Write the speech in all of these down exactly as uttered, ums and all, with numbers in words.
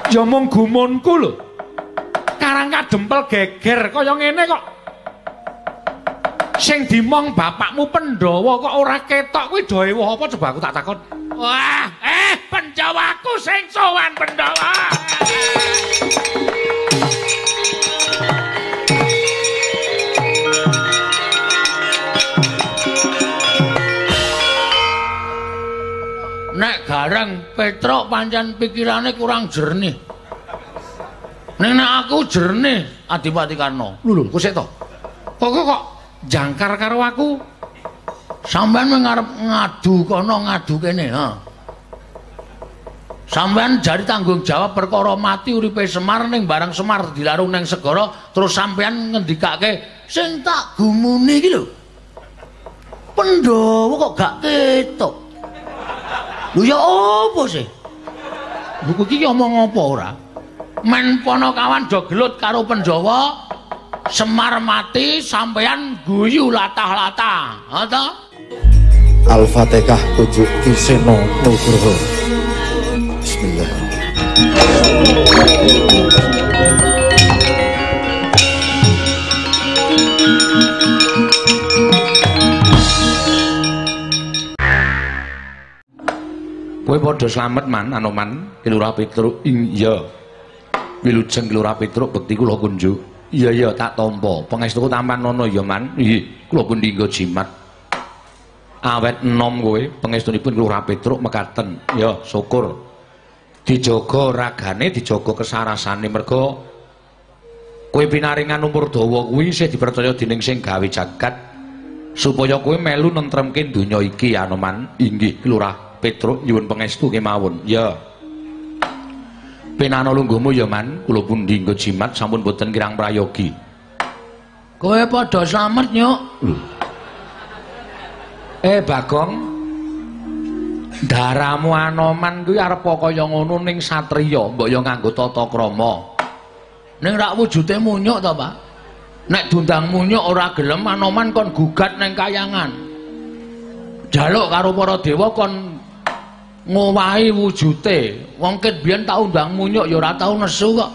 Ya mung gumunku lho. Karang kadempel geger kaya ngene kok. Sing dimong bapakmu Pandhawa kok ora ketok kuwi dawuh apa coba aku tak takon. Wah, eh Pandhawaku sing sowan Pandhawa. Nek Gareng Petruk pancen pikirane kurang jernih. Nek nek aku jernih Adipati Karna. Lho lho, kok sik to. Kok kok jangkar karo aku. Sampeyan ngarep ngadu kono ngadu kene, ha. Sampeyan jari tanggung jawab perkara mati uripe Semar ning barang Semar dilarung ning segara terus sampeyan ngendikake sing tak gumune iki lho. Pandhawa kok gak ketok. Lho ya apa sih? Buku iki ngomong apa ora? Men Panakawan do gelut karo Pandhawa, Semar mati sampeyan guyu latah-latah. Ha ta? Al-Fatihah tujuh Kiseno Nugroho. Bismillah. Kowe padha slamet man Anoman Kilurah Petruk. Iya. Wilujeng Kilurah Petruk bekti kula kunjuk. Iya iya tak tampa. Pangestuku tampan nono ya man. Nggih, kula pun dinggo jimat. Awet enom kowe pangestunipun Kilurah Petruk mekaten. Ya, syukur. Dijaga ragane, dijaga kesarasane merga kowe pinaringan umur dawa kuwi isih dipercaya dening sing gawe jagat supaya kowe melu nentremke donya iki Anoman. Inggih Kilurah Petruk nyuwun pangestu kemawon. Ya. Penana lungguhmu ya man, kula pun dinggo jimat sampun boten kirang prayogi. Kowe padha slamet nyuk. Eh Bagong. Daramu Anoman kuwi arep kaya ngono ning satriya, mbok ya nganggo tata krama. Ning rak wujude munyuk to, Pak? Nek dundang munyuk ora gelem Anoman kon gugat ning kayangan. Jaluk karo para dewa kon ngowahi wujute. Wong ket biyen tak undang munyuk ya ora tau nesu kok.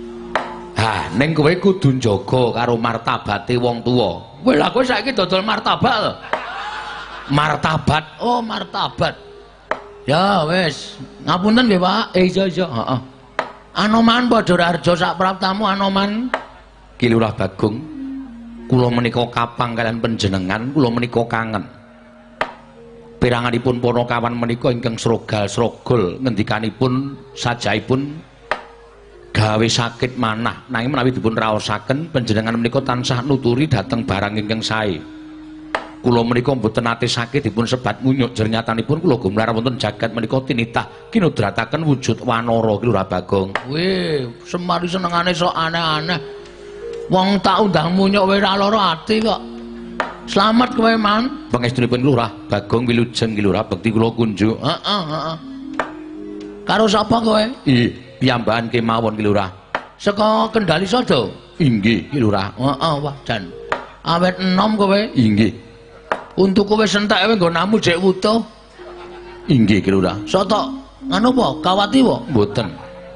Ha, ning kowe kudu njaga karo martabate wong tuwa. Kowe lha kowe saiki dodol martabak lho. Martabat. Oh, martabat. Ya wis. Ngapunten nggih, Pak. Eh iya iya, heeh. Anoman padha raharja sak praptamu Anoman. Kilurah Bagong. Kula menika kapang kalian panjenengan, kula menika kangen. Piranganipun Panakawan menika ingkang srogal-srogol ngendikanipun sajaipun gawe sakit manah nanging menawi dipun raosaken panjenengan menika tansah nuturi dhateng barang ingkang sae. Kula menika mboten nate sakit dipun sebat munyuk jernyatanipun kula gumlar wonten jagat menika tinitah kinudrataken wujud wanara Kilurah Bagong. Weh, Semar senengane sok aneh-aneh. Wong tak undang munyuk wae ora lara ati kok. Slamet kowe man. Pangestunipun Kilurah Bagong wilujeng Kilurah bekti kula kunjuk. Heeh, heeh. Karo sapa kowe? Nggih, piyambakan kemawon Kilurah. Saka Kendali Sada? Inggih, Kilurah. Heeh, wah jan. Awet enom kowe? Inggih. Untuk kowe entek kowe nggo namu jek wutuh. Inggih, Kilurah. Soto nganu apa? Kawati wa? Mboten.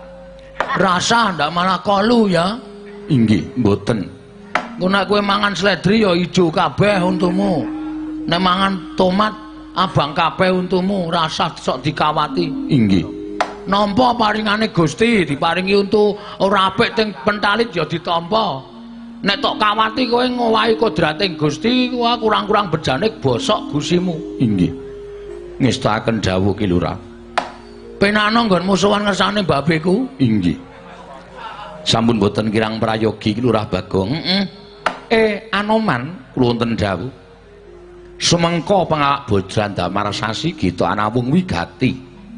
Rasa ndak malah kolu ya? Inggih, mboten. Engko nek kowe mangan sledri ya ijo kabeh untumu. Nek mangan tomat abang kabeh untumu, rasa sok dikawati. Inggih. Nampa paringane Gusti diparingi untu ora apik teng pentalit ya ditampa. Nek tok kawati kowe ngowahi kodrating Gusti kuwi kurang-kurang bejane bosok gusimu. Inggih. Ngestakaken dawuh Kilurah. Penana nggon musuhan ngersane babeku? Inggih. Sampun boten kirang prayogi Kilurah Bagong. Heeh. Eh Anoman kula wonten dawuh. Sumengka pengawak bojran Damar Sasi Gita Anawung wigati.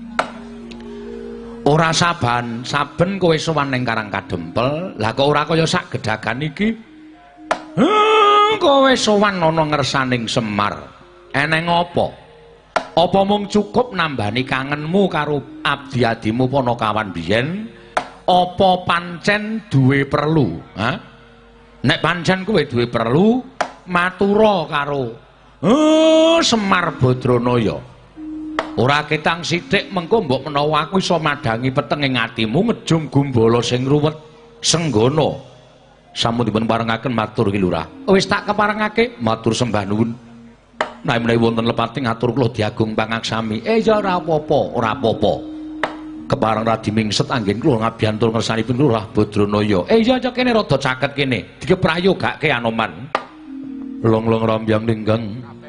Ora saban saben kowe sowan ning Karang Kadempel, lah kok ora kaya sak gedhagan iki. Hmm, kowe sowan ana ngersaning Semar. Eneng apa? Apa mung cukup nambani kangenmu karo abdi-adimu Panakawan biyen? Apa pancen duwe perlu? Ha? Nek pancen kowe duwe perlu, matura karo uh, Semar Badranaya. Ora ketang sithik mengko mbok menawa aku iso madangi peteng ing atimu ngejung gumbala sing ruwet senggana. Sampun dipun parengaken matur ki Lurah. Wis tak keparengake, matur sembah nuwun. Nek menawi wonten lepating atur kula diagung pangaksami. Eh ya ora apa-apa, ora apa-apa. Kepareng radi mingset anggen kula ngabiyantur ngersanipun Lurah Badranaya. Eh ya kene rada caket kene, dikeprayogake Anoman. Long-long rambyang ninggang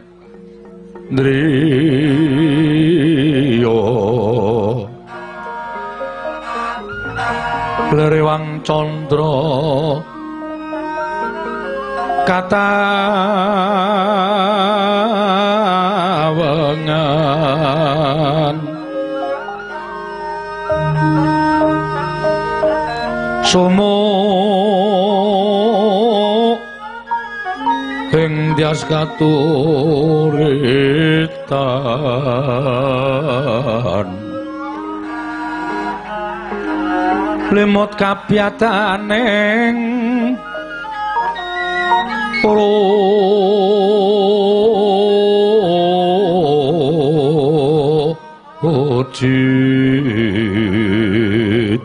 Driya Lerewang Candra katawengan sumo ing dias katuritan lemot kapiyataneng ojit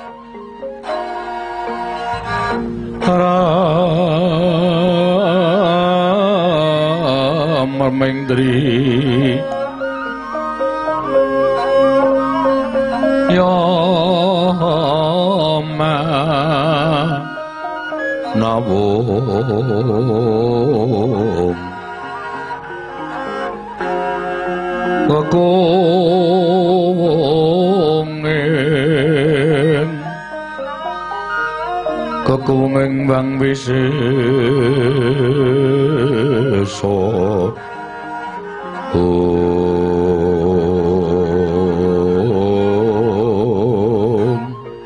Mendri Yama Nawum Kekunging Kekunging Bang Wisesa Om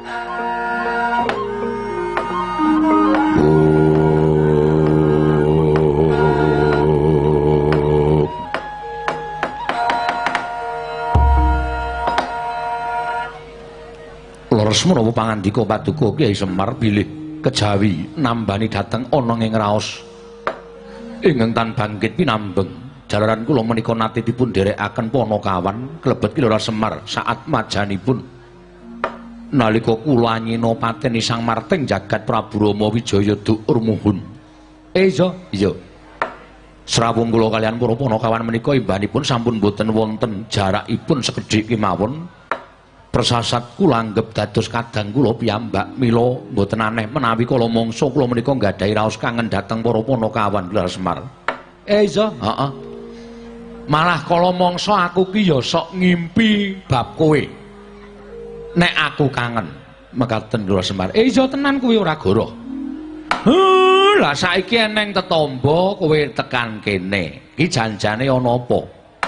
Leres menapa pangandika Paduka Kyai Semar bilih kejawi nambani dateng ana ing raos ingkang tan bangkit pinambeng. Jalaran kula menika nate dipun dherekaken Panakawan klebet Ki Lurah Semar saat majanipun nalika kula anyina pateni Sang Marteng jagat Prabu Rama Wijaya Duur Muhun. Eh iya iya. Srawung kula kalian para Panakawan menika imbanipun sampun boten wonten jarakipun sekedhik kemawon. Persasat kula anggep dados kadang kula piyambak mila boten aneh menawi kala mangsa kula menika nggadahi raos kangen dhateng para Panakawan Ki Lurah Semar. Eh iya, heeh. Malah kala mangsa aku ki ya sok ngimpi bab kowe. Nek aku kangen mekaten Lurah Semar. Eh iya tenan kuwi ora goroh. Huh, lah saiki eneng tetamba kowe tekan kene. Ki janjane ana apa?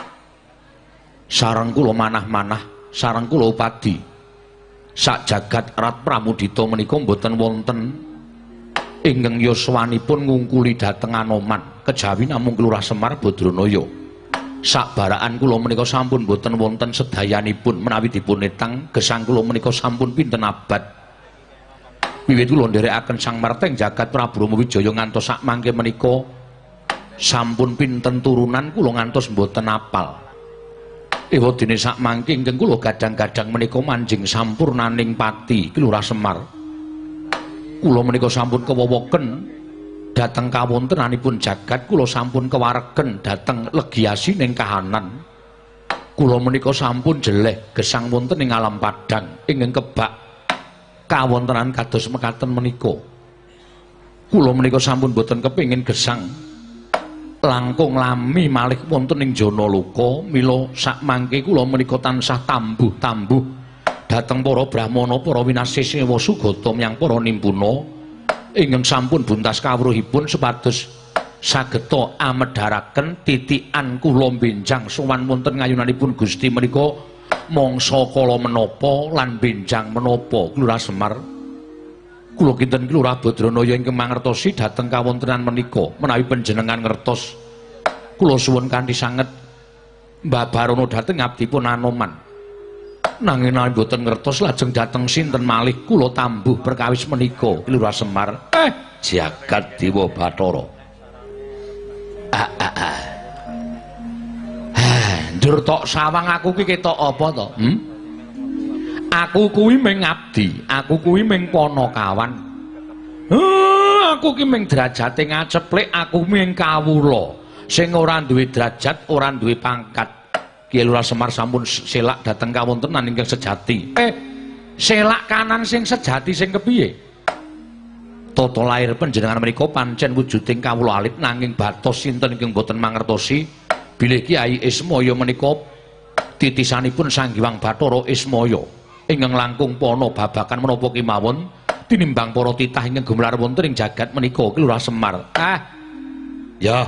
Sareng kula manah-manah, sareng kula upadi. Sak jagat Rat Pramudita menika mboten wonten ingkang yuswanipun ngungkuli dhateng Anoman, kejawi namung Lurah Semar Badranaya. Sakbaraan kula menika sampun boten wonten sedayanipun menawi dipunetang gesang kula menika sampun pinten abad. Wiwit kula nderekaken Sang Marteng jagat Prabu Rama Wijaya ngantos sak mangke menika sampun pinten turunan kula ngantos mboten apal. Ewa dene sak mangke ingkang kula gadang-gadang menika manjing sampurnaning pati Ki Lurah Semar. Kula menika sampun kewowoken dhateng kawontenanipun jagat, kula sampun kewaregen dhateng legiasi ning kahanan. Kula menika sampun jeleh gesang wonten ing alam padang ingkang kebak kawontenan kados mekaten menika. Kula menika sampun boten kepingin gesang langkung lami malih wonten ing jana loka, mila sakmangke kula menika tansah tambuh-tambuh dhateng para brahmana, para winasiswa sugata miyang para nimpuna ingkang sampun buntas kawruhipun supados sageta amedharaken titikan kula benjang sowan wonten ngayunanipun Gusti menika mangsa kala menapa lan benjang menapa Lurah Semar. Kula kinten Lurah Badranaya ingkang mangertosi dhateng kawontenan menika menawi panjenengan ngertos kula suwun kanthi sanget mbabarana dhateng abdipun Anoman. Nanging nek mboten ngertos lajeng dhateng sinten malih kula tambuh perkawis menika Lurah Semar. Eh, jagat Dewa Bathara. Ah ah ah. Dur tok sawang aku ki ketok apa to? Hmm? Aku kuwi mung ngabdi, aku kuwi mung Panakawan. Uh, aku ki mung derajate ngaceplek, aku mung kawula sing ora duwe derajat, ora duwe pangkat. Ki Lurah Semar sampun selak dhateng kawontenan ingkang sejati. Eh, selak kanan sing sejati sing kepiye? Tata lair panjenengan menika pancen wujuding kawula alit nanging batos sinten ingkang boten mangertosi bilih Kyai Ismaya menika titisanipun Sang Hyang Bathara Ismaya ingkang langkung pana babakan menapa kemawon tinimbang para titah ingkang gumelar wonten ing jagat menika Ki Lurah Semar. Ah. Ya.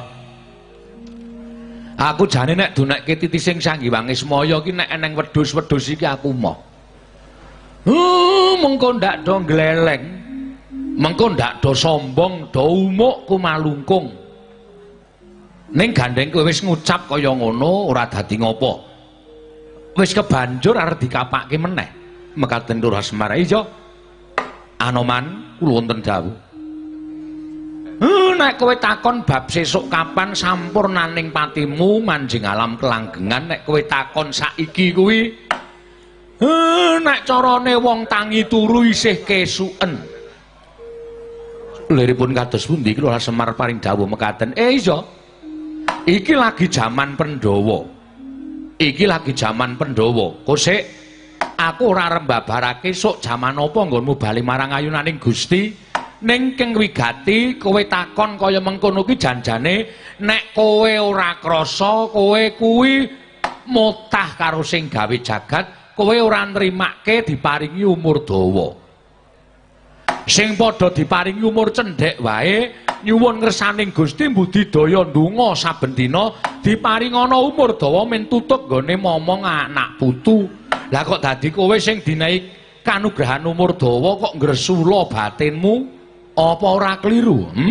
Aku jane nek dunekke titising Sang Hyang Ismaya ki nek eneng wedhus-wedhus iki aku moh. Uh, mengko ndak do gleleng. Mengko ndak do sombong, do umuk kumalungkung. Ning gandeng kowe wis ngucap kaya ngono ora dadi ngopo. Wis kebanjur arep dikapakke meneh. Mekaten Lurah Semar. Iya. Anoman kula wonten dawuh. Heh, nek kowe takon bab sesuk kapan sampurnaning patimu manjing alam kelanggengan, nek kowe takon saiki kuwi heh, nek carane wong tangi turu isih kesuken. Liripun kados pundi Lurah Semar paring dawuh mekaten. Eh iya. Iki lagi jaman Pandhawa. Iki lagi jaman Pandhawa. Kosek aku ora arep mbabarake sok jaman apa nggonmu bali marang ayunaning Gusti. Ning keng wigati kowe takon kaya mengkono ki janjane nek kowe ora krasa kowe kuwi mutah karo sing gawe jagat, kowe ora nrimake diparingi umur dawa. Sing padha diparingi umur cendhek wae nyuwun ngersaning Gusti mbudidaya ndonga saben dina diparing ana umur dawa men tutuk nggone momong anak putu. Lah kok dadi kowe sing dinaik kanugrahan umur dawa kok ngresula batinmu apa ora kliru? Hmm?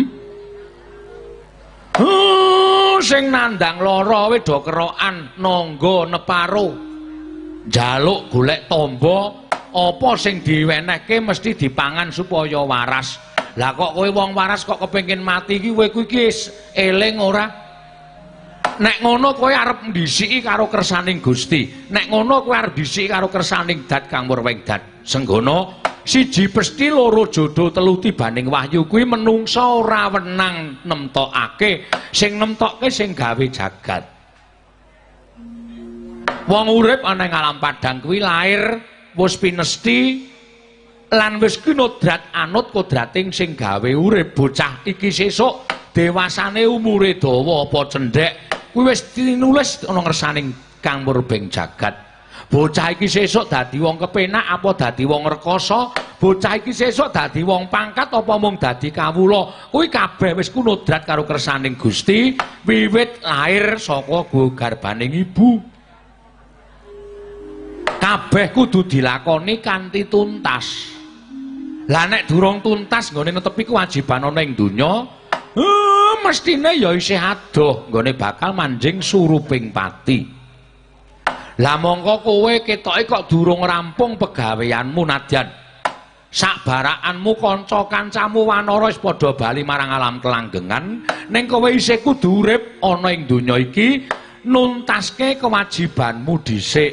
Uh, sing nandang lara weda kerokan nangga neparo. Njaluk golek tamba apa sing diwenehke mesti dipangan supaya waras. Lah kok kowe wong waras kok kepengin mati iki kowe iki eling ora? Nek ngono kowe arep ndhisiki karo kersaning Gusti. Nek ngono kowe arep ndhisiki karo kersaning Dat Kang Murweng Dat. Senggono siji pesti loro jodoh telu tibaning wahyu kuwi menungsa ora wenang nemtokake. Sing nemtokke sing gawe jagat. Wong urip ana ing alam padang kuwi lair wis pinesti lan wis kinodrat anut kodrating sing gawe urip. Bocah iki sesuk dewasane umure dawa apa cendhek kuwi wis tinulis ana ngersaning Kang Murweng jagat. Bocah iki sesuk dadi wong kepenak apa dadi wong rekoso, bocah iki sesuk dadi wong pangkat apa mung dadi kawula, kuwi kabeh wis kunodrat karo kersaning Gusti wiwit lair saka garbaning ibu. Kabeh kudu dilakoni kanthi tuntas. Lah nek durung tuntas nggone netepi kewajiban ana ing donya, uh, mestine ya isih adoh nggone bakal manjing suruping pati. Lah mongko kowe ketoke kok durung rampung pegaweanmu nadyan sakbarakanmu kanca-kancamu wanara wis padha bali marang alam kelanggengan ning kowe isih kudu urip ana ing donya iki nuntaske kewajibanmu dhisik.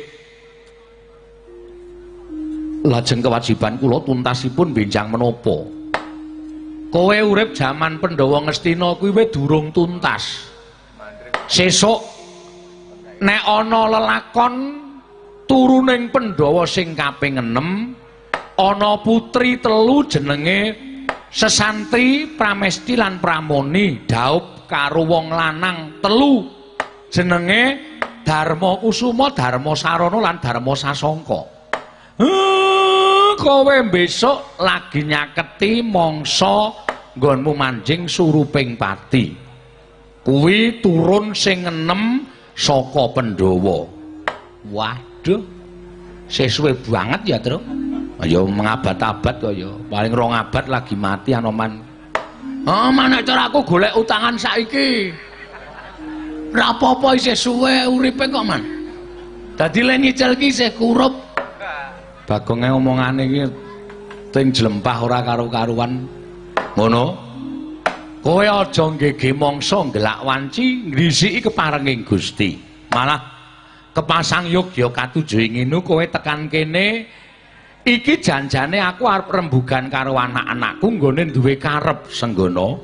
Lajeng kewajiban kula tuntasipun benjang menapa? Kowe urip jaman Pandhawa Ngastina kuwi wis durung tuntas. Sesuk nek ana lelakon turuning Pandhawa sing kaping enem ana putri telu jenenge Sesantri, Pramesti lan Pramoni daup karo wong lanang telu jenenge Darma Kusuma, Darma Sarana lan Darma Sasangka. Uh, kowe besok lagi nyaketi mangsa nggonmu manjing suruping pati. Kuwi turun sing enem saka Pandhawa. Waduh, sesuai banget ya, Tru. Ayo mengabad-abad kaya, paling rong abad lagi mati Anoman. Oh, mana cara aku golek utangan saiki. Ora apa-apa isih suwe uripe kok, Man. Dadi le nyicil ki isih kurup. Bagonge omongane iki ting jlempah ora karo-karuan. Ngono. Kowe aja nggege mangsa ngelak wanci ngrisiki keparenging Gusti. Malah kepasang Yogya katujuh nginu kowe tekan kene iki janjane aku arep rembugan karo anak-anakku nggone duwe karep Senggana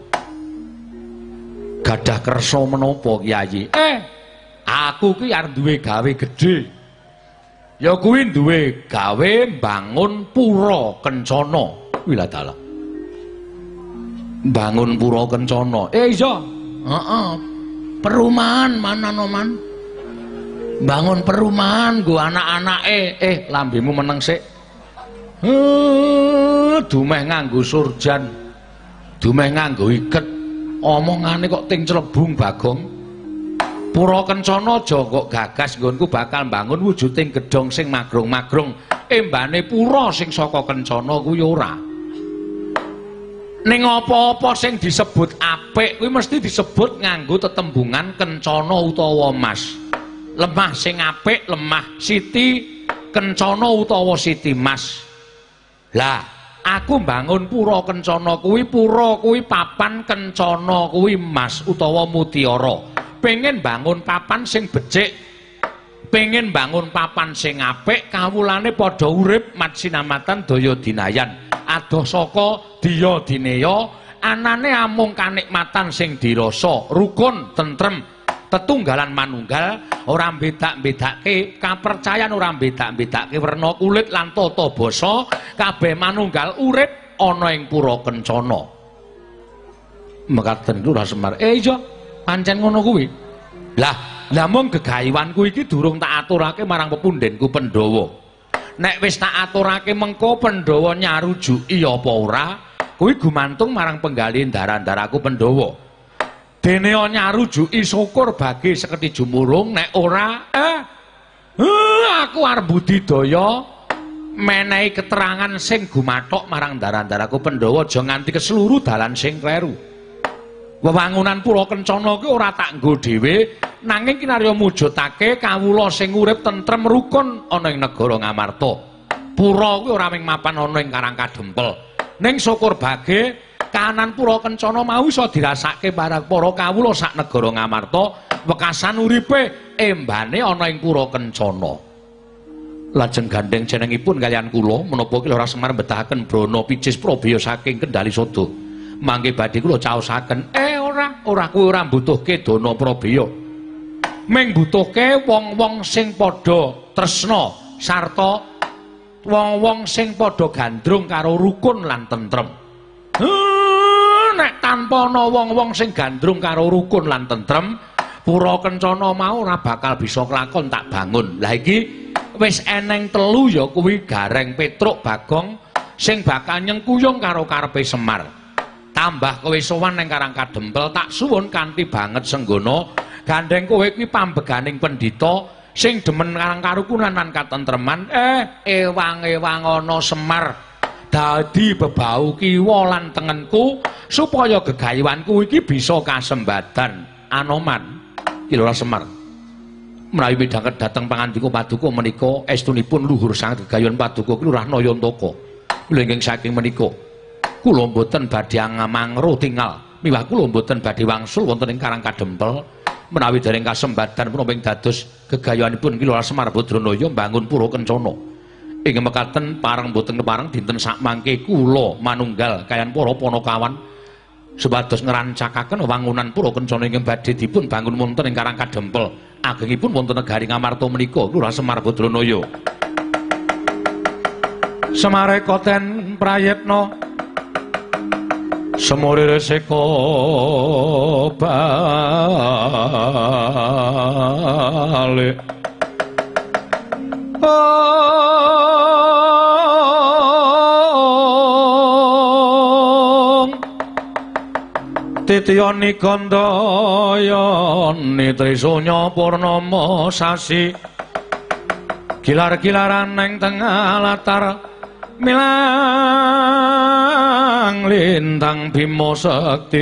gadah kersa menapa Kyai eh aku ki arep duwe gawe gedhe ya kuwi duwe gawe bangun pura Kencana wiladala bangun pura Kencana eh iya heeh perumahan mana noman bangun perumahan gua anak-anak eh eh lambemu meneng sik huh, dumeh nganggo surjan dumeh nganggo iket omongane kok ting celebung Bagong Pura Kencana aja kok gagas nggonku bakal bangun wujuding gedhong sing magrong-magrong embane pura sing saka Kencana kuwi ora ning apa-apa sing disebut apik kuwi mesti disebut nganggo tetembungan Kencana utawa Mas lemah sing apik lemah Siti Kencana utawa Siti Mas lah aku bangun pura Kencana kuwi pura kuwi papan Kencana kuwi Mas utawa mutiara pengen bangun papan sing becik pengen bangun papan sing apik kawulane padha urip mat sinamatan daya dinayan adoh saka diya dineya anane amung kanikmatan sing dirasa rukun tentrem tetunggalan manunggal ora bedak-bedake kapercayan ora bedak-bedake werna kulit lan tata basa kabeh manunggal urip ana ing pura Kencana mekaten Lurah Semar eh iya pancen ngono kuwi lah namung gegayuanku iki durung tak aturake marang pepundhenku Pandhawa nek wis tak aturake mengko Pandhawa nyarujuki apa ora kuwi gumantung marang penggalih ndara-ndaraku Pandhawa dene nyarujuki syukur bagi seketi jumurung nek ora eh uh, aku arep budidaya menehi keterangan sing gumathok marang ndara-ndaraku Pandhawa aja nganti keseluruh dalan sing kleru wewangunan pura Kencana kuwi ora tak nggo dhewe nanging kinarya mujudake kawula sing urip tentrem rukun ana ing negara Ngamarta pura kuwi ora mung mapan ana ing Karangkadempel ning syukur bage kahanan pura Kencana mau iso dirasake para para kawula sak negara Ngamarta wekasan uripe embane ana ing pura Kencana lajeng gandeng jenengipun kaliyan kula menapa kula Lurah Semar mbetahaken brana picis Prabaya saking Kendali Sada mangke badhe kula caosaken eh ora ora kuwi ora mbutuhke dana Prabaya ming mbutuhke wong-wong sing padha tresna sarta wong-wong sing padha gandrung karo rukun lan tentrem uh, nek tanpa ana wong-wong sing gandrung karo rukun lan tentrem pura Kencana mau ora bakal bisa kelakon tak bangun lah iki wis eneng telu ya kuwi Gareng Petruk Bagong sing bakal nyengkuyung karo karepe Semar tambah kowe sowan ning Karangkadempel tak suwun kanthi banget Senggana gandeng kowe kuwi pambeganing pendhita sing demen karang karukunan lan katentreman eh ewang-ewang ana Semar dadi bebau kiwa lan tengenku supaya gegayuanku iki bisa kasembadan Anoman Ki Lurah Semar menawi midhanget dhateng pangandika paduka menika estunipun luhur sanget gegayuhan paduka Ki Lurah Nayantaka kula ingkang saking menika kula mboten badhe ngamangro tinggal miwah kula mboten badhe wangsul wonten ing Karangkadempel menawi dereng kasembadan punapa ing dados gegayuhanipun Ki Lurah Semar Badranaya mbangun pura Kencana ing mekaten pareng mboten kepareng dinten sakmangke kula manunggal kaliyan para panakawan supados ngerancakaken wangunan pura Kencana ingkang badhe dipun bangun wonten ing Karangkadempel agengipun wonten negari Ngamarta menika Ki Lurah Semar Badranaya Semareka ten prayitna Semore seka balik oh titiyani kandayani trisanya purnama sasi gilar-gilaran ning tengah latar milang lintang Bima Sekti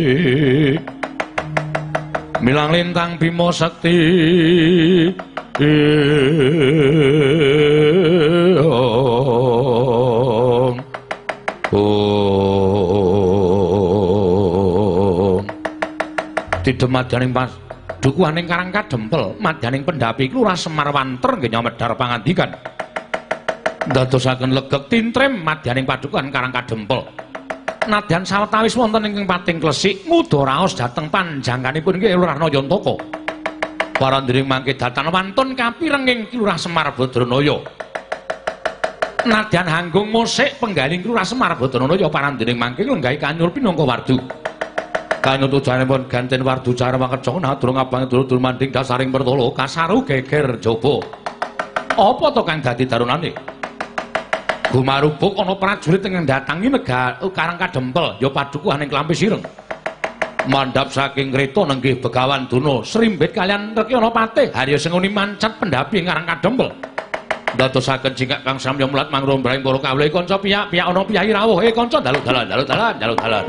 milang lintang Bima Sekti oh, oh. Didemadaning pas padukuhaning Karang Kadempel madyaning pendhapi Lurah Semar Wanter nggih nyamedhar pangandikan ndadosaken legek tintrem madyaning padukuhan Karang Kadempel nadyan sawetawis wonten ingkang pating klesik ngudha raos dhateng panjangkanipun nggih Lurah Nayantaka parandiring mangke datan wantun kapirenging Lurah Semar Badranaya nadyan hanggung musik penggaling Lurah Semar Badranaya parandiring mangke lenggahi kanyur pinangka wardu kanyut ujanipun ganten wardu cara makerja nadurung abang dulur manding dasaring pertolo kasaru geger jaba apa to kang dadi darunane gumarubuk ana prajurit ingkang datangi negara Karang Kadempel ya padukuhaning Klampi Sireng mandhap saking kreta nenggih Begawan Duna srimbit kalian Rekyana Patih Harya Senguni mancat pendhapi Karang Kadempel ndadosaken jingkak kang samya mulat mangrombrahing para kawula kanca piyak-piyak ana piyayi rawuh e kanca dalu-dalan dalu-dalan dalu-dalan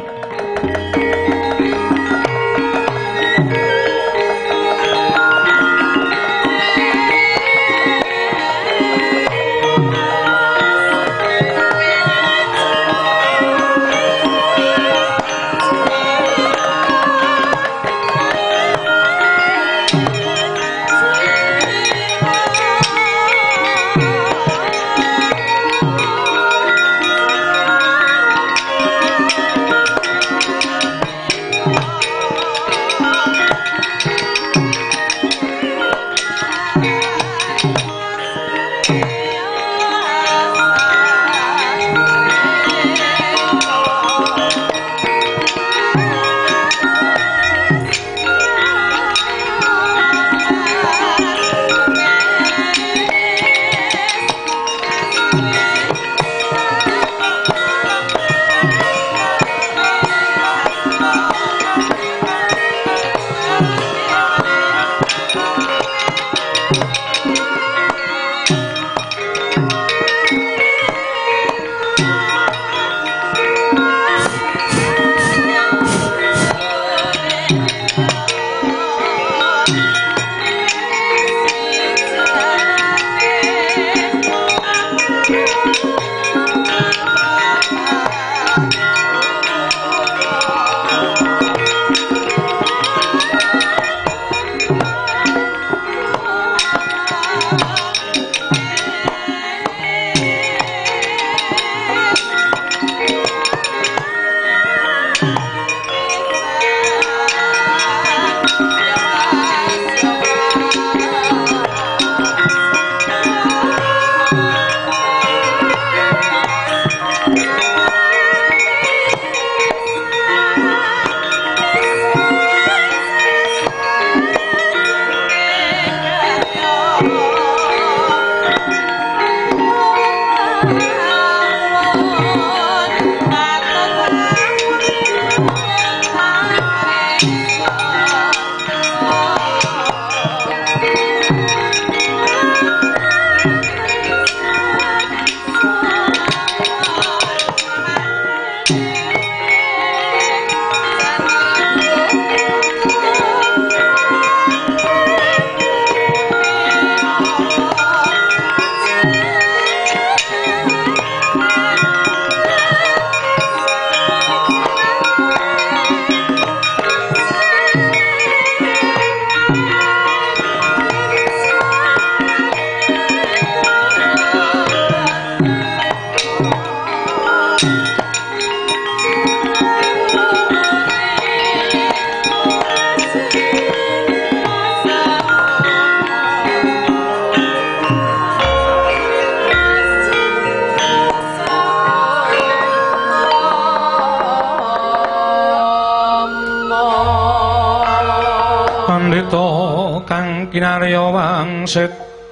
kinarya wangsit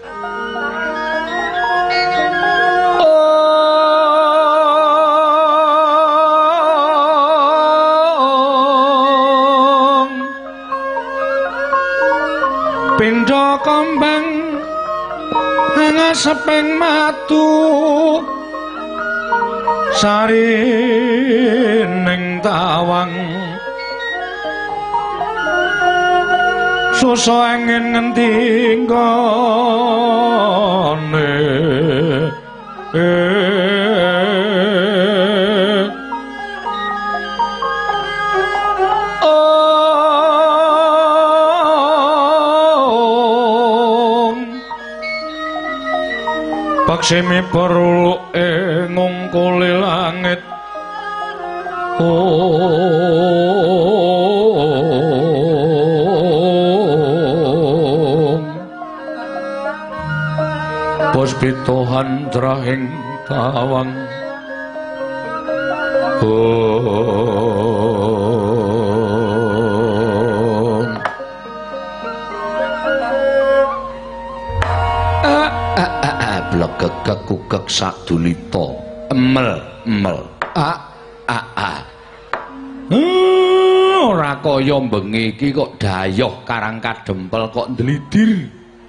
pindha kembang ngaseping matu sari ning tawang suso angin ngendi ngene Laksmi perluke ngungkuli langit Om Puspita handrahing tawang Om Blegegek kugek sadulita emel emel a a a ora kaya bengi iki kok dayoh karang kadempel kok ndlidir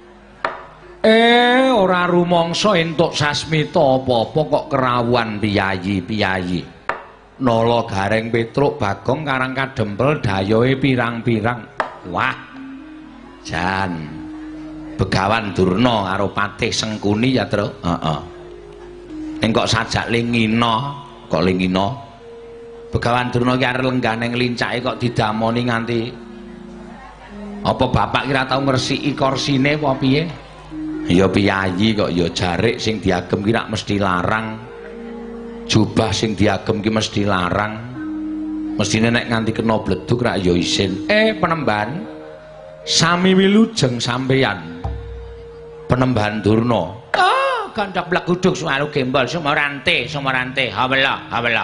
eh ora rumangsa entuk sasmita apa-apa kok kerawuan piyayi-piyayi nala gareng Petruk Bagong karang kadempel dayohe pirang-pirang wah jan Begawan Durna karo Patih Sengkuni ya, Tru. Heeh. Ning kok sajak lingina, kok lingina. Begawan Durna ki arep lenggane ngelincake kok didamoni nganti apa bapak kira tau ngresiki korsine apa piye? Ya piyayi kok ya jarik sing diagem ki rak mesti larang. Jubah sing diagem ki mesti larang. Mestine nek nganti kena bleduk rak ya isin. Eh Penemban, sami wilujeng sampeyan. Penemban Durna. Oh, gandak blaguduk suaru gembol sumorante, sumorante. Hawela, hawela.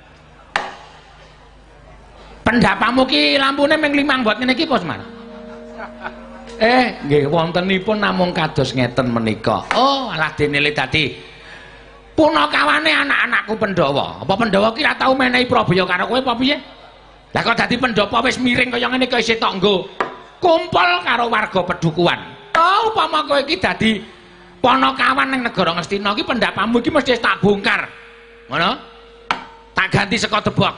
Pendapamu ki lampune ming limang buat ngene iki apa Semar? Eh, nggih wontenipun namung kados ngeten menika. Oh, alah denile dadi punakawane anak-anakku Pandhawa. Apa Pandhawa ki ora tau menehi Prabaya karo kowe apa piye? Lah kok dadi Pandhapa wis miring kaya ngene kok isih tok nggo kumpul karo warga Pedukuhan. Oh, upama kowe iki dadi panakawan ning negara Ngastina iki pendapamu iki mesti tak bongkar. Ngono? Tak ganti saka tebok.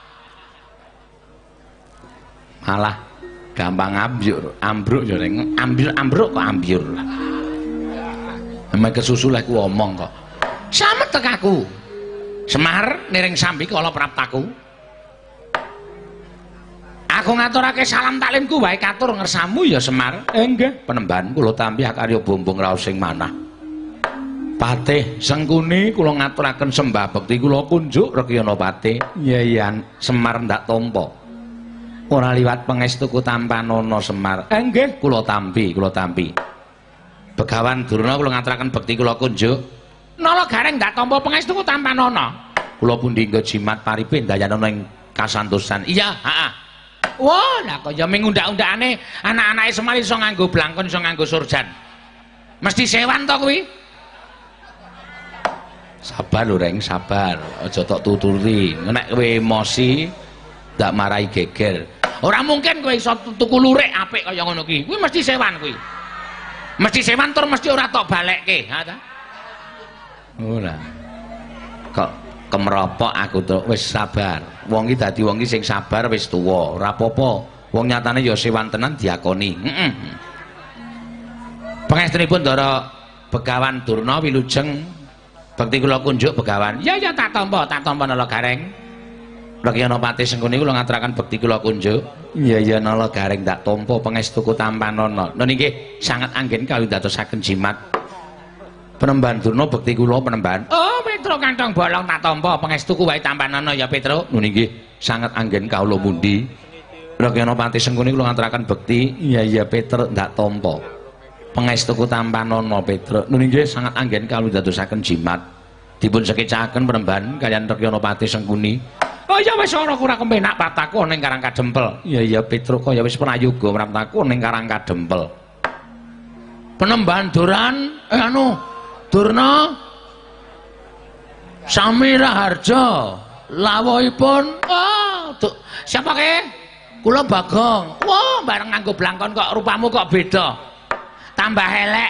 Malah gampang ambyur, ambruk ya ning ambil ambruk kok ambyur. Emek kesusu lek ku omong kok. Samet tekaku. Semar niring sambi kala praptaku. Aku ngaturake salam taklimku wae katur ngersamu ya Semar. Eh nggih, Penemban kula tampi karya bombong raos sing manah. Patih Sengkuni kula ngaturaken sembah bekti kula kunjuk Rekyana Patih. Yayan Semar ndak tampa. Ora liwat pangestuku tampanana Semar. Eh nggih, kula tampi, kula tampi. Begawan Durna kula ngaturaken bekti kula kunjuk. Nala gareng ndak tampa pangestuku tampanana. Kula pundi nggo jimat paripe ndayanana ing kasantosan. Iya, heeh. Wah, lah kaya ming undak-undakane anak-anake Semar iso nganggo blangkon, iso nganggo surjan. Mesti sewan to kuwi? Sabar lho, Reng, sabar. Aja tok tuturi. Nek kowe emosi ndak marahi geger. Ora mungkin kowe iso tuku lurik apik kaya ngono kuwi. Kuwi mesti sewan kuwi. Mesti sewan tur mesti ora tok balekke, ha ta? Ora. Kok kemropok aku tuh wis sabar. Wong iki dadi wong iki sing sabar wis tuwa, ora apa-apa. Wong nyatane ya sewan tenan diakoni. Heeh. Pangestunipun Ndara Begawan Durna wilujeng bekti kula kunjuk Begawan. Ya ya tak tampa, tak tampa Nala Gareng. Rekyana Patih Sengkuni kula ngaturaken bekti kula kunjuk. Iya ya Nala Gareng tak tampa pangestuku tampanana. Nun nggih sanget anggen kawit dadosaken jimat. Penemban Durna bekti kula Penemban. Oh, Petruk kantong bolong tak tampa pangestuku wae tampanana ya Petruk. Nun nggih sanget anggen kawula mundi. Rekyana Patih Sengkuni kula ngaturaken bekti. Iya iya Petruk ndak tampa. Pangestuku tampanana Petruk. Nun nggih sanget anggen kawula dadosaken jimat. Dipun sekecaken Penemban kaliyan Rekyana Patih Sengkuni. Oh ya wis ora kurang kepenak praptaku ning Karang Kadempel. Iya iya Petruk kaya wis prayoga praptaku ning Karang Kadempel. Penemban Duran eh anu Durna sami raharja lawuhipun. Oh, tuh, siapa ke? Kula Bagong. Wah, bareng nganggo blangkon kok rupamu kok beda. Tambah elek.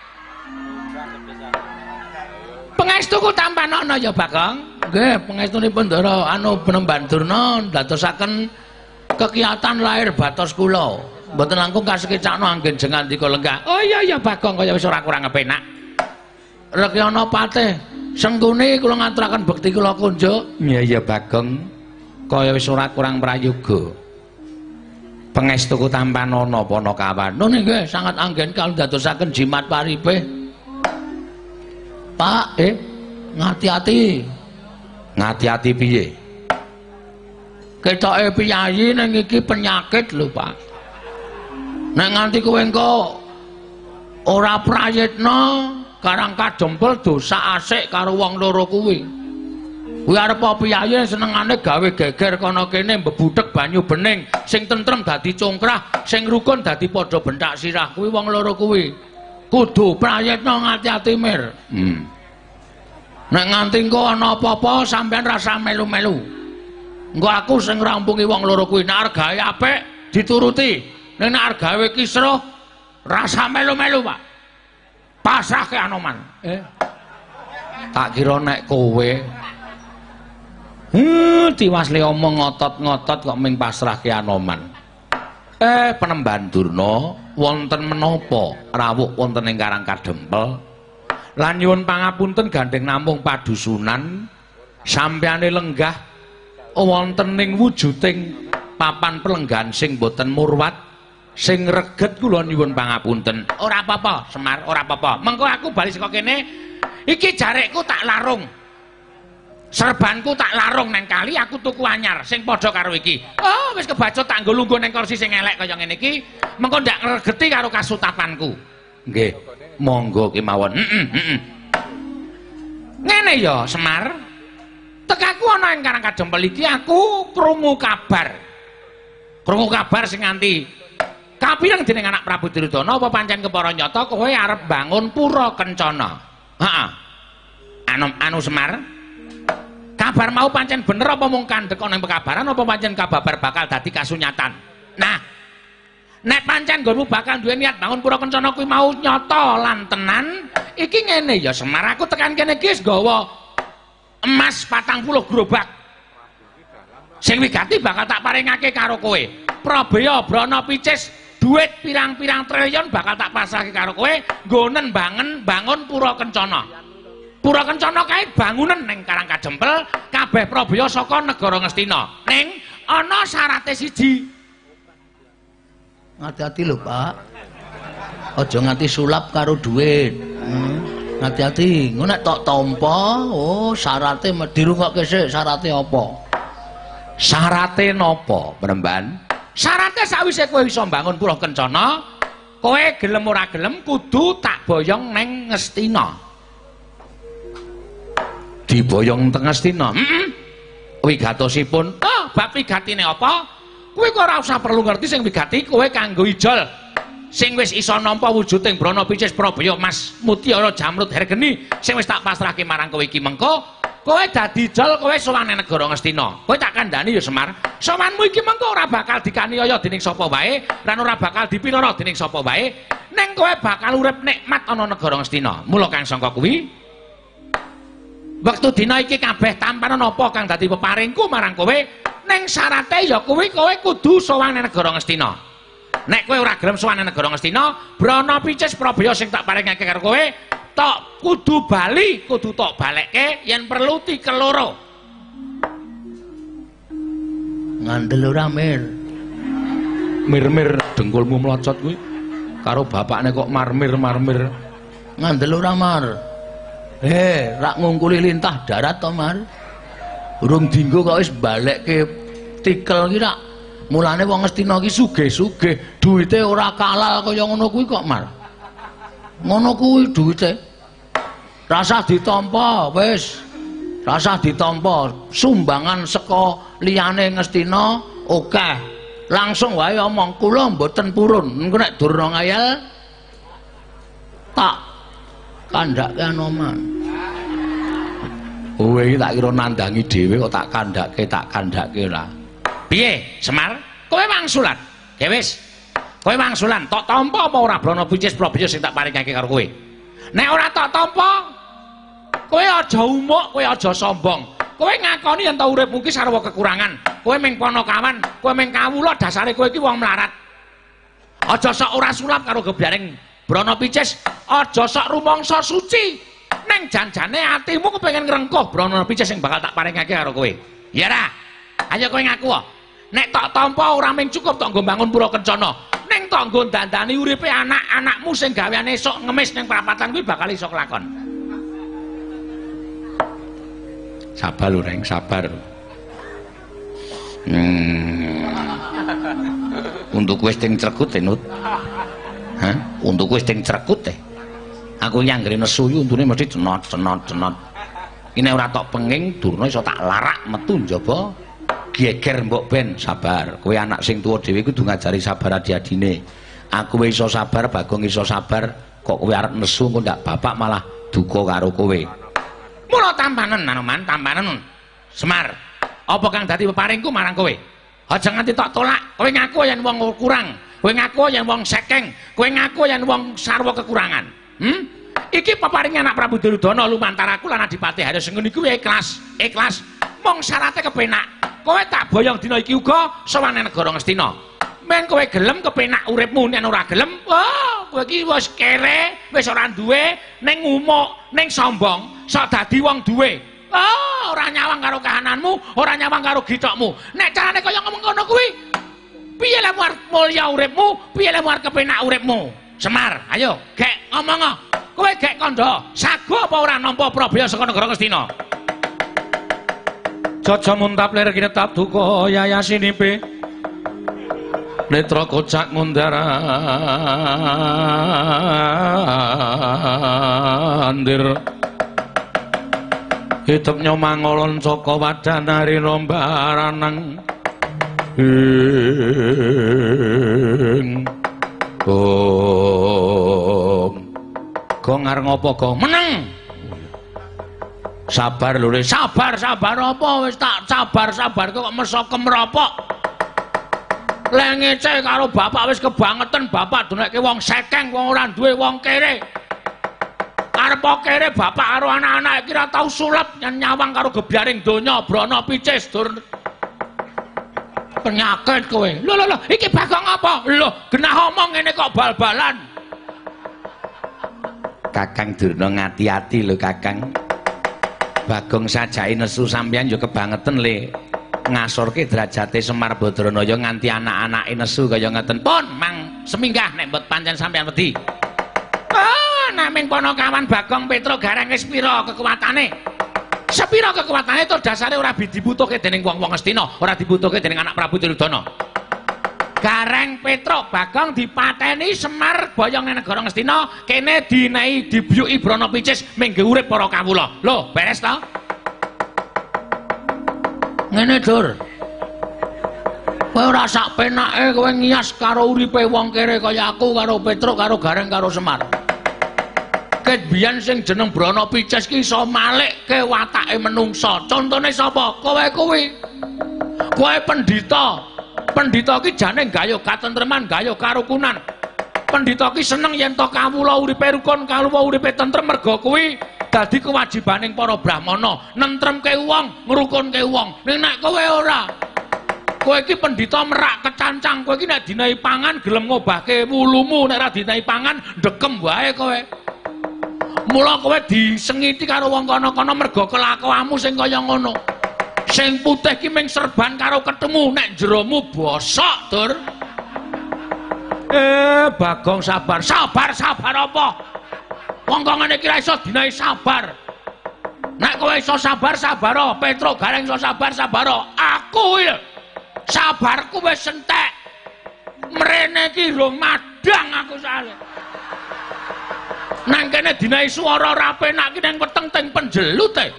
Pangestuku tampanana ya Bagong. Nggih, pangestunipun Ndara anu Penemban Durna dadosaken kegiatan lahir batos kula. Mboten langkung kasekecakno anggen jengandika lenggah. Oh iya iya Bagong kaya wis ora kurang kepenak. Rekyana Patih Sengkuni kula ngaturaken bekti kula kunjuk. Iya iya Bagong kaya wis ora kurang prayoga. Pangestuku tampanana Panakawan. Nun nggih sanget anggen kawula dadosaken jimat paripe. Pak, eh ngati-ati. Ngati-ati piye? Ketoke piyayi ning iki penyakit lho, Pak. Nek nganti kowe engko ora prayitna karang kadempel dosa asik karo wong loro kuwi. Kuwi arep piyayi senengane gawe geger kono kene mbebudhek banyu bening, sing tentrem dadi congkrah, sing rukun dadi padha bentak sirah. Kuwi wong loro kuwi. Kudu prayitna ngati-ati mir. Hmm. Nek nganti engko ana apa-apa sampean rasa melu-melu. Engko aku sing ngrampungi wong loro kuwi. Nek argae apik dituruti. Nek nek argae kisruh rasa melu-melu, Pak. Pasrahke Anoman. Eh. Tak kira nek kowe Hmm, diwasli omong ngotot-ngotot kok ming pasrahke Anoman. Eh, Penemban Durna wonten menapa rawuh wonten ing Karang Kadempel? Lan nyuwun pangapunten gandeng namung padusunan sampeyane lenggah wonten ing wujuding papan pelenggan sing boten murwat sing reget kula nyuwun pangapunten. Ora apa-apa, Semar, ora apa-apa. Mengko aku bali saka kene iki jarekku tak larung. Serbanku tak larung neng kali, aku tuku anyar sing padha karo iki. Oh, wis kebacut tak nggo lungguh neng kursi sing elek kaya ngene iki, mengko ndak ngregeti karo kasutapanku. Nggih, monggo kemawon. Heeh, heeh. Ngene ya, Semar. Tekaku ana ing Karang Kadempel iki aku krungu kabar. Krungu kabar sing nganti kapireng dening anak Prabu Duryudana apa pancen kepara nyata kowe arep bangun Pura Kencana. Heeh. Anu anu Semar. Kabar mau pancen bener apa mung kandhek ana ing pekabaran apa pancen kababar bakal dadi kasunyatan. Nah, nek pancen nggonmu bakal duwe niat bangun Pura Kencana kuwi mau nyata lan tenan, iki ngene ya Semar, aku tekan kene iki wis nggawa emas patang puluh gerobak. Sing wigati bakal tak paringake karo kowe. Prabaya Brana Picis duit pirang-pirang triliun bakal tak pasrahke karo kowe nggo nembangen bangun Pura Kencana. Pura Kencana kae bangunan ning Karang Kadempel kabeh prabaya saka negara Ngastina. Ning ana syarate siji. Hati-hati lho, Pak. Aja nganti sulap karo dhuwit. Hati-hati. Engko nek tok tampa, oh syarate dirungokke sik syarate apa? Syarate napa, Penemban? Syarate sawise kowe iso mbangun Pura Kencana, kowe gelem ora gelem kudu tak boyong ning Ngastina. Diboyong teng Ngastina. Heeh. Wigatosipun, oh, bab wigatine apa? Kowe kok ora usah perlu ngerti sing wigati kowe kanggo ijol. Sing wis iso nampa wujuding Brana Picis Prabaya Mas Mutiara Jamrut Hergeni sing wis tak pasrahke marang kowe iki mengko, kowe dadi ijol kowe sowan nang negara Ngastina. Kowe tak kandhani ya Semar. Sowanmu iki mengko ora bakal dikaniaya dening sapa wae, lan ora bakal dipiloro dening sapa wae. Ning kowe bakal urip nikmat ana negara Ngastina. Mula kang sangka kuwi wektu dina iki kabeh tampanan apa kang dadi peparingku marang kowe ning syarate ya kuwi kowe kudu sowan nang negara Ngastina. Nek kowe ora gelem sowan nang negara Ngastina, Brana Picis Prabaya sing tak paringake karo kowe tok kudu bali, kudu tok balekke yen perlu tikeloro. Ngandel ora mir. Mir-mir dengkulmu mlocot kuwi karo bapakne kok marmir-marmir. Ngandel ora mar. Eh, rak ngungkuli lintah darat to, Mar. Urung dinggo kok wis balekke tikel ki rak. Mulane wong Ngastina ki sugih-sugih, duwite ora kalal kaya ngono kuwi kok, Mar. Ngono kuwi duwite. Rasah ditampa, wis. Rasah ditampa. Sumbangan saka liyane Ngastina akeh. Langsung wae omong, kula mboten purun. Engko nek durna ngayal tak kandhake Anoman. Kowe iki tak kira nandangi dhewe kok tak kandhake, tak kandhake ora. Piye, Semar? Kowe wangsulan. Ya wis. Kowe wangsulan, tok tampa apa ora Brana Picis Prabaya sing tak paringake karo kowe? Nek ora tok tampa, kowe aja umuk, kowe aja sombong. Kowe ngakoni yen ta uripmu ki sarwa kekurangan. Kowe ming ponokawan, kowe ming kawula, dasare kowe iki wong melarat. Aja sok ora sulap karo gebyaring Brana Picis, aja sok rumangsa suci. Neng janjane atimu kepengin ngrengkuh Brana Picis sing bakal tak paringake karo kowe. Ya ra? Ayo kowe ngaku. Nek tok tampa ora mung cukup tok nggo bangun Pura Kencana. Ning tok nggo dandani uripe anak-anakmu sing gaweane esuk ngemis ning prapatan kuwi bakal iso kelakon. Sabar lho, Reng, sabar. Hmm. Untuk wis ting crekut e, Nut. Hah? Untuk wis ting crekut e. Aku nyanggere nesu yu untune mesti cenot cenot cenot. Ini ora tok penging Durna iso tak larak metu njaba geger mbok ben. Sabar. Kowe anak sing tuwa dhewe kudu ngajari sabar adi-adine. Aku wis iso sabar, Bagong iso sabar, kok kowe arep nesu kok ndak bapak malah duka karo kowe. Mula tampanen Anoman, tampanen. Semar, apa kang dadi peparingku marang kowe? Aja nganti tok tolak. Kowe ngaku yen wong kurang, kowe ngaku yen wong sekeng, kowe ngaku yen wong sarwa kekurangan. Hmm? Iki peparinge anak Prabu Duryudana lumantar aku lan Adipati Harya sing ngene iku ikhlas, ikhlas. Mong syaratnya kepenak. Kowe tak boyong dina iki uga sowan negara Ngastina. Men kowe gelem kepenak uripmu, nek ora gelem, oh, kowe iki wis kere, wis ora duwe, ning ngumuk, ning sombong, sok dadi wong duwe. Oh, ora nyawang karo kahananmu, ora nyawang karo githokmu. Nek carane kaya ngomong ngono kuwi, piye lemu arep mulya uripmu, piye lemu arep kepenak uripmu? Semar, ayo, gek ngomong. Kowe gek kandha, sago apa ora nampa Prabaya saka negara Ngastina? Jaja muntap lir kinetap duka yayasinipe. Netra kocak ngundarandir. Hidup nyomangolon saka wadanari rombaranang. Ing Gong Gong arep ngopo Gong? Meneng. Sabar lho, sabar sabar apa wis tak sabar sabar kok meso kemropok. Lek ngece karo bapak wis kebangetan, bapak dunekke wong sekeng, wong ora duwe, wong kere. Arep kere bapak karo anak-anak iki ora tau sulap yen nyawang karo gebyaring donya brana picis dur. Penyakit kowe. Lho lho lho, iki Bagong apa? Lho, genah omong ngene kok bal-balan. Kakang Durna ngati-ati lho, Kakang. Bagong sajake nesu sampeyan yo kebangetan le. Ngasorke derajate Semar Badranaya nganti anak-anake nesu kaya ngeten. Pun mang seminggah nek mbet pancen sampeyan wedi. Ah, naming Panakawan Bagong Petruk gareng wis pira kekuwatane? Sepira kekuwatane to dasare ora dibutuhke dening wong-wong Astina, ora dibutuhke dening anak Prabu Duryudana. Gareng Petruk Bagong dipateni Semar boyong ning negara Ngastina, kene dinehi dibiyuki brana picis minggu urip para kawula. Lho, beres to? Ngene, Dur. Kowe ora sak penake kowe ngias karo uripe wong kere kaya aku karo Petruk karo Gareng karo Semar. Ket biyen sing jeneng brana picis ki iso malikke watake menungsa. Contone sapa? Kowe kuwi. Kowe pendhita. Pendhita ki jane gayuh katentreman, gayuh karukunan. Pendhita ki seneng yen to kawula uripe rukun, kawula uripe tentrem merga kuwi dadi kewajibaning para brahmana, nentremke wong, ngrukunke wong. Ning nek kowe ora, kowe iki pendhita merak kecancang, kowe iki nek dinahi pangan gelem ngobahke wulumu, nek ora dinahi pangan ndekem wae kowe. Mula kowe disengiti karo wong kono-kono merga kelakuanmu sing kaya ngono. Sing putih ki ming serban karo ketemu, nek jeromu bosok, Dur. Eh, Bagong sabar. Sabar, sabar apa? Wong kok ngene iki ra iso dinahi sabar. Nek kowe iso sabar, sabaro. Petruk Gareng iso sabar, sabaro. Aku iki sabarku wis entek. Mrene iki rong madang aku sale. Nang kene dinahi swara ra penak ki ning weteng teng penjelut e.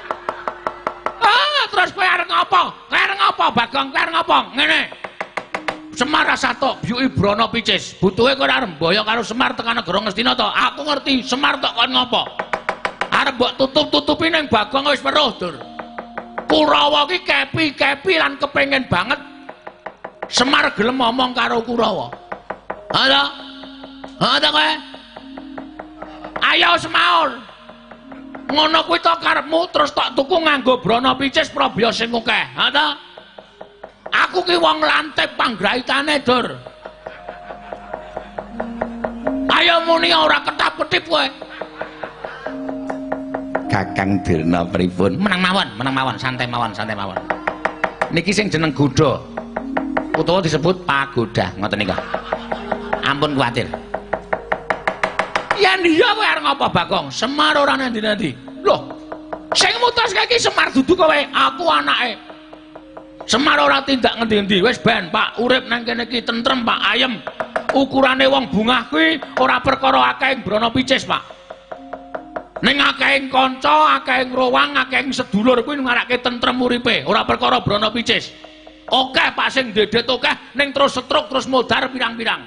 Ah, terus kowe arep ngopo? Kowe arep ngopo, Bagong? Kowe arep ngopo? Ngene. Semar Rasato byuki brana picis. Butuhe kowe arep mboyo karo Semar tekan negara Ngastina to. Aku ngerti Semar tok kon ngopo. Arep mbok tutup-tutupi ning Bagong wis weruh, Dur. Kurawa ki kepi-kepi lan kepengin banget Semar gelem ngomong karo Kurawa. Ha to? Ha to kowe? Ayo semaur. Ngono kuwi to karepmu terus tak tuku nganggo brana picis Prabaya sing akeh. Ha to? Aku ki wong lantip panggraitane, Dur. Ayo muni ora ketap-ketip kowe. Kakang Durna pripun? Menang mawon, menang mawon, santai mawon, santai mawon. Niki sing jeneng Gudha. Utawa disebut pagodah, ngoten nika. Ampun kuwatir. Yen iya kowe arep ngapa, Bagong? Semar ora nanti-nanti. Loh, Sing mutuske iki Semar dudu kowe, aku anake. Semar ora tindak ngendi-endi. Wis ben, Pak, urip nang kene iki tentrem, Pak, ayem. Ukurane wong bungah kuwi ora perkara akeh brana picis, Pak. Ning akeh kanca, akeh rowang, akeh sedulur kuwi ngarake tentrem uripe, ora perkara brana picis. Oke, Pak, sing dedet akeh ning terus setruk terus modar pirang-pirang.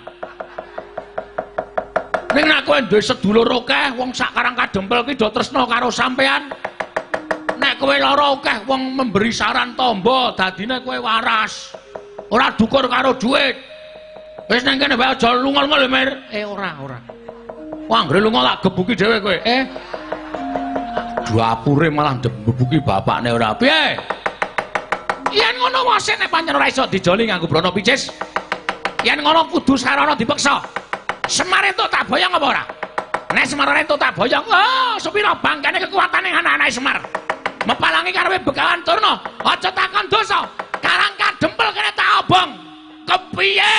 Ning nek kowe duwe sedulur akeh, wong sak Karang Kadempel ki do tresna karo sampean. Nek kowe lara akeh wong memberi saran tamba, dadine kowe waras. Ora dukur karo dhuwit. Wis nang kene wae aja lunga-lunga lho, Mir. Eh ora, ora. Wah, anggere lunga tak gebuki dhewe kowe. Eh. Dapure malah gebuki bapakne ora. Piye? Yen ngono wase nek pancen ora iso dijoli nganggo brana picis. Yen ngono kudu sarana dipeksa. Semar entuk tak boyong apa ora? Nek Semar entuk tak boyong, oh, sepira bangkane kekuatane anak-anake Semar. Mepalangi karepe Begawan Turna, aja takon dosa. Karang Kadempel kene tak obong. Kepiye?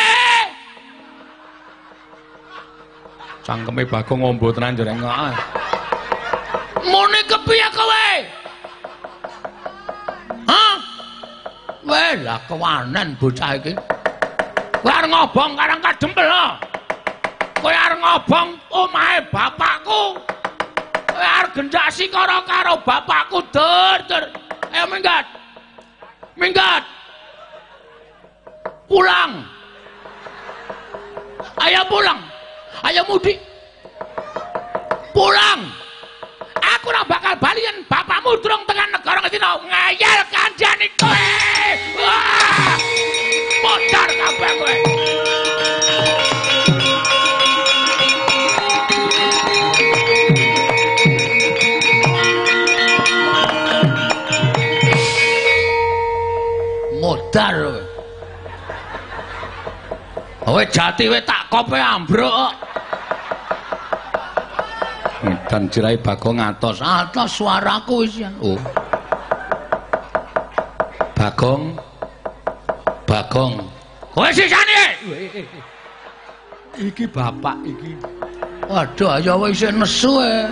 Cangkeme Bagong ngombo tenan jare ngok. Mune kepiye kowe? Hah? Weh, lah kewanen bocah iki. Kowe arep ngobong Karang Kadempel lho. Kowe arep ngobong omahe bapakku. Kowe arep gendasi karo karo bapakku dur dur. Ayo minggat. Minggat. Pulang. Ayo pulang. Ayo mudik. Pulang. Aku ora bakal bali yen bapakmu durung tekan negara ngestina. Ngayal kanjani kowe. Wah! Modar kabeh kowe. Modar kowe. Kowe jati we tak kope ambruk. Dan jirai Bagong atos, atos suaraku wis ya. Oh. Bagong. Bagong. Kowe sisane. Iki bapak iki. Waduh, ya wis nesu e.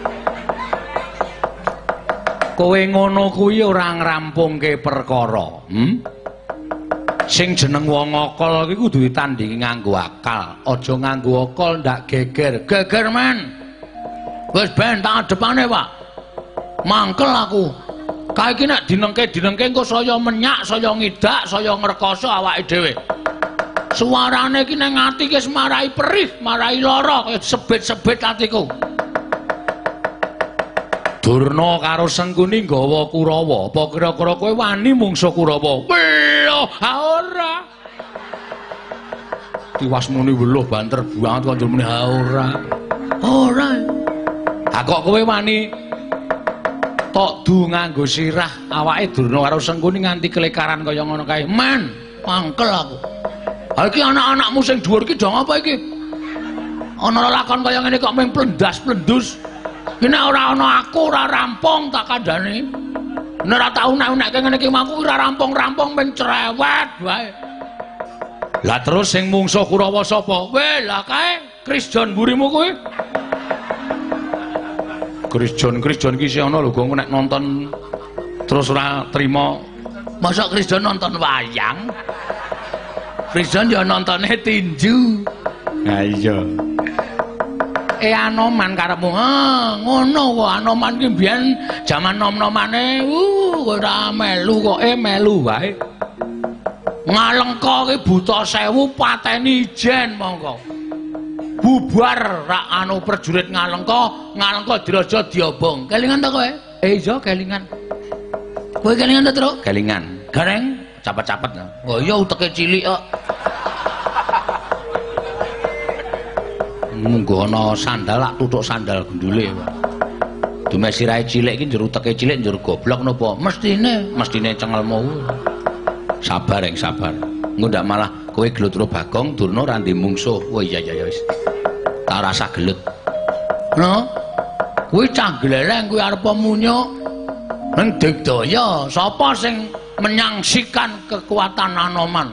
Kowe ngono kuwi ora ngrampungke perkara. Hm? Sing jeneng wong akal iki kudu ditandhingi nganggo akal, aja nganggo akal ndak geger. Geger men. Wis ben tak adepane, Pak. Mangkel aku. Kae iki nek dinengke-dinengke engko saya menyak, saya ngidak, saya ngrekoso awake dhewe. Suarane iki nang ati wis marai perih, marai lara, kaya sebet-sebet atiku. Durna karo Sengkuni nggawa Kurawa, apa kira-kira kowe wani mungsuh Kurawa? Lho, ha ora. Tiwas muni weluh banter banget kanjeng muni ha ora. Ora. Ha kok kowe wani tok du nganggo sirah awake Durna karo Sengkuni nganti kelekaran kaya ngono kae. Man, mangkel aku. Ha iki anak-anakmu sing dhuwur iki dong apa iki? Ana lelakon kaya ngene kok mung plendas-plendus. Ini ora ana aku ora rampung tak kandhani. Nek ora tau nek-nekke ngene iki mangku ora rampung-rampung men cerewet wae. Lah terus sing mungsuh Kurawa sapa? Weh, lah kae Krisjon mburimu kuwi. Krisjon Krisjon iki isih ana lho gong nek nonton terus ora trima. Masa Krisjon nonton wayang? Krisjon ya nontone tinju. Nah iya. Eh Anoman karepmu. Ha, ngono kok Anoman ki mbiyen jaman nom-nomane uh ora melu kok eh melu wae. Ngalengka ki buta sewu pateni ijen mongko. Bubar rak anu prajurit Ngalengka, Ngalengka diraja diobong. Kelingan ta kowe? Eh iya kelingan. Kowe kelingan ta, Truk? Kelingan. Gareng cepet-cepet. Oh iya uteke cilik kok. Munggo ana sandal lak tutuk sandal gendule. Dume sirahe cilik iki njero teke cilik njero goblok napa? Mestine, mestine cengelmu. Sabar ing sabar. Engko ndak malah kowe gelut karo Bagong Durna ra ndek mungsuh. Oh iya iya wis. Tak rasa gelut. No? Kuwi cah gleleng kuwi arep munyuk. Ning Digdaya sapa sing menyangsikan kekuatan Anoman?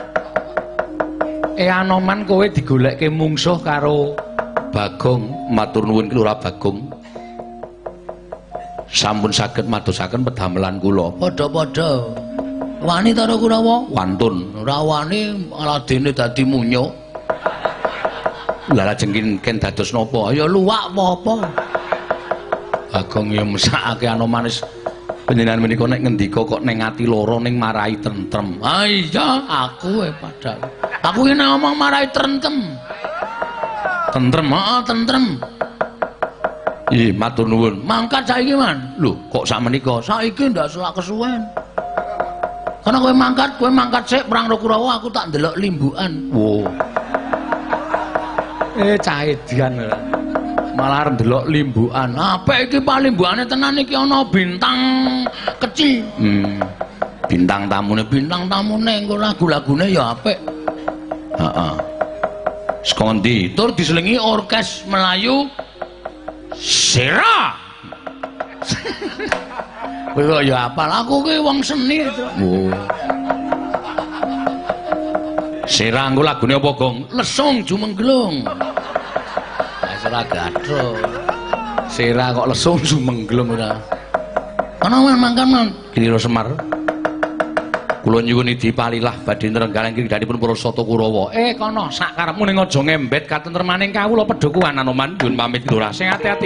Eh Anoman kowe digolekke mungsuh karo Bagong, matur nuwun ki ora Bagong. sampun saged madosaken pedamelan kula. Padha-padha. Wani ta Kurawa? Wantun. Ora wani malah dene dadi munyo. Lah lajeng ken dados napa? Ya luwak apa-apa. Bagong ya mesakake ana manis. Panjenengan menika nek ngendika kok ning ati lara ning marai tentrem. Ah iya, aku e padha. Aku iki ngomong marai tentrem. Tentrem, heeh, tentrem. Ih, matur nuwun. Mangkat saiki, Man. Lho, kok sak menika? Saiki ndak selak kesuwen. Karena kowe mangkat, kowe mangkat sik perang Kurawa, aku tak ndelok limbukan. Wo. Eh, cah edian. Malah ndelok limbukan. Apik iki palimbukane tenan iki ana bintang kecil. Hmm. Bintang tamune, bintang tamune engko lagu-lagune ya apik. Heeh. Saka ngendi? Tur diselingi orkes Melayu Sera. Kowe kok ya apal, aku ki wong seni to. Oh. Sera engko lagune apa, Gong? Lesung Jumengglung. Ora gathro. Sera kok lesung Jumengglung ora. Ana mangkan man Kira Semar. Kula nyuwun dipalilah badhe nrenggaling kidhanipun para Sata Kurawa. Eh kono sak karepmu ning aja ngembet katentremaning kawula pedhokuan Anoman nyuwun pamit lurah sing ati-ati.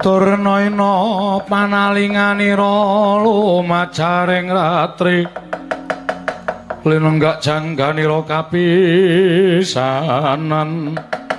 Turnaina panalinganira lumajaring ratri linenggak jangganira kapisanan.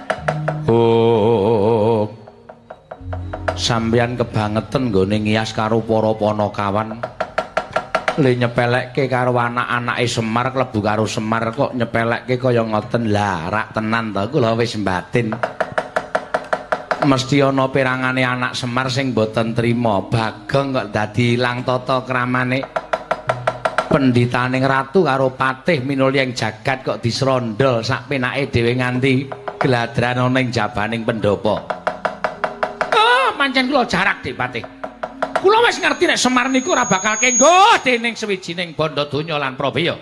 Oh sampeyan kebangetan nggone ngias karo para panakawan. Le nyepelekke karo anak-anake Semar klebu karo Semar kok nyepelekke kaya ngoten. Lah rak tenan to kula wis batin. Mesti ana pirangane anak Semar sing boten trima Bagong kok dadi ilang tata kramane. Pendhitaning ratu karo patih minulya ing jagat kok disrondol sak penake dhewe nganti gladran ana ing jabaning pendopo. Oh, pancen kula jarak Dik Patih. Kula wis ngerti nek Semar niku ora bakal kenggo dening sawijining bandha donya lan Prabaya.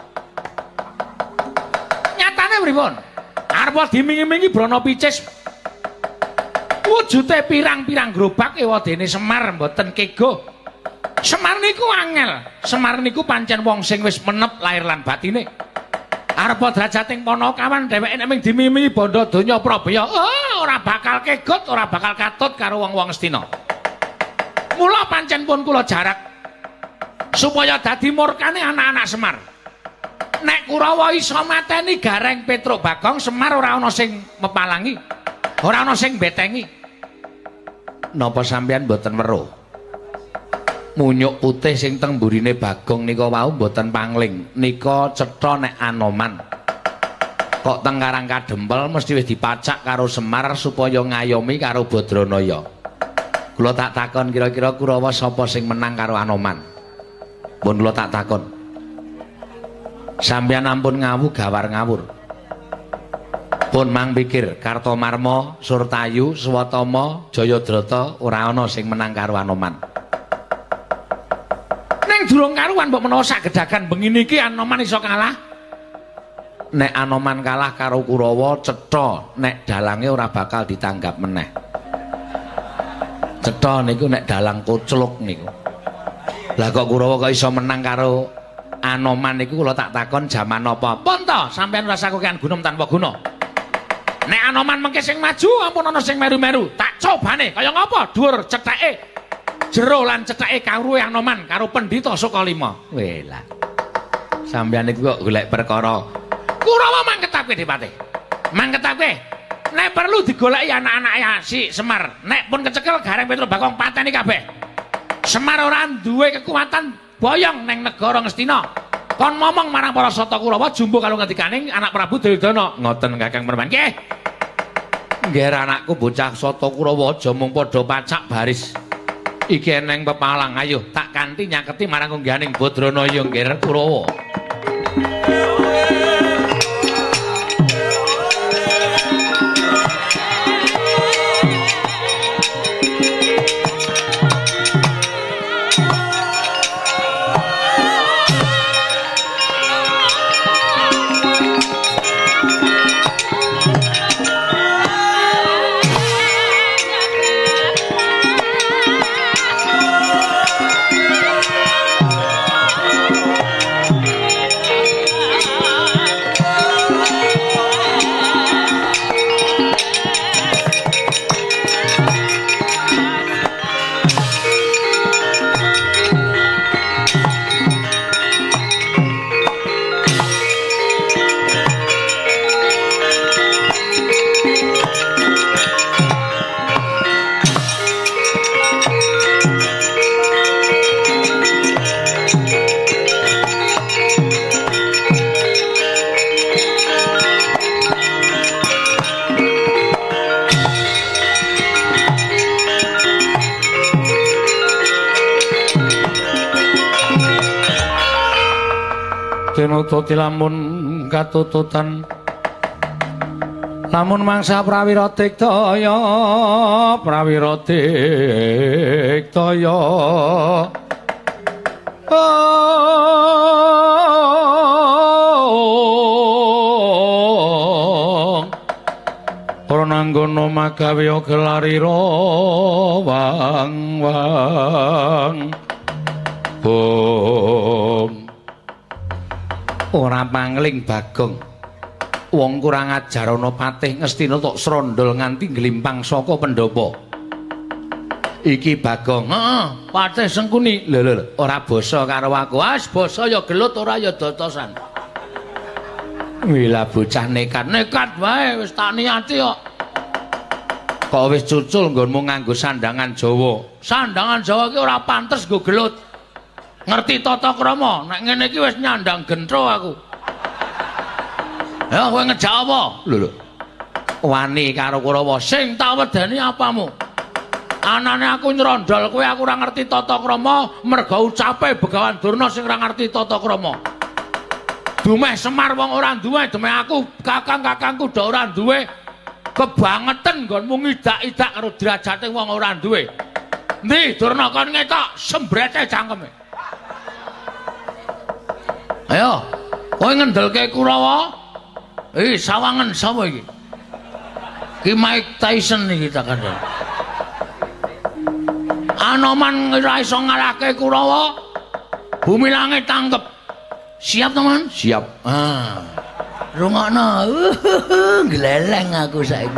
Nyatane pripun? Arep dimingi-mingi Brana Picis wujute pirang-pirang grobak ewadene Semar mboten kego. Semar niku angel. Semar niku pancen wong sing wis menep lahir lan batine. Arepa drajating panakawan dheweke nek ming dimimi bandha donya Prabaya, oh, ora bakal kegot, ora bakal katut karo wong-wong Astina. Mula pancen pun kula jarak supaya dadi murkane anak-anak Semar. Nek Kurawa iso mateni Gareng Petruk Bagong, Semar ora ana sing mepalangi, ora ana sing betengi. Napa sampeyan mboten weruh? Munyuk putih sing teng mburine Bagong nika wau mboten pangling, nika cetha nek Anoman. Kok teng Karang Kadempel mesti wis dipacak karo Semar supaya ngayomi karo Badranaya. Kula tak takon kira-kira Kurawa sapa sing menang karo Anoman? Pun kula tak takon. Sampeyan ampun ngawu gawar ngawur. Pun mang pikir Kartomarma, Surtayu, Swatama, Jayadrata ora ana sing menang karo Anoman. Ning durung karuan mbok menawa sagedhagan bengi niki Anoman iso kalah. Nek Anoman kalah karo Kurawa cetha nek dalange ora bakal ditanggap meneh. Cetha niku nek dalang kocluk niku. Lah kok Kurawa kok iso menang karo Anoman niku kula tak takon jaman apa? Pun to sampeyan rasa kekan gunung tanpa guna. Nek Anoman mengke sing maju ampun ana sing meru-meru. Tak cobane kaya ngapa? Dhuwur cetheke jero lan cetheke kawruhe Anoman karo Pendhita Sukalima. Welah. Sampeyan niku kok golek perkara. Kurawa mangketake Dipati. Mangketake. Nek perlu digoleki anak-anak si Semar. Nek pun kecekel Gareng Petruk Bagong pateni kabeh. Semar ora duwe kekuatan boyong neng negara Ngastina. Kon momong marang para Sata Kurawa jumbo kalau ngendikaning anak Prabu Duryudana. Ngoten Kakang Perman. Nggih. Nggih anakku bocah Sata Kurawa aja mung padha pacak baris. Iki eneng pepalang, ayo tak kanthi nyaketi marang kungganing Badranaya nggih Kurawa. Tinututi lamun katututan lamun mangsa prawira diktaya prawira diktaya ora nanggono magawe gelarira wang-wang oh ora pangling Bagong wong kurang ajar ana patih Ngastina tok srondol nganti nglimpang saka pendopo Iki Bagong. Heeh, Patih Sengkuni. Lho lho, ora basa karo aku. Wis basa ya gelut ora ya dotosan. Wila bocah nekat, nekat wae wis tak niati kok. Kok wis cucul nggonmu nganggo sandangan Jawa. Sandangan Jawa ki ora pantes nggo gelut. Ngerti tata krama, nek ngene iki wis nyandang gentro aku. Ya kowe ngejak apa? Lho lho. Wani karo Kurawa sing tak wedeni apamu? Anane aku nyrondol kowe aku ora ngerti tata krama merga ucape Begawan Durna sing ora ngerti tata krama. Dumeh Semar wong ora duwe, demeh aku kakang-kakangku do ora duwe. Kebangetan nggonmu ngidak-idak karo derajate wong ora duwe. Ndi Durna kon ngetok sembrete cangkeme. Ayo, kowe ngendelke Kurawa. Eh, sawangan sapa iki? Ki Mike Tyson iki tak kandhani. Anoman ora iso ngalahke Kurawa. Bumi langit tanggep. Siap teman? Siap. Ah. Rungokno. Gleleng aku saiki.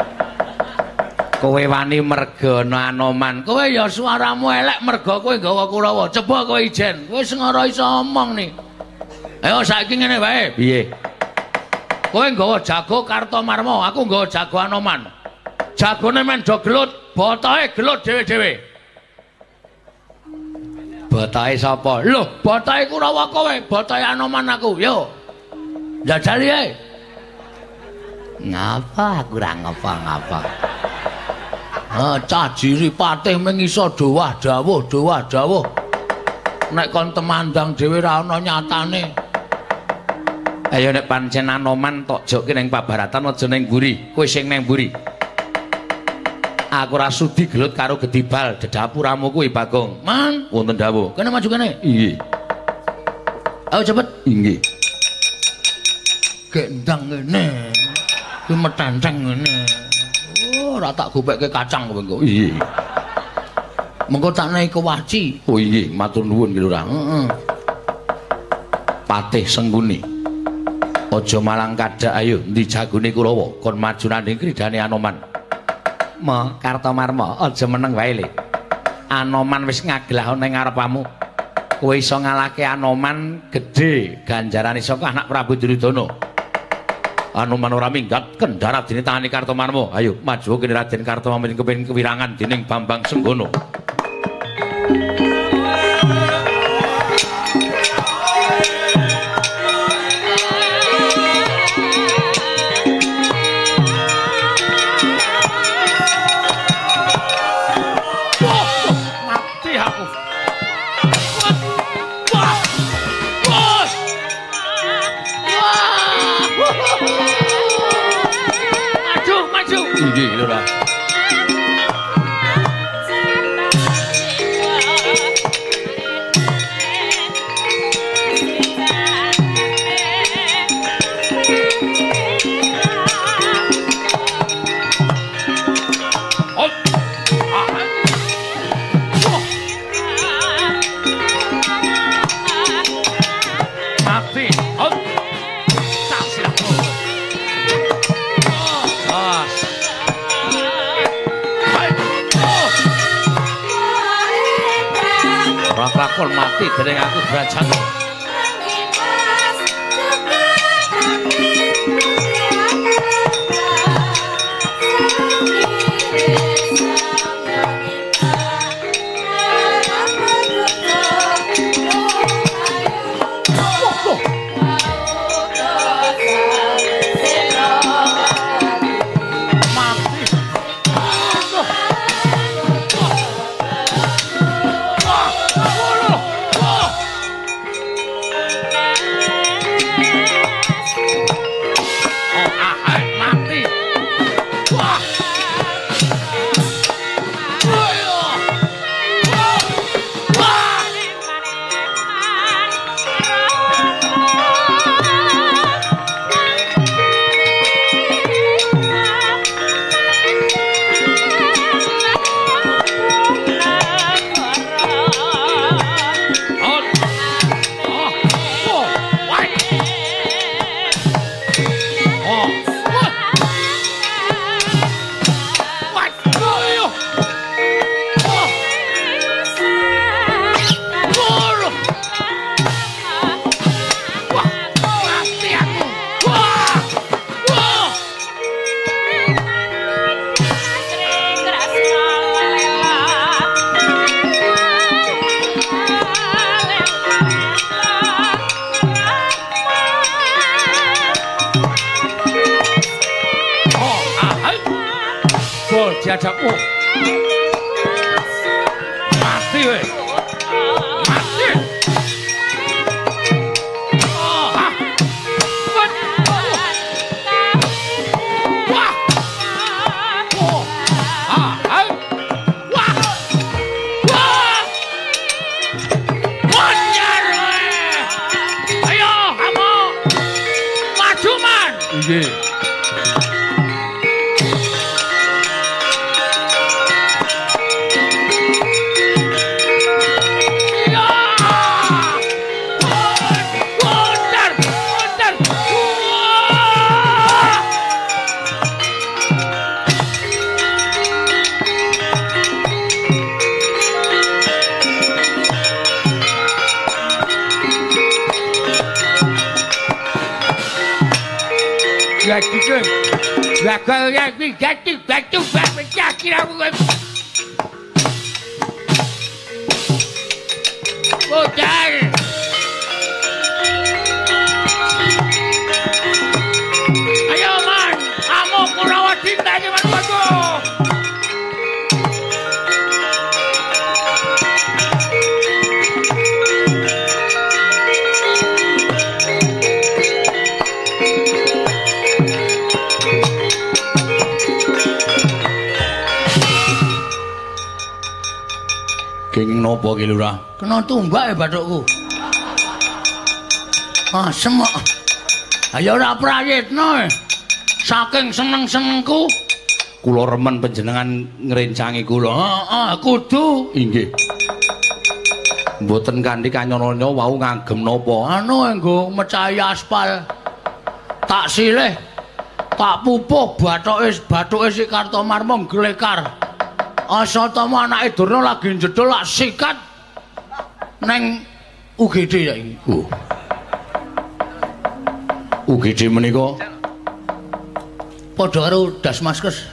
Kowe wani mergana Anoman. Kowe ya suaramu elek merga kowe nggawa Kurawa. Coba kowe ijen. Kowe sing ora iso omong nih. Ayo saiki ngene wae. Piye? Kowe nggawa jago Kartomarma, aku nggawa jago Anoman. Jagone men do gelut, botoke gelut dhewe-dhewe. Botoke sapa? Lho, botoke Kurawa kowe, botoke Anoman aku. Yo. Njajali ae. Ngapa aku ora ngapa-ngapa? Ah, cah jiri patih mung iso dowah dawuh, dowah dawuh. Nek kon temandang dhewe ra ana nyatane. Ayo nek pancen Anoman tok jokke ning Pabaratan aja ning mburi. Kowe sing ning mburi. Aku ora sudi gelut karo Gedibal dedapuramu kuwi Bagong. Man, wonten dawuh. Kene maju kene. Nggih. Ayo cepet. Nggih. Gendang ngene. Kuwi metenteng ngene. Oh, ora tak gopekke kacang kowe engko. Nggih. Mengko tak naik kewaci. Oh nggih, matur nuwun Ki Lurah. Heeh. Patih Sengkuni. Aja malang kadak ayo ndi jagone Kurawa kon maju nanding kridane Anoman. Ma Kartomarma aja meneng wae Le. Anoman wis ngaglah ning ngarepamu. Kowe iso ngalahke Anoman gedhe ganjarane saka anak Prabu Duryudana. Anoman ora minggat kendharat dene tangane Kartomarma. Ayo maju kene Raden Kartomarma kepengin kewirangan dening Bambang Senggono. Nggih, Lurah. Lakon mati dening aku derajat. diajak. Oh. Mati weh. Mati. Oh, ah. Wah. Wah. Oh. Ah, ah. Wah. Wah. Monjar weh. Ayo, kamu. Maju man. Nggih. Gagal ya, gagal, gagal, pecah kira gue. Putar. Ayo man, kamu Kurawat cinta cuman bagus. Kenging nopo ki Lurah? Kena tumbak ya bathukku. Ah, semak. Ayo ora prayitna. Saking seneng-senengku kula remen panjenengan ngrencangi kula. Heeh, kudu. Inggih. Mboten kanthi kanyana wau ngagem napa? Anu nggo mecahi aspal. Tak silih. Tak pupuh bathuke bathuke si Kartomarma glekar. Asatama anake Durna lagi njedhul lak sikat neng U G D ya iki. Oh. U G D menika padha karo Dasmaskes.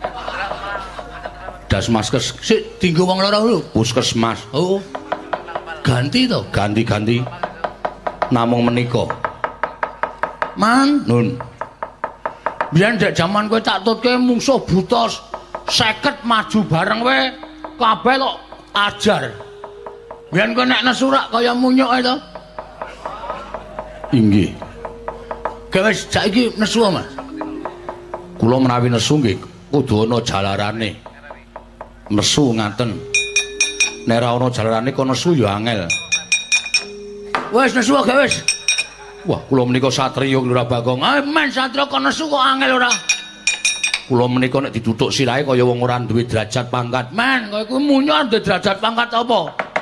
Dasmaskes sik dienggo wong lara lho, Puskesmas. Oh. Ganti to, ganti-ganti. Namung menika. Man, nun. Biyen nek jaman kowe tak tutke mungsuh butos seket maju bareng we kabeh kok ajar. Biyen kowe nek nesu rak kaya munyuk ae to. Inggih. Kowe saiki nesu Mas. Kula menawi nesu nggih kudu ana jalarane. Nesu ngaten. Nek ora ana jalarane kok nesu ya angel. Wes nesu gak wis. Wah, kula menika satriya Lurah Bagong. Ah, men satriya kok nesu kok angel ora. Kula menika nek dituthuk sirahe kaya wong ora duwe derajat pangkat. Men, kowe kuwi munyur duwe derajat pangkat apa?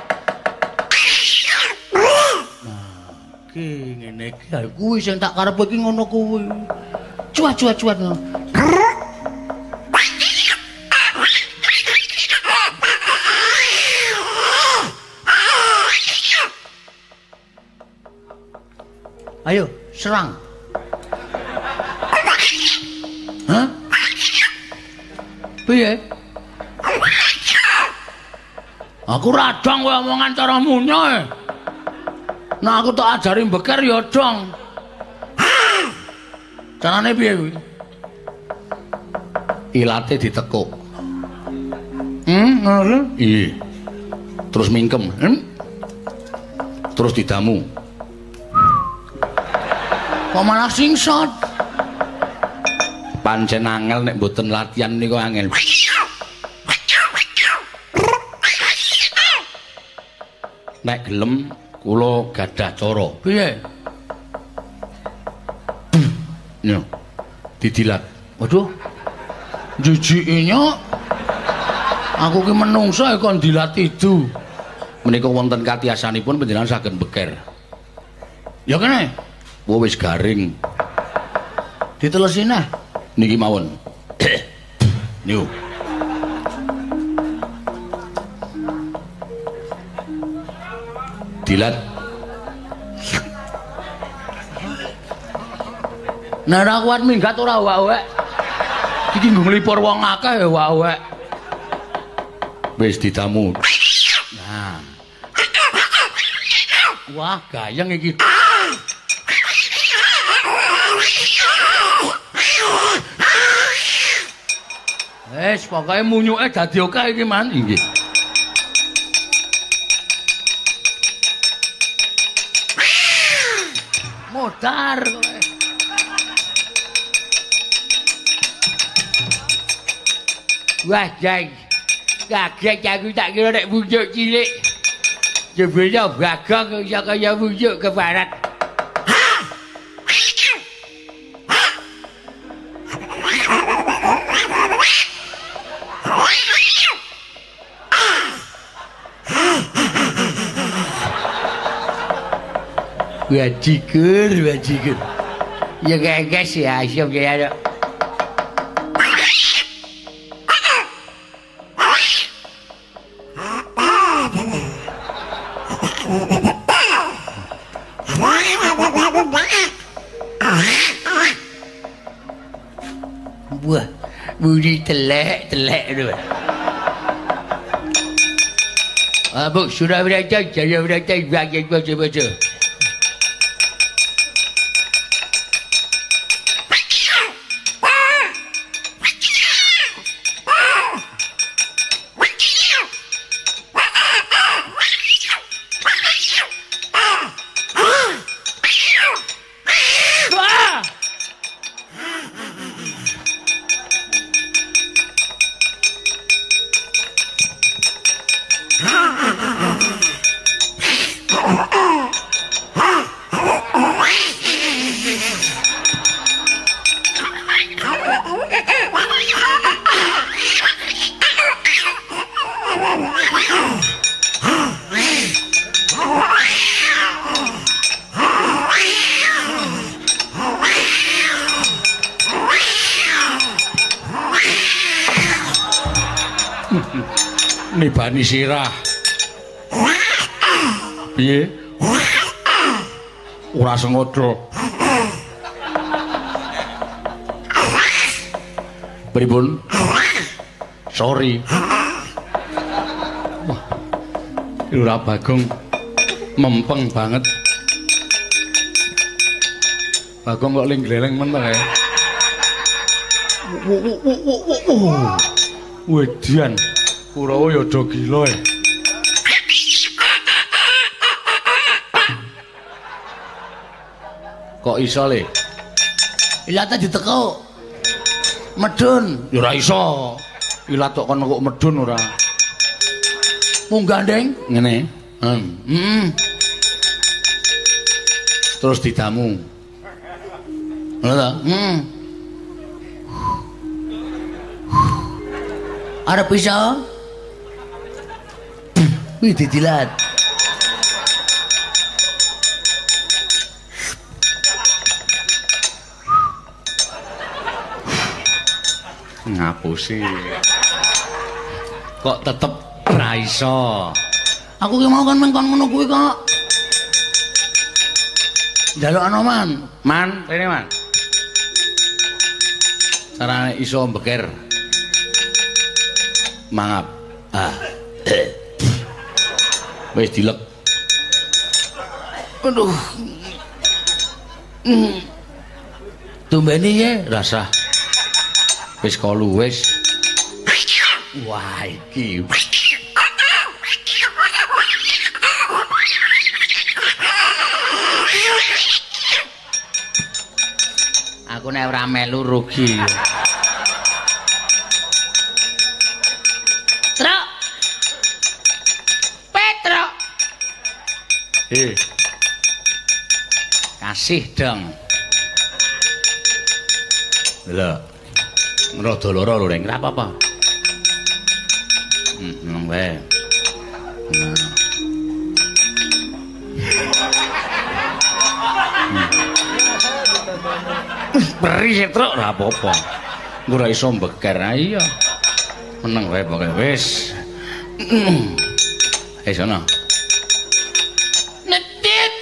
Nah, ki ngene iki ha kuwi sing tak karepe iki ngono kuwi. Cuat-cuat-cuat ngono. Ayo, serang. Hah? Piye? Aku radang kowe omongan cara munyo. Nah aku tak ajari beker ya dong. Carane piye kuwi? Ilate ditekuk. Hmm, ngono? Iya. Terus mingkem, hmm? Terus didamu. Kok malah singsot? Pancen angel nek mboten latihan niku angel. Nek gelem kula gadah cara. Piye? Yo. Didilat. Waduh. Jijiki nyok. Aku ki menungso kok dilat itu. Menika wonten katiasanipun panjenengan saged beker. Ya kene. Wah wis garing. Ditelesi nah. Niki mawon. Niku. Dilat. Nek ora kuat minggat ora wawek. Iki nggo nglipur wong akeh ya wawek. Wis ditamu. Nah. Wah, gayeng iki. Wis pokoke munyuke dadi akeh iki man. Inggih. Modar kowe. Wah, jai. Kaget aku tak kira nek bujuk cilik. Jebule bagong iso kaya bujuk ke barat. Wajikur, wajikur. Ya guys ya, siap ya. Wah, bunyi telek-telek tu. Ah, bu, sudah belajar, saya belajar belajar baca-baca. Nibani sirah. Piye? Ora sengodo. Pripun? Sorry. Wah. Lurah Bagong mempeng banget. Bagong kok ling-gleleng men ta. Wedian. Kurawa ya do gila e. Kok iso le? Ilate diteko. Medun, ya ora iso. Ilat kok kono kok medun ora. Munggah ndeng ngene. Heeh. Hmm. Terus didamu. Ngono ta? Hmm. Arep iso? Wih, didilat. Ngapusi. Kok tetep ra iso? Aku ki mau kan mengkon ngono kuwi kok. Njaluk ana man. Man, rene man. Carane iso mbeker. Mangap. Ah. Wis dilek. Aduh. Hmm. Tumbene ye rasa. Wis kolu wis. Wah iki. Aku nek ora melu rugi. Truk. Petro. Eh. Kasih dong. Lho. Rada lara lho, Reng. Ora apa-apa. Hmm, wae. Nah. Beri truk ora apa-apa. Engko ora iso mbeker. Ha iya. Meneng wae pokoke wis. Ayo sono. Netit.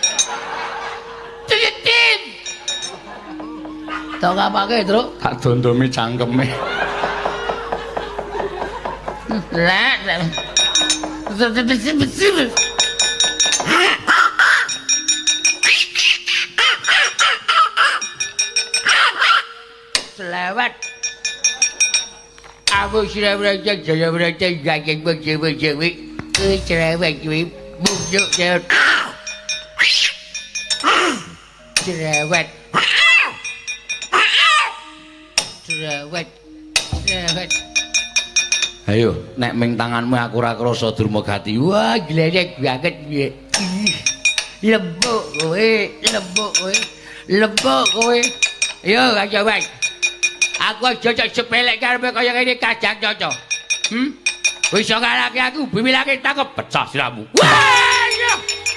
Netit. Tok apake, Truk? Tak dondomi cangkeme. Lah. Selewat. kamu cerewet cerewet gageng bejewe-jewe cerewet jewe bujuk cerewet cerewet cerewet cerewet. Ayo, nek ming tanganmu aku ora krasa Durmagati. Wah, gledek banget piye. Lembuk kowe, lembuk kowe. Lembuk kowe. Yo, Raja Wai. Aku aja cocok sepelek karepe kaya ngene Kajang Caca. Hm? Wis iso ngalahke aku, bimilake tangkep pecah siramu. Wah! Yo.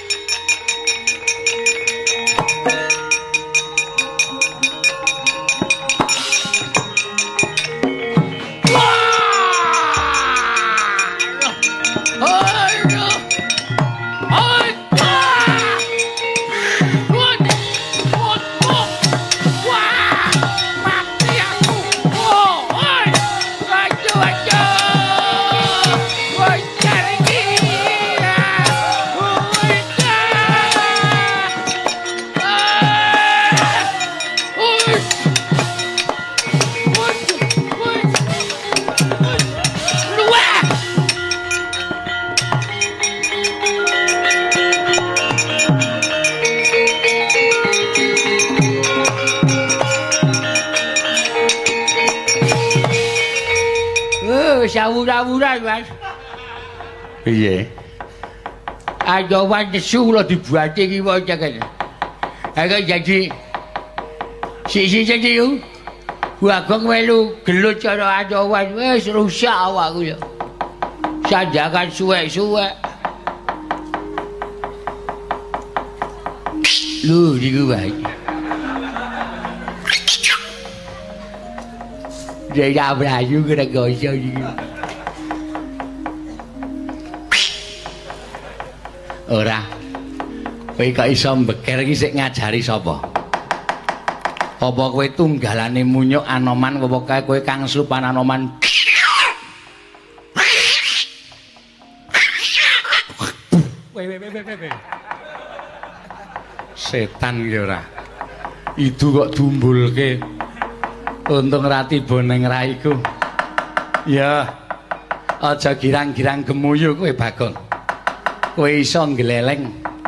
Sawura-wura, Mas. Piye? Ayo wae nesu lho dibuate iki wae jagan. Aku jadi sisi jadi yo. Wagong melu gelut cara adowan wis rusak awakku ya. Sanjangan suwek-suwek. Lho niku wae. Dia abrayu kena gosok iki. Ora. Kowe kok iso mbeker iki sik ngajari sapa? Apa kowe tunggalane munyuk Anoman apa kae kowe kang supan Anoman? Setan iki ora. Idu kok dumbulke. Untung ra tiba ning raiku. Ya. Aja girang-girang gemuyu kowe Bagong. Kowe iso gleleng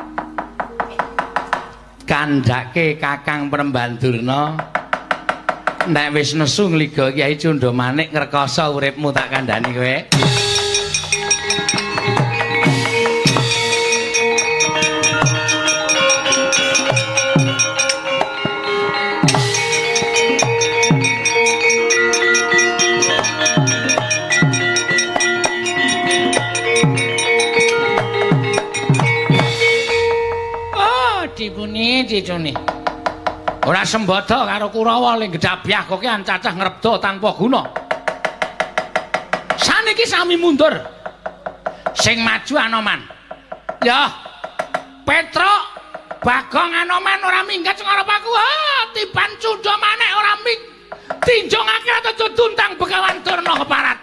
kandhake Kakang Prembandurna nek wis nesu ngliga Kyai Cundamanik ngrekoso uripmu tak kandhani kowe. Dicune. Ora sembada karo Kurawa ling gedhabyah koke ancacah ngrebda tanpa guna. Saniki sami mundur. Sing maju Anoman. Ya. Petruk Bagong Anoman ora minggat sing arep aku. Ha, tiban Cundamanik ora ming. Tinjong akhirat aja tuntang Begawan Durna keparat.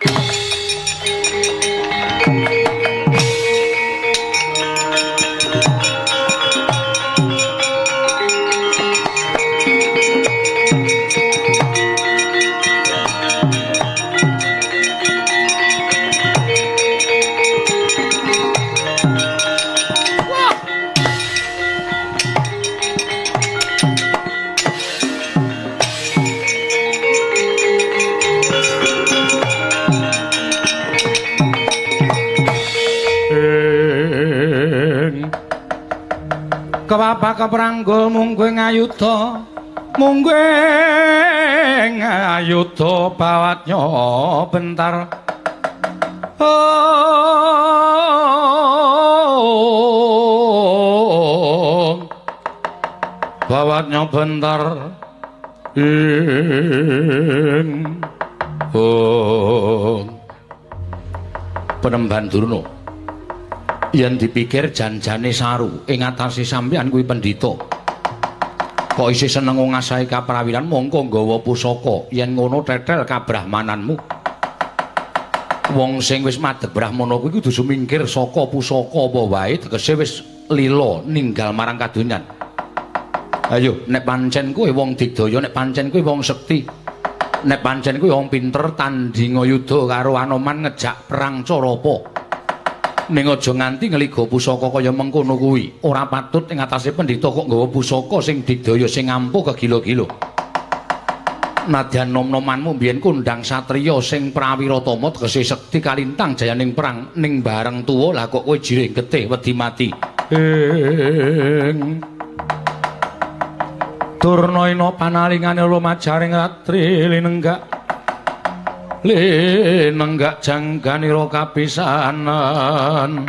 Kewabah kepranggo mungguing ayuda mungguing ayuda bawatnya bentar oh bawatnya bentar ing oh Penemban Durna yen dipikir janjane saru ing atase sampeyan kuwi pendhita kok isih seneng ngasahi kaprawiran mongko nggawa pusaka yen ngono tetel kabrahmananmu wong sing wis madhep brahmana kuwi kudu sumingkir saka pusaka apa wae tegese wis lila ninggal marang kadonyan. Ayo nek pancen kowe wong digdaya nek pancen kowe wong sekti Nek pancen kuwi wong pinter tandhinga yuda karo Anoman ngejak perang cara apa? Ning aja nganti ngeliga pusaka kaya mengkono kuwi. Ora patut ing atase pendhita kok nggawa pusaka sing digdaya sing ampuh kegilo-gilo. Nadyan nom-nomanmu mbiyen kondang satriya sing prawiratama tegese sekti kalintang jayaning perang ning bareng tuwa lah kok kowe jiring getih wedi mati. Ing Durnaina panalingane lumajaring ratri linenggak linenggak jangganira kapisanan.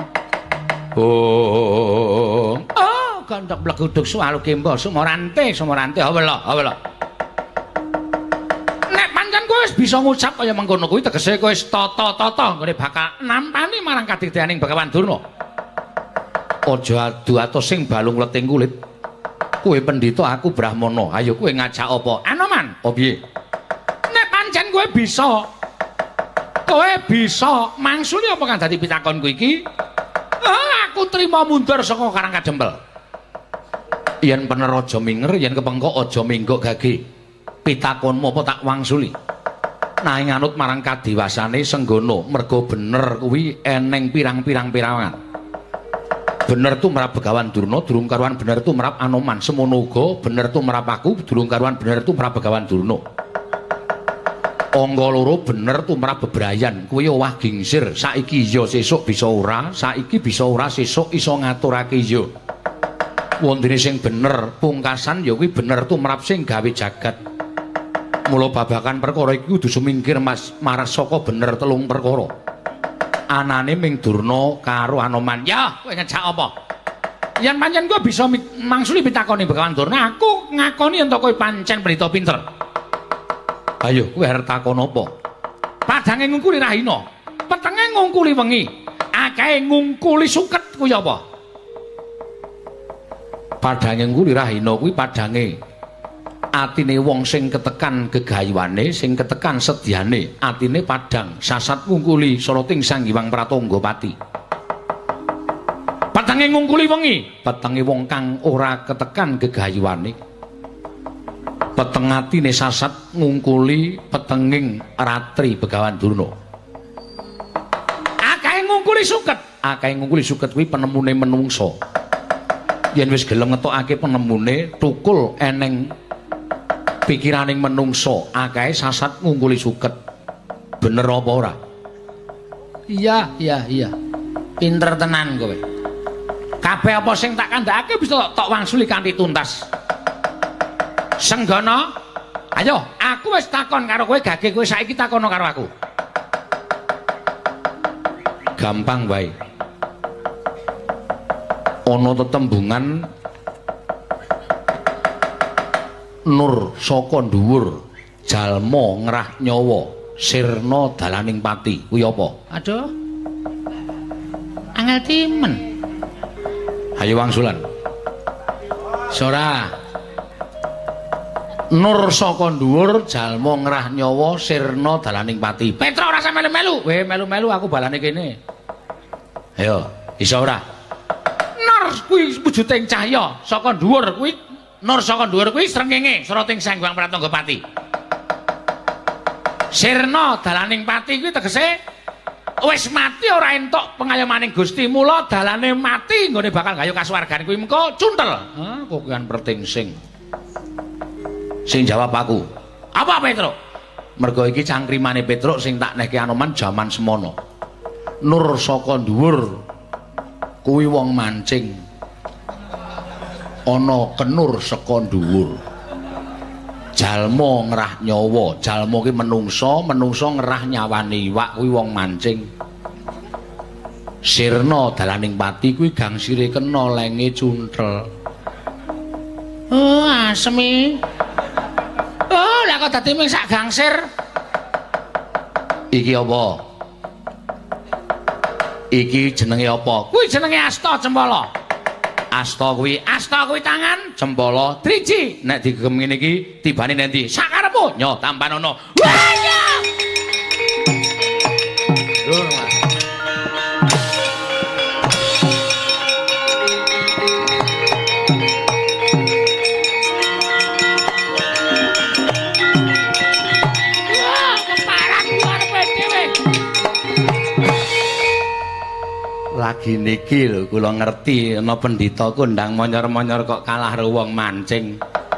Oh, oh kandhak bleguduk swalu kemba sumorante sumorante awela awela. Nek pancen kowe wis bisa ngucap kaya mengkono kuwi tegese kowe wis tata-tata nggone bakal nampani marang kadidyaning Bagawan Durna. Aja adu atos sing balung leting kulit. Kowe pendhita aku Brahmana. Ayo kowe ngajak apa? Anoman. Oh piye? Nek pancen kowe bisa kowe bisa mangsuli apa kang dadi pitakonku iki? Oh, aku trima mundur saka Karang Kadempel. Yen pener aja minger, yen kepengko aja minggok gage. Pitakonmu apa tak wangsuli? Nanging anut marang kadewasane Senggana, merga bener kuwi eneng pirang-pirang pirangan. Bener tumrap Begawan Durna durung karuan bener tumrap Anoman, semono uga bener tumrap aku durung karuan bener tumrap Begawan Durna. Angga loro bener tumrap bebrayan, kuwi owah gingsir, saiki iya sesuk bisa ora, saiki bisa ora sesuk iso ngaturake iya. Wondene sing bener pungkasan ya kuwi bener tumrap sing gawe jagat. Mula babakan perkara iki kudu sumingkir Mas marang saka bener telung perkara. Anane ming Durna karo Anoman. Ya, kowe ngejak apa? Yen pancen kowe bisa mangsuli pitakoni Begawan Durna, aku ngakoni yen kowe pancen pendhita pinter. Ayo, kowe arep takon apa? Padange ngungkuli rahina, petenge ngungkuli wengi, akeh ngungkuli suket kuwi apa? Padange ngungkuli rahina kuwi padange atine wong sing ketekan gegayuwane, sing ketekan sedyane, atine padhang sasat ngungkuli Sarating Sang Hyang Pratanggapati. Petenge ngungkuli wengi, petenge wong kang ora ketekan gegayuwane. Peteng atine sasat ngungkuli petenging ratri Begawan Durna. Akeh ngungkuli suket, akeh ngungkuli suket kuwi penemune menungsa. Yen wis gelem ngetokake penemune, tukul eneng pikiraning menungso, akeh sasat ngungkuli suket. Bener apa ora? Iya, iya, iya. Pinter tenan kowe. Kabeh apa sing tak kandhakake bisa tok wangsuli kanthi tuntas. Senggana, ayo, aku wis takon karo kowe, gage kowe saiki takono karo aku. Gampang wae. Ana tetembungan nur saka dhuwur jalma ngrah nyawa sirna dalaning pati kuwi apa? Aduh angel timen. Ayo wangsulan. Sora nur saka dhuwur jalma ngrah nyawa sirna dalaning pati. Petra ora sampe melu-melu. Weh melu-melu aku balane kene. Ayo iso ora? Nur kuwi wujuding cahya saka dhuwur kuwi. Nur saka dhuwur kuwi srengenge Sarating Sang Hyang Pratanggapati. Sirna dalaning pati kuwi tegese wis mati ora entuk pengayamaning Gusti, mula dalane mati nggone bakal gayo kasuwargan kuwi mengko cuntel. Ah, kok kan pertingsing. Sing jawab aku. Apa Petruk? Mergo iki cangkrimane Petruk sing tak nehke Anoman jaman semono. Nur saka dhuwur kuwi wong mancing. Ana kenur saka dhuwur. Jalma ngrah nyawa, jalma ki menungsa, menungsa ngrah nyawane iwak kuwi wong mancing. Sirna dalaning pati kuwi gangsire kena lenge cuntel. Oh, asmi. Oh, lah kok dadi ming sak gangsir. Iki apa? Iki jenenge apa? Kuwi jenenge asta cempala. Asta kuwi, asta kuwi tangan, cempala driji. Nek digegem ngene iki tibane nendi? Sakarepmu. Nyo tampanono. Waya! Lur, Mas. lagi niki lho kula ngerti ana pendhita kondang monyor-monyor kok kalah karo wong mancing.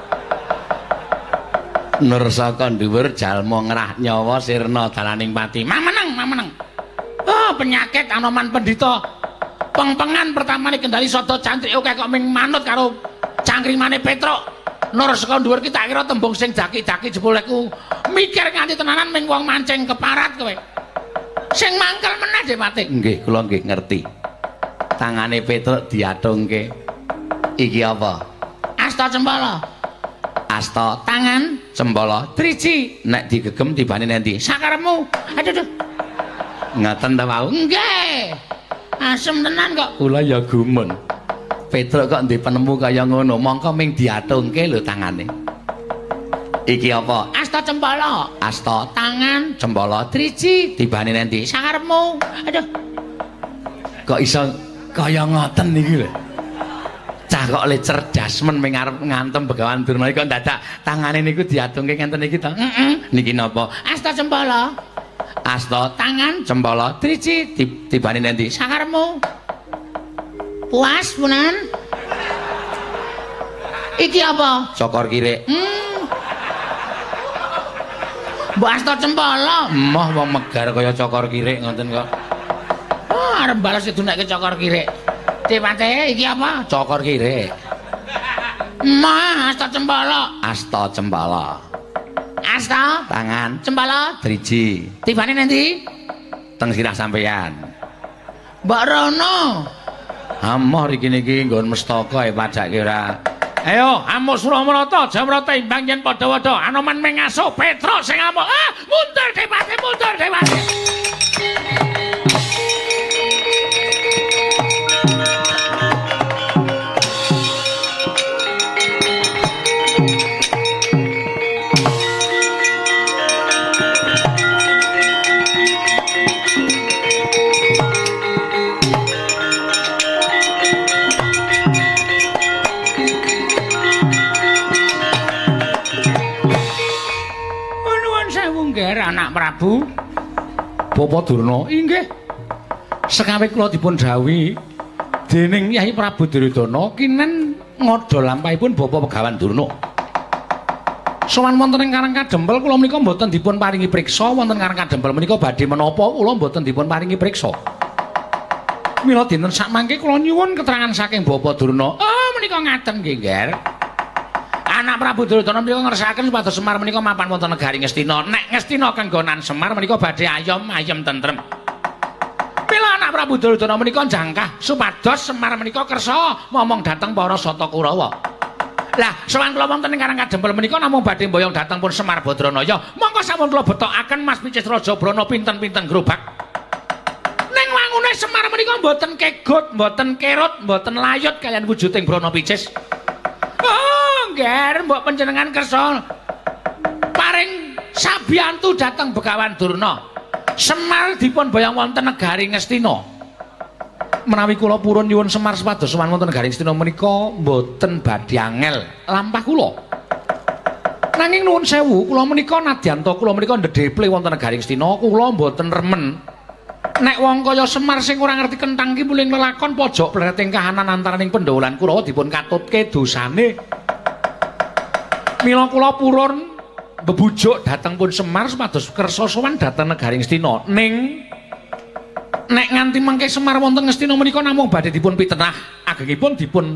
Nur saka dhuwur jalma ngrah nyawa sirna dalaning pati. Mameneng, mameneng. Oh, penyakit anoman pendhita. Pengpengan pertamane kendali sada cantrik oke kok ming manut karo cangkrimane Petruk. Nur saka dhuwur ki tak kira tembung sing daki-daki jebul aku mikir nganti tenanan ming wong mancing keparat kowe. Sing mangkel meneh Dewate. Nggih, kula nggih ngerti. Tangane Petruk diatungke. Iki apa? Asta cempala. Asta tangan cempala driji. Nek digegem tibane nendi? Sakarepmu. Aduh, aduh. Ngaten ta wau? Nggih. Asem tenan kok. Kula ya gumun. Petruk kok ndek penemu kaya ngono, mongko ming diatungke lho tangane. Iki apa? Asta cempala. Asta tangan cempala driji tibane nendi? Sakarepmu. Aduh. Kok iso kaya ngoten niki lho. Cah kok le cerdas men ming arep ngantem Begawan Durna kok dadak tangane niku diatungke ngenten iki to. Heeh. Niki napa? Asta cempala. Asta tangan cempala driji tibane nendi? Sakarepmu. Puas punan. Iki apa? Cokor kirek. Hmm. Mbok asta cempala. Emoh wong megar kaya cokor kirek ngoten kok. Oh, arep balas didunekke cokor kirek. Dewate iki apa? Cokor kirek. Emah asta cempala. Asta cempala. Asta tangan cempala driji. Tibane nanti? Teng sirah sampeyan. Mbak Rono. Amoh iki niki nggon mestaka e padake ora. Ayo, amuk Suramarata, Jamrata imbang yen padha-padha. Anoman mengaso Petruk sing amuk. Ah, mundur Dewate, mundur Dewate. Anak Prabu Bapa Durna inggih sekawit kula dipun dawuhi dening Kyai Prabu Duryudana kinen ngadha lampahipun Bapa Begawan Durna sowan wonten ing Karang Kadempel kula menika mboten dipun paringi priksa wonten Karang Kadempel menika badhe menapa kula mboten dipun paringi priksa mila dinten sakmangke kula nyuwun keterangan saking Bapa Durna oh menika ngaten nggih Nger Anak Prabu Duryudana menika ngersakaken supados Semar menika mapan wonten negari Ngastina. Nek Ngastina kanggonan Semar menika badhe ayem ayem tentrem. Mila anak Prabu Duryudana menika jangkah supados Semar menika kersa momong dhateng para Sata Kurawa. Lah, sowan kula wonten ing Karang Kadempel menika namung badhe mboyong dhateng pun Semar Badranaya. Monggo sampun kula betokaken Mas Picis Raja Brana pinten-pinten grobak. Ning wangune Semar menika mboten kegut, mboten kerut, mboten layut kalian wujuding Brana Picis. Nger, mbok panjenengan kersa paring sabiyantu dhateng Begawan Durna. Semar dipun boyong wonten negari Ngastina. Menawi kula purun nyuwun Semar supados sowan wonten negari Ngastina menika mboten badhe angel lampah kula. Nanging nuwun sewu, kula menika nadyanto kula menika ndedheple wonten negari Ngastina, kula mboten remen. Nek wong kaya Semar sing ora ngerti kentang ki muling lelakon pojok plereting kahanan antaraning Pandhawa Kurawa dipun katutke dosane. Mila kula purun bebujuk dhateng pun Semar supados kersa sowan dhateng negari Ngastina. Ning nek nganti mangke Semar wonten Ngastina menika namung badhe dipun pitenah, agengipun dipun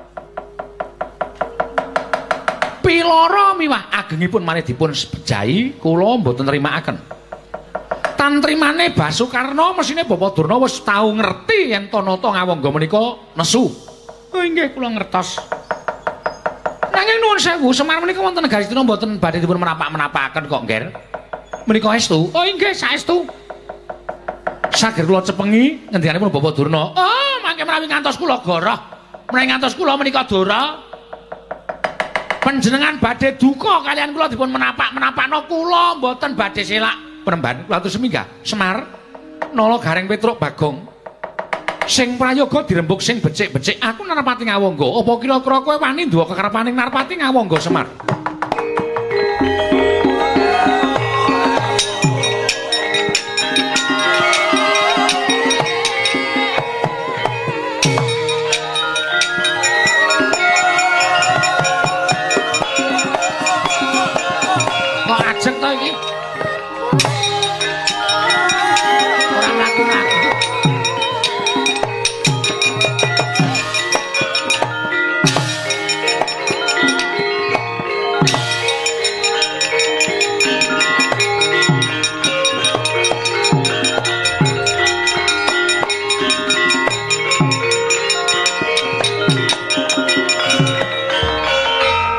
pilara miwah agengipun malih dipun bejahi, kula mboten nrimakaken. Tantrimane Basukarna mesine Bapa Durna wis tau ngerti yen Tanata Ngawangga menika nesu. Oh inggih kula ngertos. Nanging nuwun sewu, Semar menika wonten negari Ngastina mboten badhe dipun menapak-menapakaken kok, Nger. Menika estu? Oh inggih, saestu. Saged kula cepengi ngendikanipun Bapa Durna. Oh, mangke menawi ngantos kula goroh, menawi ngantos kula menika dora, panjenengan badhe duka kalian kula dipun menapak-menapakno kula mboten badhe selak penemban. Kula atur seminggah, Semar, nala Gareng Petruk Bagong. Sing prayoga dirembuk sing becik-becik aku Narpati Ngawangga. Apa kira-kira kowe wani duwa kekarepaning Narpati Ngawangga Semar?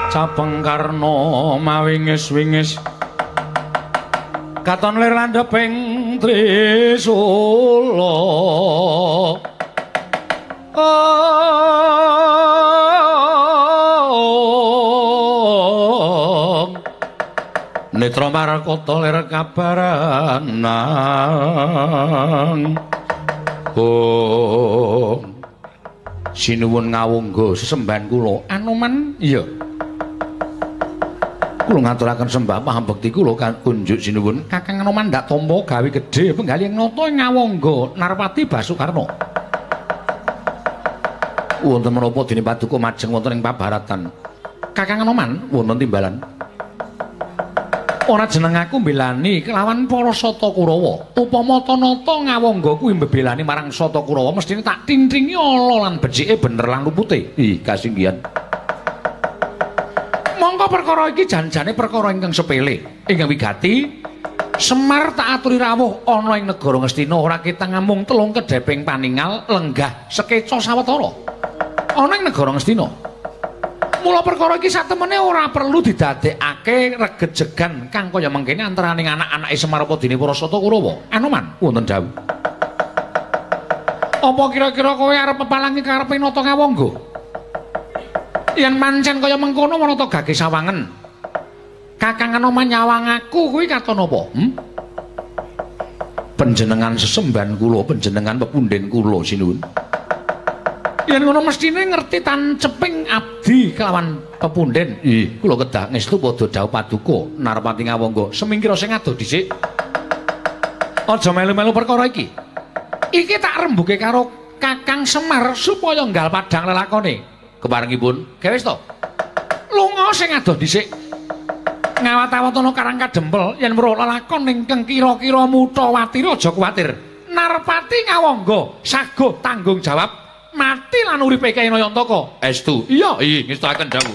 Cabeng karna mawingis-wingis katon lir landheping Trisula oh netra marakata lir kabaranang oh sinuwun ngawungga sesembahan kula Anoman iya kula ngaturaken sembah paham bekti kula kunjuk sinuwun Kakang Anoman ndak tampa gawe gedhe penggali nata ing ngawangga Narpati Basukarna wonten menapa dene paduka majeng wonten ing pabaratan Kakang Anoman wonten timbalan ora jeneng aku mbelani kelawan para Sata Kurawa upama tanata ngawangga kuwi mbebelani marang Sata Kurawa mestine tak tintringi ala lan becike bener lan lupute ih kasinggihan mongko perkara iki jan-jane perkara ingkang sepele ingkang wigati Semar tak aturi rawuh ana ing negara Ngastina ora ketang ngamung telung kedheping paningal lenggah sekeca sawetara ana ing negara Ngastina mula perkara iki satemene ora perlu didadekake regejegan kang kaya mengkene antaraning anak-anake Semar apa dene para Sata Kurawa Anoman wonten dawuh apa kira-kira kowe arep pepalangi karepe nata ngawangga yen mancen kaya mengkono menata gage sawangen Kakang Anoman nyawang aku kuwi katon apa hmm? Panjenengan sesembahan kula panjenengan pepunden kula sinuwun yen ngono mestine ngerti tanceping abdi kelawan pepunden ih kula kedah ngestu padha dawuh paduka Narpati ngawangga semingkira sing adoh dhisik aja melu-melu perkara iki iki tak rembuke karo Kakang Semar supaya nggal padhang lelakone keparengipun gawe to lunga sing adoh dhisik ngawat-awatana karang kadempel yen weruh lelakon ingkang kira-kira mutawati aja kuwatir Narpati ngawangga saguh tanggung jawab mati lan uripe Kyai Nayantaka estu iya iya ngestaken dawuh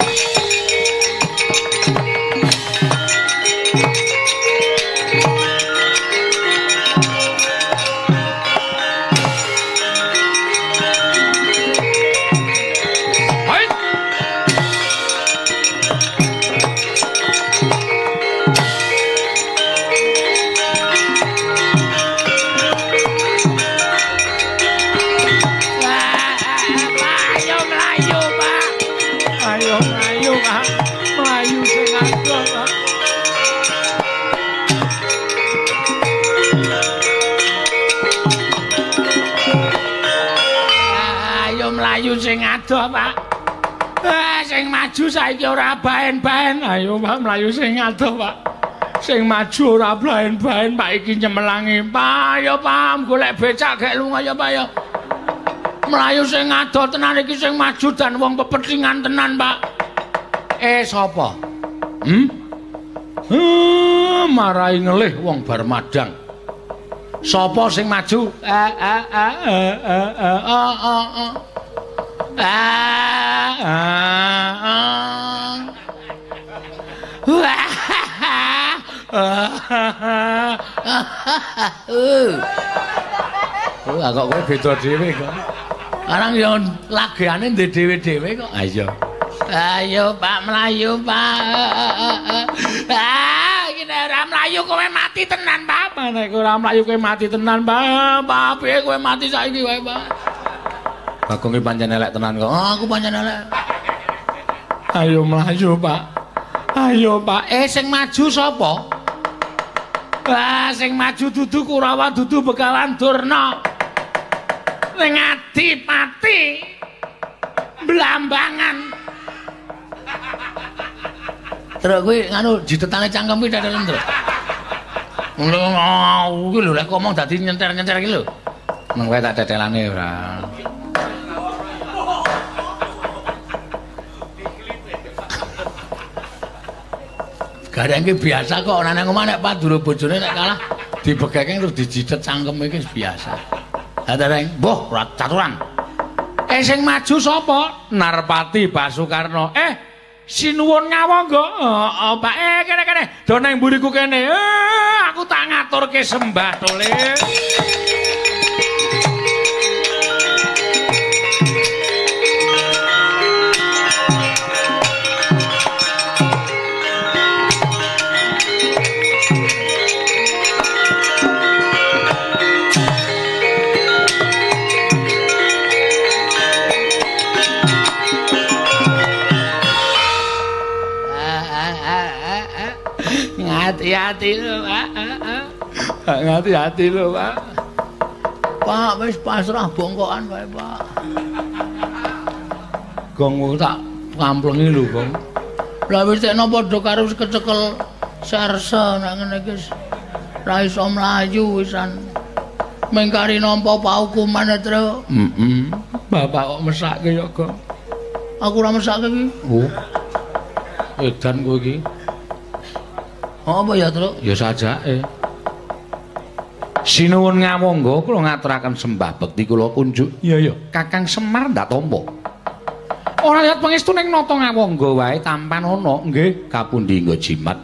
sing adoh Pak ah sing maju saiki ora baen-baen ayo Pak mlayu sing adoh Pak sing maju ora baen-baen Pak iki nyemelangi Pak ayo Pak golek becak gek lunga ya Pak ya mlayu sing adoh tenan iki sing maju dan wong pepethingan tenan Pak eh sapa hmm hmm marai ngelih wong bar madang sapa sing maju eh eh eh eh eh eh eh ah ah ah oh kok kowe beda dhewe kok arang yo lageane ndek dhewe-dhewe kok ayo ayo Pak mlayu Pak ah iki nek ora mlayu kowe mati tenan Pak nek ora mlayu kowe mati tenan Pak Pak piye kowe mati saiki wae Pak Bagong iki pancen elek tenan kok. Oh, aku pancen elek. Ayo mlayu, Pak. Ayo, Pak. Eh sing maju sapa? Ah, sing maju dudu Kurawa, dudu Begawan Durna. Ning Adipati Blambangan. Terus kuwi nganu jitetane cangkem iki dadalen terus. Lho, kuwi lho lek ngomong dadi nyentir-nyentir iki lho. Meng kowe tak tetelane ora. Garengke biasa kok ana nang omah nek paduro bojone nek kalah dibegeke terus dijidet cangkem iki biasa. Ha dereng, mbuh ora caturan. Eh sing maju sapa? Narpati Basukarna. Eh sinuwun ngawangga. Heeh, Pak. Eh kene-kene. Do nang mburiku kene. Eh aku tak ngaturke sembah tole. hati-hati lho, Pak. Hati-hati lho, Pak. Pak, wis pasrah bongkokan wae, Pak. Gong tak kamplengi lho, Gong. Lah wis tekno padha karo kecekel serse nek ngene iki ra iso mlayu wisan. Mengkari nampa paukuman Tru. Heeh. Bapak kok mesake ya, Gong. Aku ora mesake iki. Oh. Edan kowe iki. Apa ya, Tru? Ya sajake. Sinuwun ngawangga kula ngaturaken sembah bekti kula kunjuk. Iya, iya. Kakang Semar ndak tampa. Ora lihat pangestu ning nata ngawangga wae tampan ana. Nggih, kapundi nggo jimat.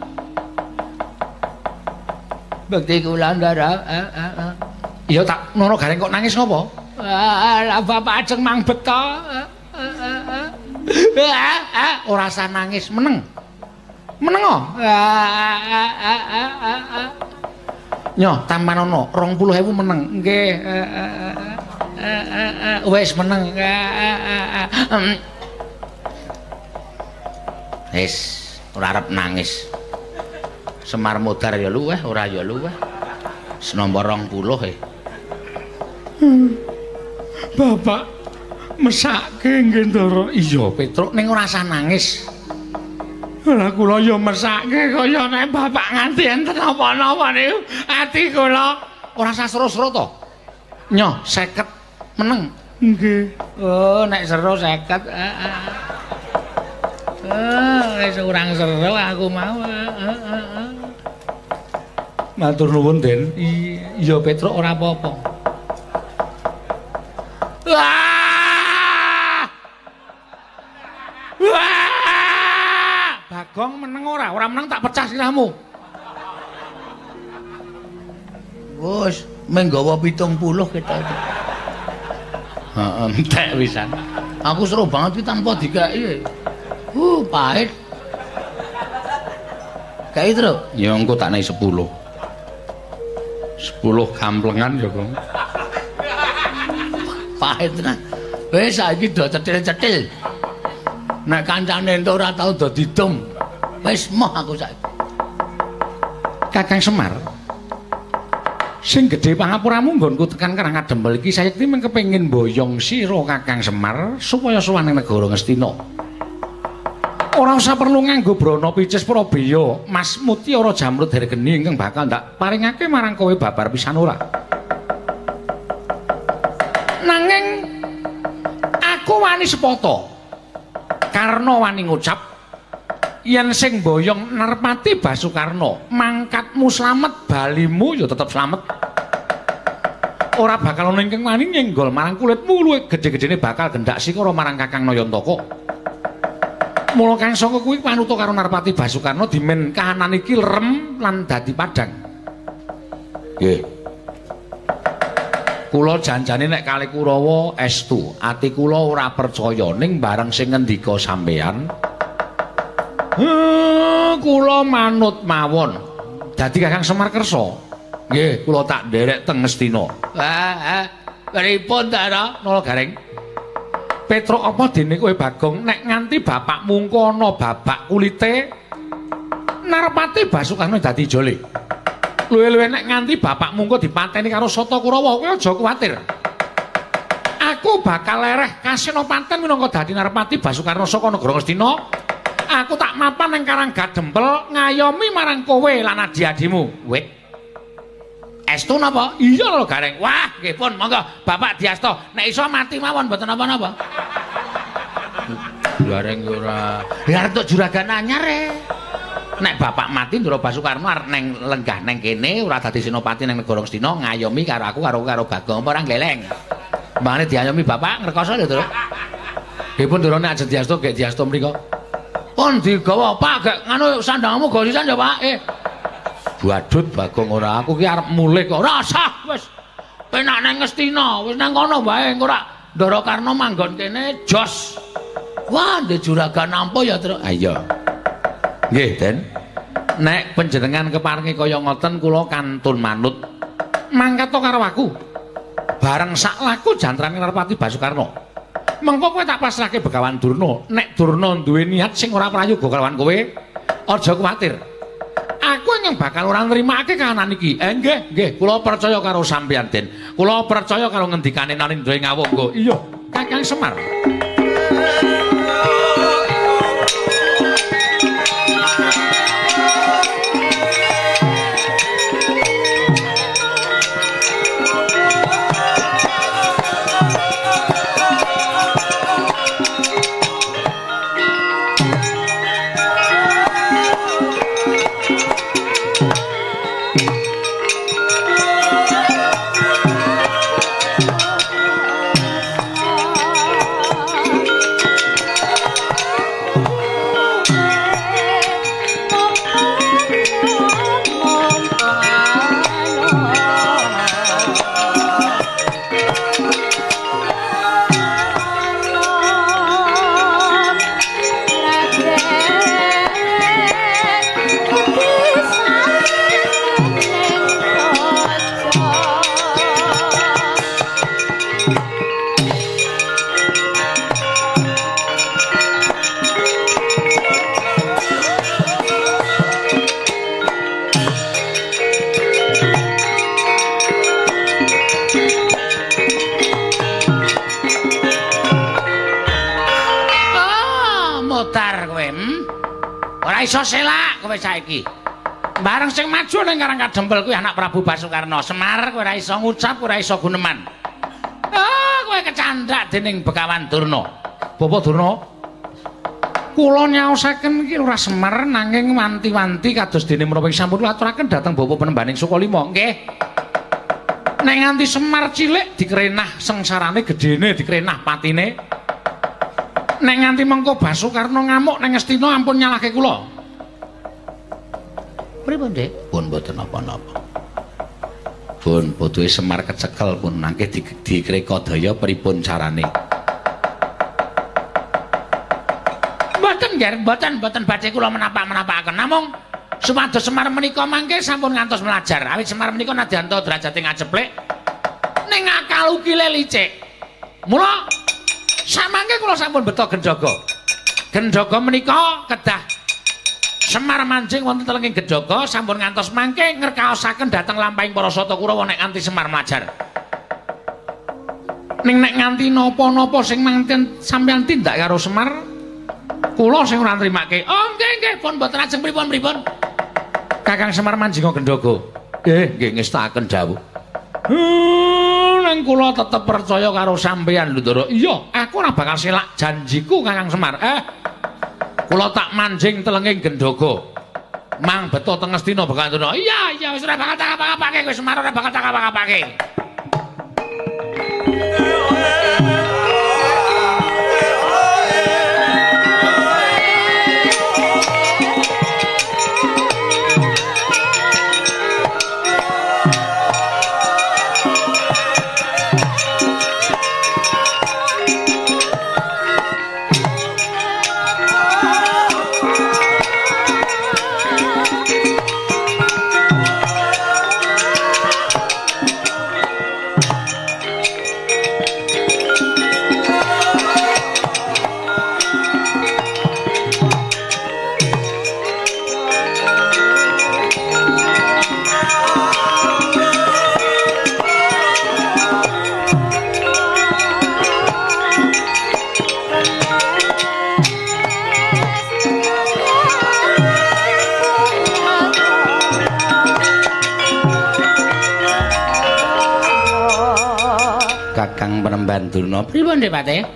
Bekti kula ndara. Iya tak nono gareng kok nangis ngopo? Lah bapak ajeng mang beto. Ora usah nangis, meneng. Meneng kok. Nyo, tampan ana rong puluh ewu meneng. Nggih. Wis meneng. Wis, ora arep nangis. Semar Modar ya luweh, ora ya luweh. Senomor rong puluh e. Bapak mesake nggih Ndara. Iya, Petruk ning ora usah nangis. Lah kula ya mesake kaya nek bapak nganti enten apa-apa niku ati kula ora usah seru-seru to. Nyoh seket meneng. Nggih. Oh, nek seru seket. Heeh. Oh, wis urang seru aku mau. Heeh. Matur nuwun, Den. Iya, Petruk ora apa-apa. Wah! Wah! Bagong meneng ora? Ora meneng tak pecah sirahmu. Wes, menggawa pitung puluh kita itu. Heeh, entek wisan. Aku seru banget iki tanpa dikeki. Uh, pahit. Kae, Tru. Ya engko tak naik sepuluh. sepuluh kamplengan ya, Gong. Pahit tenan. Wis saiki do cetil-cetil. Nek kancane entuk ora tau do didum. Wis moh aku saiki. Kakang Semar. Sing gedhe pangapuramu nggonku tekan Karang Kadempel iki saiki mung kepengin boyong sira Kakang Semar supaya sowan ning negara Ngastina. Ora usah perlu nganggo brana picis Prabeya, Mas Mutiara Jamrut Hergeni ingkang bakal ndak paringake marang kowe babar pisan ora. Nanging aku wani sepata. Karna wani ngucap yen sing boyong Narpati Basukarna, mangkatmu slamet, balimu ya tetep slamet. Ora bakal ana ingkang wani nyenggol marang kulitmu luwih gedhe-gedhene bakal gendak sikara marang Kakang Nayantaka. Mula kang saka kuwi panuta karo Narpati Basukarna dimen kahanan iki rem lan dadi padhang. Nggih. Kula janjane nek kalih Kurawa estu, ati kula ora percaya ning bareng sing ngendika sampeyan. Heh, kula manut mawon. Dadi Kakang Semar kersa. Nggih, kula tak nderek teng Ngastina. Wah, pripun ta, Nala Gareng? Petruk apa dene kowe Bagong nek nganti bapakmu kono babak kulite Narpati Basukarna dadi jole. Luwe-luwe nek nganti bapakmu kok dipateni karo Sata Kurawa kowe aja kuwatir. Aku bakal lereh Kasenopaten minangka dadi Narpati Basukarna saka negara Ngastina. Aku tak mapan ning Karang Kadempel ngayomi marang kowe lan adi-adimu. Wit. Estu napa? Iya lho Gareng. Wah, nggih pun, monggo Bapak diasta. Nek iso mati mawon mboten napa-napa. Gareng ora. Ya arep juragan anyar e. Nek Bapak mati Ndara Basukarna arep neng lenggah neng kene ora dadi senopati neng negara Ngastina ngayomi karo aku karo karo Bagong apa ora geleng. Mbane diayomi Bapak ngrekoso lho, Tru. Nggih pun Ndara nek ajeng diasta nggih diasta mriko. Pun digawa Pak gek nganu sandangmu go sisan ya Pak. Eh. Badut Bagong ora aku ki arep mulih kok ora usah wis penak nang Ngastina wis nang kono wae engko ora Ndara Karna manggon kene jos. Wah ndek juragan nampa ya Tru. Ha iya. Nggih Den. Nek panjenengan keparengi kaya ngoten kula kantun manut mangkat karo aku. Bareng sak laku jantrane Narpati Basukarna. Mengko kowe tak pasrahke Begawan Durna. Nek Durna duwe niat sing ora prayoga kelawan kowe, aja kuwatir. aku yang bakal ora nrimake kahanan iki. Eh nggih, nggih, kula percaya karo sampeyan, Den. Kula percaya karo ngendikane Narendra Ngawangga. Iya, Kakang Semar. Iso selak kowe saiki. Bareng sing maju ning Karang Kadempel kuwi anak Prabu Basukarna. Semar kowe ora iso ngucap, ora iso guneman. Ah, kowe kecandak dening Begawan Durna. Bapak Durna. Kula nyaosaken iki ora Semar nanging wanti-wanti kados dene menapa sampun aturaken dhateng Bapak Penembaning Sukalima. Nggih. Nek nganti Semar cilik dikrenah sengsarane gedene, dikrenah patine. Nek nganti mengko Basukarna ngamuk ning Ngastina ampun nyalahke kula. Pripun, Dik? Pun mboten napa-napa. Pun putuhe Semar kecekel pun nangke dikreka daya pripun carane. Mboten, Ger, mboten, mboten badhe kula menapak-menapakaken. Namung supados Semar menika mangke sampun ngantos melajar. Awit Semar menika nadyanto derajate ngaceplek ning akal ukile licik. Mula samangke kula sampun beto Gendhaga. Gendhaga menika kedah Semar manjing wonten telenging Gendhaga sampun ngantos mangke ngerkaosaken dhateng lampahing para Sata Kurawa nek nganti Semar mlajar. Ning nek nganti napa-napa sing mangken sampeyan tindak karo Semar, kula sing ora nrimake. Oh nggih nggih pun mboten ajeng pripun-pripun. Kakang Semar manjing Gendhaga. Nggih, nggih ngestaken dawuh. Hmm, nang kula tetep percaya karo sampeyan lho, Ndara. Iya, aku ora bakal selak janjiku Kakang Semar. Eh, kula tak manjing telenging Gendhaga. Mang beto teng Ngastina Bekantuna. Iya, iya wis ora bakal tak apa-apake kowe Semar ora bakal tak apa-apake. Penemban Durna pripun Dik Pate?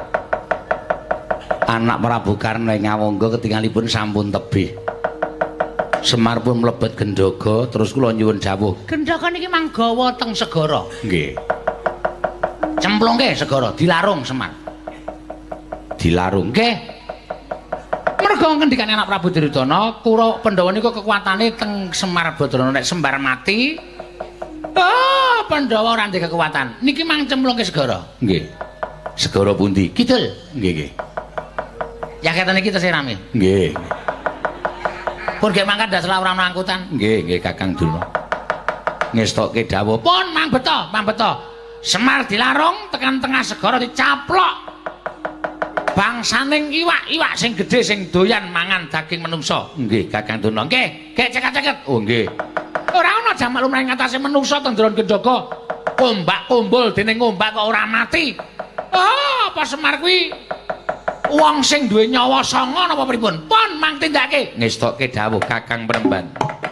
Anak Prabu Karna Ngawangga ketingalipun sampun tebih. Semar pun mlebet Gendhaga terus kula nyuwun dawuh. Gendhaga niki manggawa teng segara. Nggih. Cemplungke segara dilarung Semar. Dilarung nggih. Merga ngendikane anak Prabu Duryudana, Kura Pandhawa niku kekuatane teng Semar Badrana nek Sembar mati. Oh, Pandhawa ora ndek kekuatan. Niki mang cemplungke segara. Nggih. Segara pundi? Kidul. Nggih, nggih. Ya keten iki tesih rame. Nggih. Pun nggih mangkat dasar ora ana angkutan. Nggih, nggih Kakang Durna. Ngestokke dawuh. Pun mang beto, mang beto. Semar dilarung tekan tengah segara dicaplok. bangsaning iwak-iwak sing gedhe sing doyan mangan daging menungsa. Nggih, Kakang Durna. Nggih, nggih ceket-ceket. Oh, nggih. Ora ana jamak lumrahing ngatasé menungsa teng Ndron Gendhaga. Ombak kumbul dening ombak kok ora mati. Oh, apa Semar kuwi wong sing duwe nyawa sanga napa pripun? Pun mang tindake. Ngestokke dawuh Kakang Premban.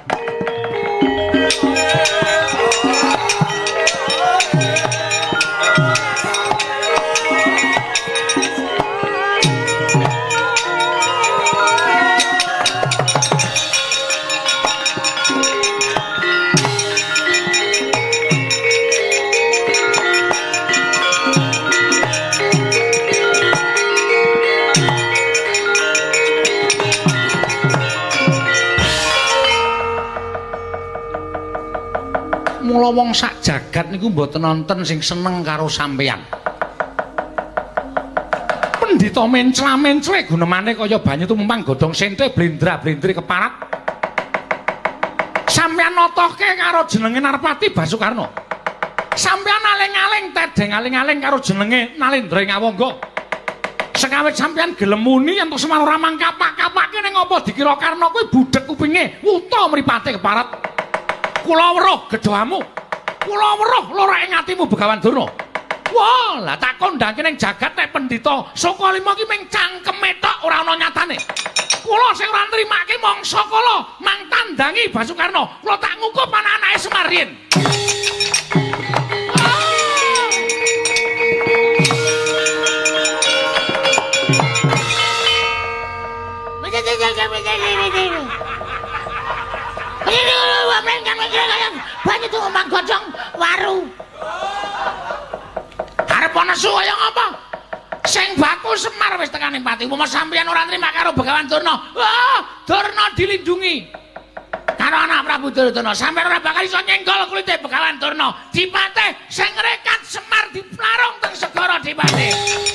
Mula wong sak jagat niku mboten nonton sing seneng karo sampeyan. Pendhita mencla-mencle gunemane kaya banyu tumempang godhong sente blendra-blendri keparat. Sampeyan notohke karo jenenge Narpati Basukarna. Sampeyan aling-aling tedeng aling-aling karo jenenge Nalendra Ngawangga. Sekawit sampeyan gelem muni yen Semar ora mangkapak-kapake ning apa dikira Karna kuwi budhek kupinge wuta mripate keparat. Kula weruh gedhamu. Kula weruh lara ing atimu Begawan Durna. Wah, lah tak kondhangke ning jagat nek pendhita Sukalima ki ming cangkeme tok ora ana nyatane. Kula sing ora nrimake mangsa kala mang tandangi Basukarna. Kula tak ngukup anak-anake Semar riyen. Banyu tumempang godhong waru. Arep nesu kaya ngapa? Sing baku Semar wis tekaning pati. Umpama sampeyan ora nrima karo Begawan Durna, wah, Durna dilindungi. Karo anak Prabu Duryudana, sampeyan ora bakal iso nyenggol kulite Begawan Durna. Dipate sing ngrekat Semar diplarung teng segara Dipate.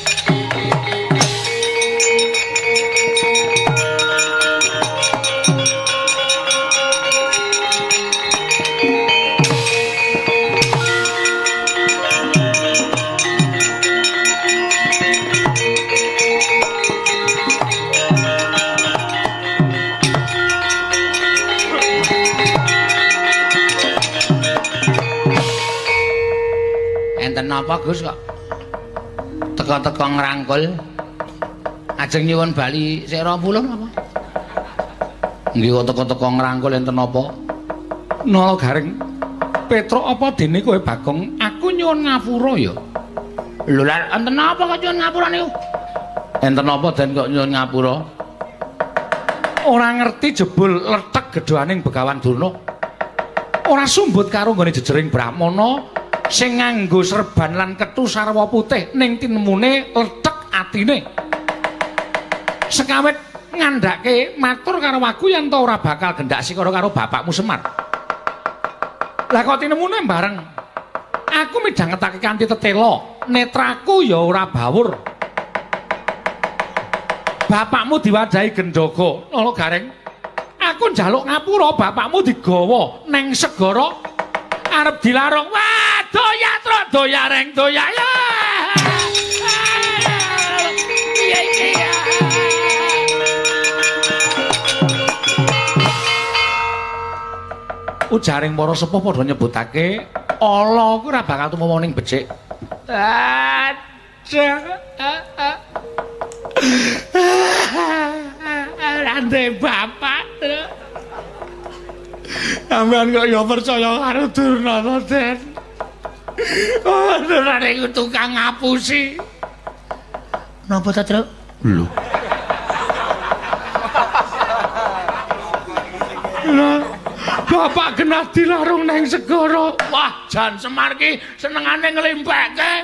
Enten napa Gus kok teka-teka ngrangkul ajeng nyuwun bali sik rong puluh napa? Nggih kok teka-teka ngrangkul enten napa? Nala Garing Petruk apa dene kowe Bagong aku nyuwun ngapura ya. Lho lha enten napa kok nyuwun ngapura niku? Enten napa den kok nyuwun ngapura? Ora ngerti jebul letek gedhoaning Begawan Durna. Ora sumbut karo nggone jejering Brahmana sing nganggo serban lan kethu sarwa putih ning tinemune letek atine. Sekawit ngandhake matur karo aku yen to ora bakal gendhak sikara karo bapakmu Semar. Lah kok tinemune bareng. Aku midhangetake kanthi tetela, netraku ya ora bawur. Bapakmu diwadahi Gendhaga, Nala Garing. Aku njaluk ngapura bapakmu digawa ning segara arep dilarung. Wah, doya truk doya reng doya ya. Iya iya. Ujaring para sepuh padha nyebutake ala kuwi ora bakal tumama ning becik. Aduh. Rande bapak. Sampeyan kok ya percaya karo Durna to, Den? Oh, Durna iku tukang ngapusi. Napa ta, Truk? Lho. Lah, bapak genah dilarung nang segara. Wah, jan Semar ki senengane nglimpekke.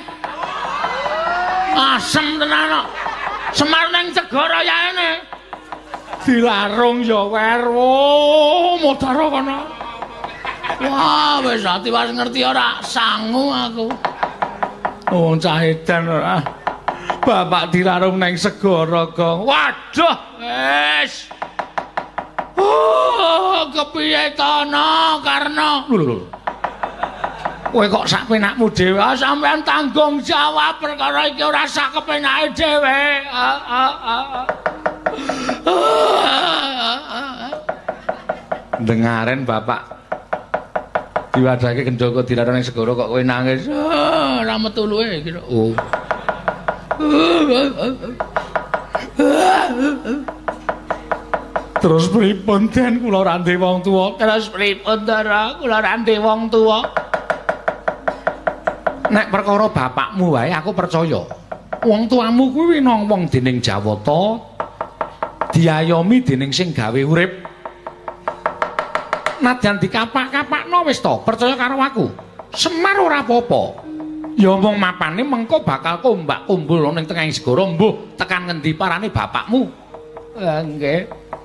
Asem tenan kok. Semar nang segara yaene. Dilarung ya werwo modaro kono. Wah, wis ati wis ngerti ora sangu aku. Oh, cah edan ora. Bapak dilarung nang segara kok. Waduh, wis. Oh, kepiye to no Karna? Lho lho. Kowe kok sak penakmu dhewe, sampean tanggung jawab perkara iki ora sak kepenake dhewe. Dengaren Bapak diwadhake Gendaka dilarang ning segara kok kowe nangis. Ora metu luwe iki. Oh. Terus pripun Den kula rande wong tuwa? Terus pripun Dara kula rande wong tuwa? Nek perkara bapakmu wae aku percaya. Wong tuamu kuwi winong wong dening Jawata diayomi dening sing gawe urip. Nadyan dikapak-kapakno wis to, percaya karo aku. Semar ora apa-apa. Ya omong mapane mengko bakal kombak kumpul ning tengahing segara mbuh tekan ngendi parane bapakmu. Eh nggih.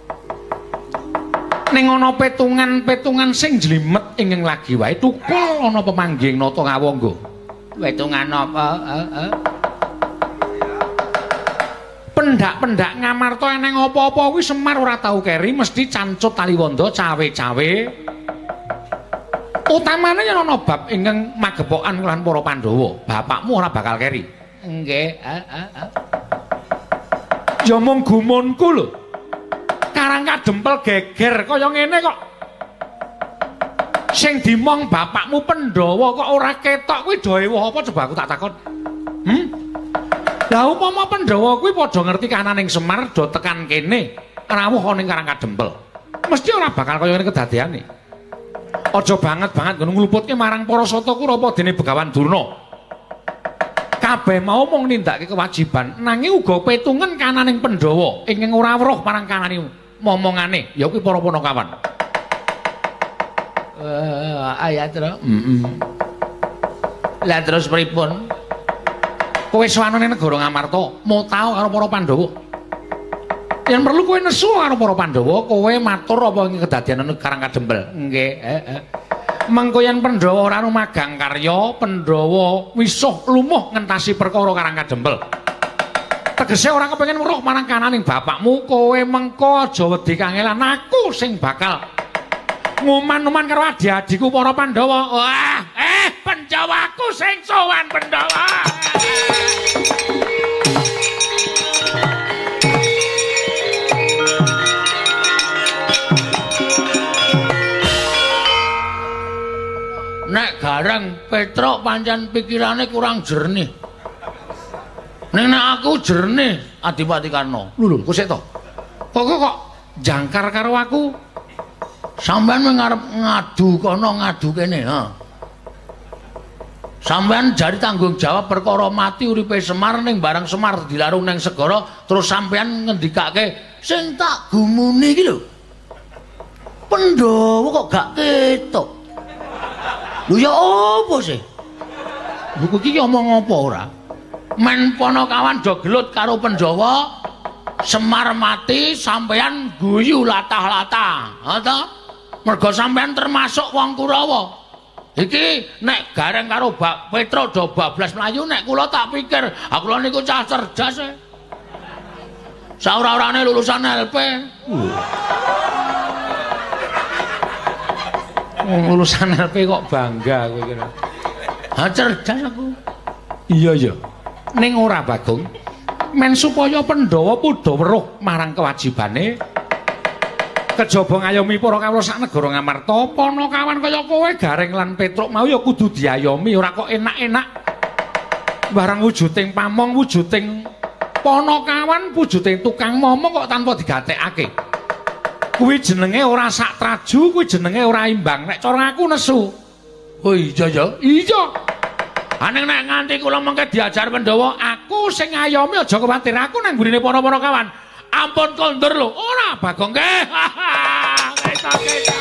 Ning ana petungan-petungan sing jlimet ing lagi wae tukul ana pemanggih nata ngawangga. Wetungan apa? Heeh. Pendak-pendak Ngamarta eneng apa-apa kuwi Semar ora tau keri, mesti cancut Taliwonda cawe-cawe. Utamane yen ana bab ingkang magepokan lan para Pandhawa, bapakmu ora bakal keri. Nggih, heeh. Ya mung gumunku lho. Karang kadempel geger kaya ngene kok. Sing dimong bapakmu Pandhawa kok ora ketok kuwi dawuh apa coba aku tak takon. Hm? Lah upama Pandhawa kuwi padha ngerti kananing Semar do tekan kene, rawuh ning Karang Kadempel. Mesti ora bakal kaya ngene kedadeane. Aja banget-banget ngono ngluputke marang para Sata Kurapa dene Begawan Durna. Kabeh mau mung nindakake kewajiban, nanging uga petungen kananing Pandhawa ingkang ora weruh marang kananing momongane, ya kuwi para Panakawan. Uh, ayat terus. Heeh. Lah terus pripun? Kowe sowan ning negara Ngamarta, mutao karo para Pandhawa. Yen perlu kowe nesu karo para Pandhawa, kowe matur apa ing kedadian Karang Kadempel. Nggih, heeh. Mengko yen Pandhawa ora rumagang karya, Pandhawa wisuh lumuh ngentasi perkara Karang Kadempel. Tegese ora kepengin weruh marang kananing bapakmu, kowe mengko aja wedi kangelan, aku sing bakal nguman-uman karo adi-adiku para Pandhawa. Wah, eh Panjawaku sing sowan Pandhawa. Nek Gareng Petruk pancen pikirane kurang jernih. Ning nek aku jernih, Adipati Karna. Lho lho, kok sik to? Kok kok jangkar karo aku? Sampeyan mung ngarep ngadu kono ngadu kene, ha. Sampeyan jari tanggung jawab perkara mati uripe Semar ning barang Semar dilarung ning segara, terus sampeyan ngendikake sing tak gumuni iki lho. Pandhawa kok gak ketok. Lho ya apa sih? Buku iki omong apa ora? Men Panakawan do gelut karo Pandhawa, Semar mati sampeyan guyu latah-latah. Ha ta? Mergo sampeyan termasuk wong Kurawa. Iki nek Gareng karo Bak Petruk do bablas mlayu, nek kula tak pikir, ha kula niku cah cerdas e. Saora-orane lulusan L P. Wong lulusan L P kok bangga kowe kira. Ha cerdas aku. Iya ya. Ning ora Bagong. Men supaya Pandhawa padha weruh marang kewajibane. Kejaba ngayomi para kawula sak negara Ngamarta, Panakawan kaya kowe Gareng lan Petruk mau ya kudu diayomi, ora kok enak-enak. Barang wujuding pamong, wujuding Panakawan, wujuding tukang momong kok tanpa digatekake. Kuwi jenenge ora sak traju, kuwi jenenge ora imbang. Nek cara aku nesu. Oh iya ya, iya. Aneng nek nganti kula mengke diajar Pandhawa, aku sing ngayomi aja kuwatir, aku nang gurine para Panakawan. Ampun kondur lho, ora Bagong nggih. Ketok-ketok.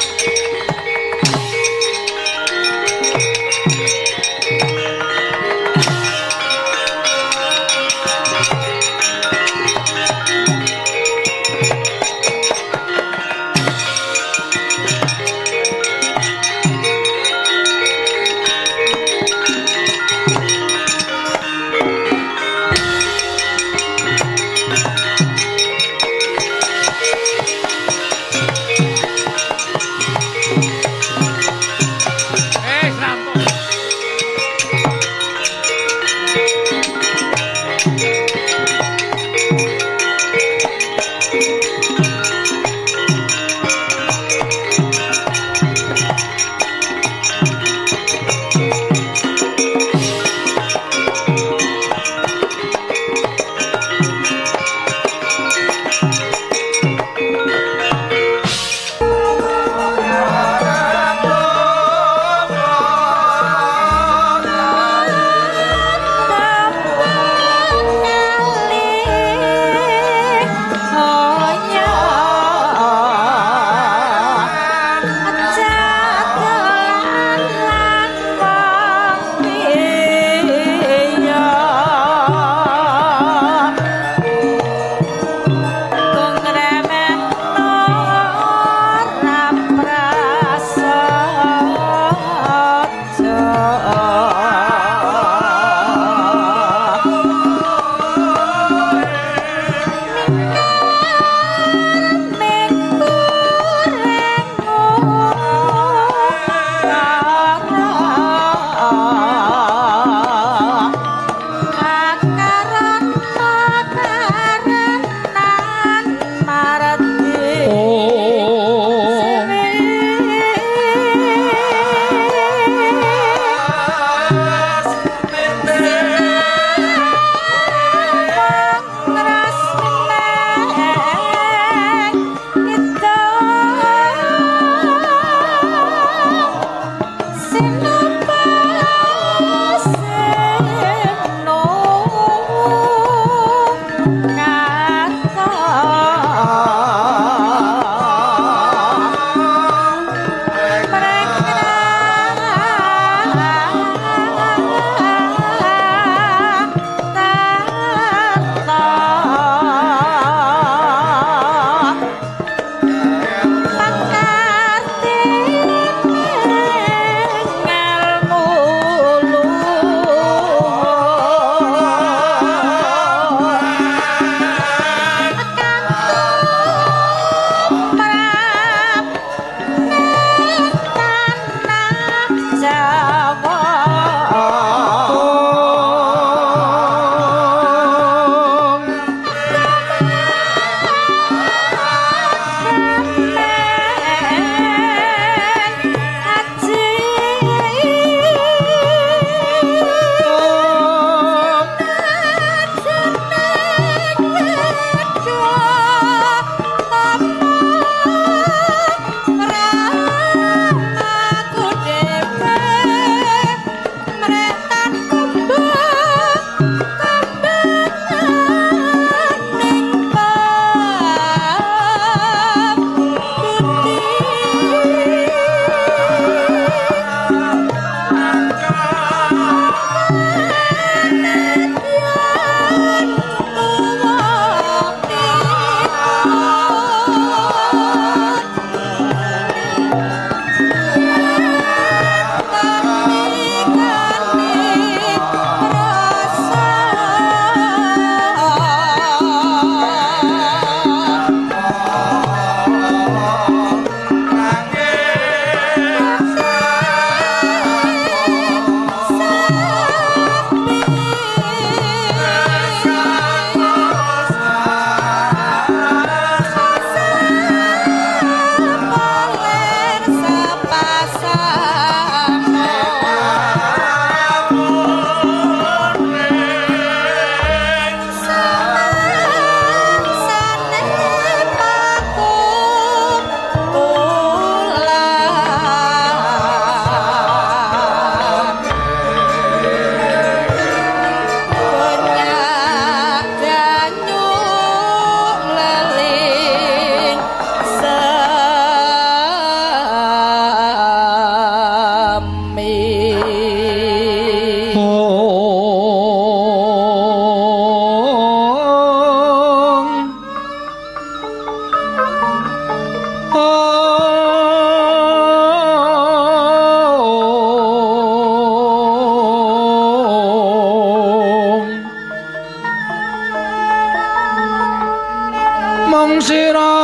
mung sira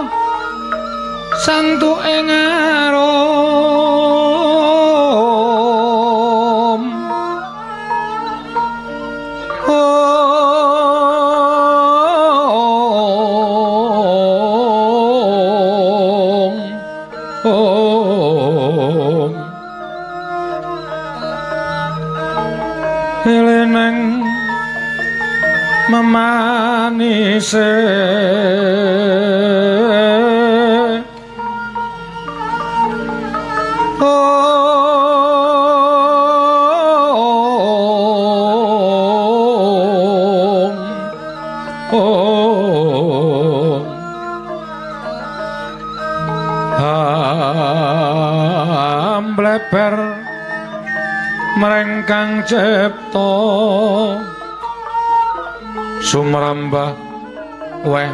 sang tuwe ngarum om eleneng memanise ambleper merengkang cipta sumrambah weh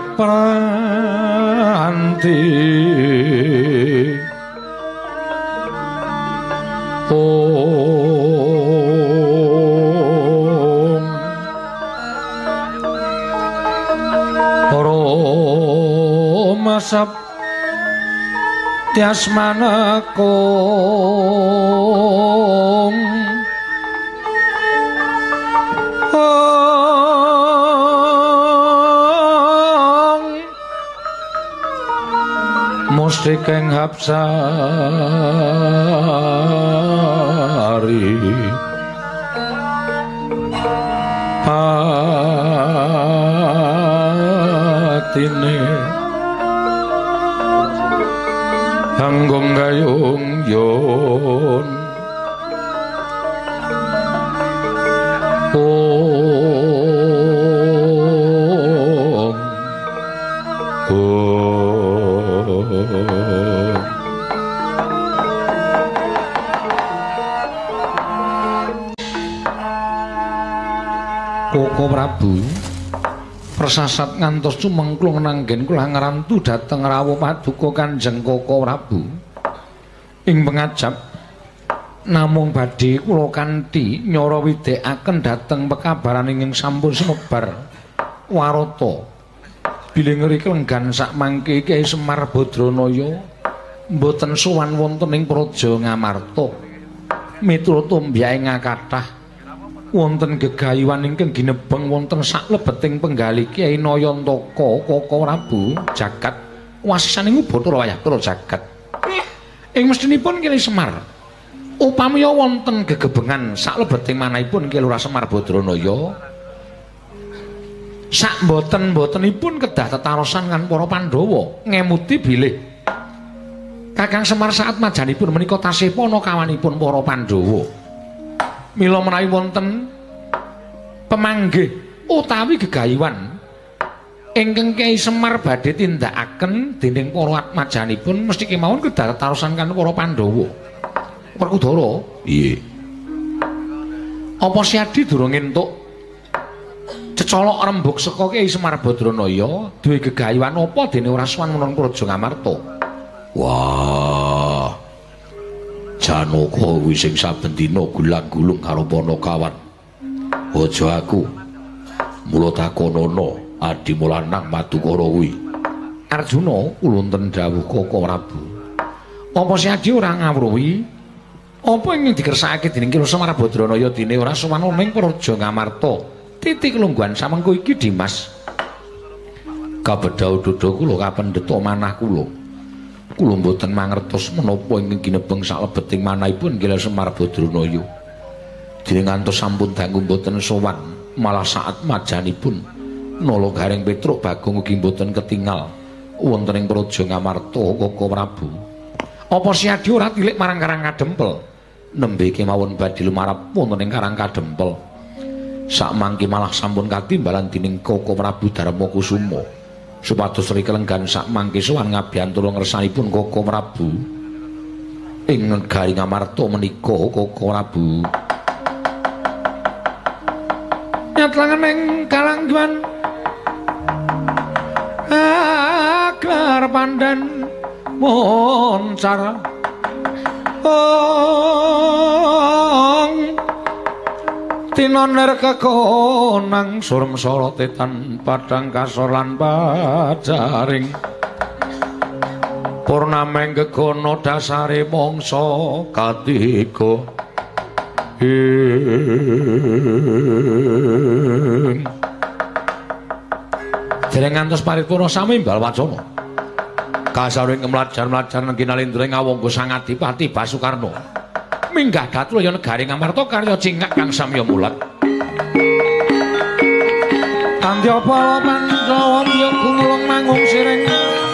pranti om romasap tiasmanekung mustikeng hapsari patine hanggung gayung yon om om Koko Prabu persasat ngantos cumengklung nanggen kula ngrantu dhateng rawuh paduka Kanjeng Koko Prabu ing pengajap namung badhe kula kanthi nyara widhekaken dhateng pekabaran ingkang sampun sumebar warata bilih ngriki lenggan sak mangke Kyai Semar Badranaya mboten sowan wonten ing Praja Ngamarta miturut ombyahe ngakathah wonten gegayuhan ingkang ginebeng wonten saklebeting penggali Kyai Nayantaka Koko Prabu jagat wasisaning Bathara Wayahkara jagat ing mestinipun Kyai Semar upamiya wonten gegebengan saklebeting manahipun Kyai Lurah Semar Badranaya sak mboten-mbotenipun kedah tetarosan kan para Pandhawa ngemuti bilih Kakang Semar saat majanipun menika tasih pana kawanipun para Pandhawa mila menawi wonten pemanggih utawi gegayuhan ingkang Kyai Semar badhe tindakaken dening para atmajanipun mesti kemawon kedah tetarosan kan para Pandhawa Werkudara piye apa Siadi durung entuk cecolok rembug saka Kyai Semar Badranaya duwe gegayuhan apa dene ora sowan menawa Praja Ngamarta wah Janaka kuwi sing saben dina gulang-gulung karo Panakawan aja aku mula takonana adimu lanang Madukara kuwi Arjuna ulunten dawuh Koko Prabu apa Siadi ora ngawruhi apa ingkang dikersakake dening Kyai Semar Badranaya dene ora sowan ning Praja Ngamarta titik lungguhan samengko iki Dimas kabedhau dada kula kapendheta manah kula kula mboten mangertos menapa ingkang ginebeng saklebeting manahipun Kyai Semar Badranaya dene ngantos sampun dangu mboten sowan malah saat majanipun Nala Gareng Petruk Bagong ugi mboten ketingal wonten ing Praja Ngamarta Koko Prabu apa Siadi ora tilik marang Karang Kadempel nembe kemawon badhe lumarap wonten ing Karang Kadempel sak mangke malah sampun katimbalan dening Koko Prabu Darmakusuma supados rika lenggan sak mangke sowan ngabiyantura ngersanipun Koko Prabu ing negari Ngamarta menika Koko Prabu nyatlangan ing kalangguan agar pandan moncar ong tinoner kekonang surem sorotetan padang kasor lan pajaring purnameng gegono dasare mangsa katiga ing dereng ngantos paripurna samimbal wacana kasaring mlajar-mlajar nenggi nalindra ngawangga sang Adipati Basukarna minggah dhatru ya negari Ngamarta karya cingak kang samya mulat Andyapala Pandhawa ya gumulung manggung siring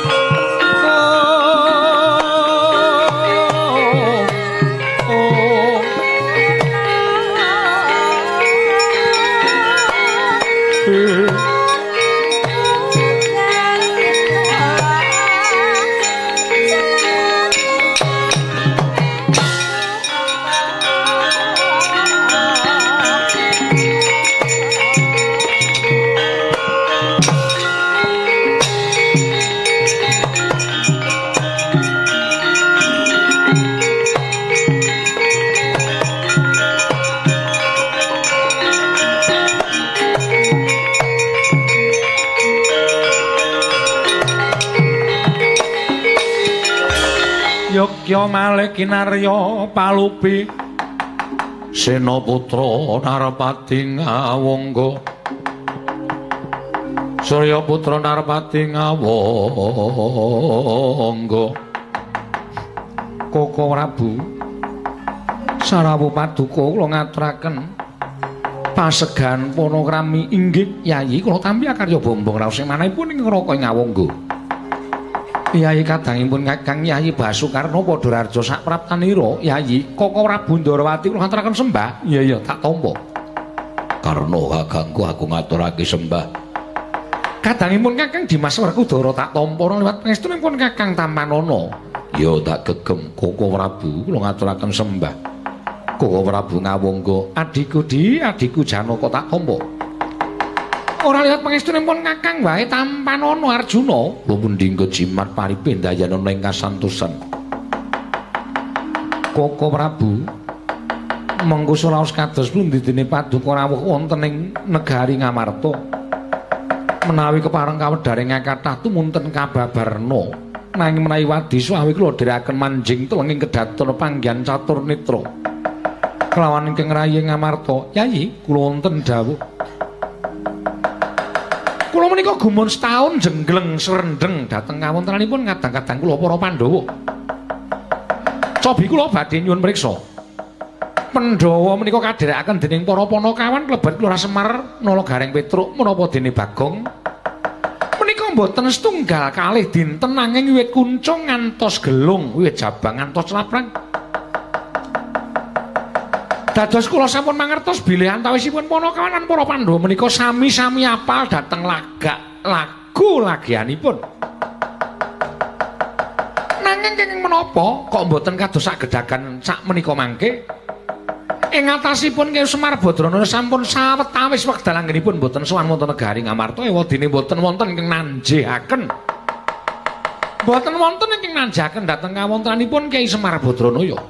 Yogya malih kinarya palubi Sena putra Narpati ngawangga Surya putra Narpati ngawangga Koko Prabu Sarawu Paduka kula ngaturaken pasegan panakrami inggih Yayi kula tampi akarya bombong raos sing manahipun ing Raka Ngawangga Yayi kadangipun Kakang Yayi Basukarna padha raja sak praptanira Yayi Koko Prabu Ndarawati kula ngaturaken sembah iya iya tak tampa karna kakangku aku ngaturake sembah kadangipun Kakang Dimas Werkudara tak tampa liwat pangestunipun Kakang Tamanana ya tak gegem Koko Prabu kula ngaturaken sembah Koko Prabu Ngawangga adiku di adiku Janaka tak tampa ora lihat pangestunipun Kakang wae Tampanana Arjuna lho pundi jimat paripendayana ing kasantosan Koko Prabu mengko suraos kados pundi dene paduka rawuh wonten ing negari Ngamarta menawi kepareng kawedharing kathah tumunten kababarna nanging menawi wadi swawi kula dherekaken manjing telenging kedaton panggihan catur netra kelawan ingkang rayi Ngamarta Yayi kula wonten dawuh kula menika gumun setahun jengleng srendeng dhateng kawontenanipun kadang-kadang kula para Pandhawa. Cobi kula badhe nyuwun priksa. Pandhawa menika kadherekaken dening para Panakawan klebet Kelurahan Semar, Nalagareng Petruk menapa dene Bagong. Menika mboten setunggal kalih dinten nanging wiwit kuncung ngantos gelung, wiwit jabang ngantos laprang. Dados kula sampun mangertos bilih antawisipun Panakawan lan para Pandhawa menika sami-sami apal dhateng lagak lagu lagianipun. Nanging kenging menapa kok mboten kados sagedhaken sak menika mangke? Ing atasipun Kyai Semar Badrana sampun sawetawis wekdal anggenipun mboten sowan wonten negari Ngamarta ewadene mboten wonten ingkang nanjihaken. Mboten wonten ingkang nanjihaken dhateng kawontenanipun Kyai Semar Badrana ya.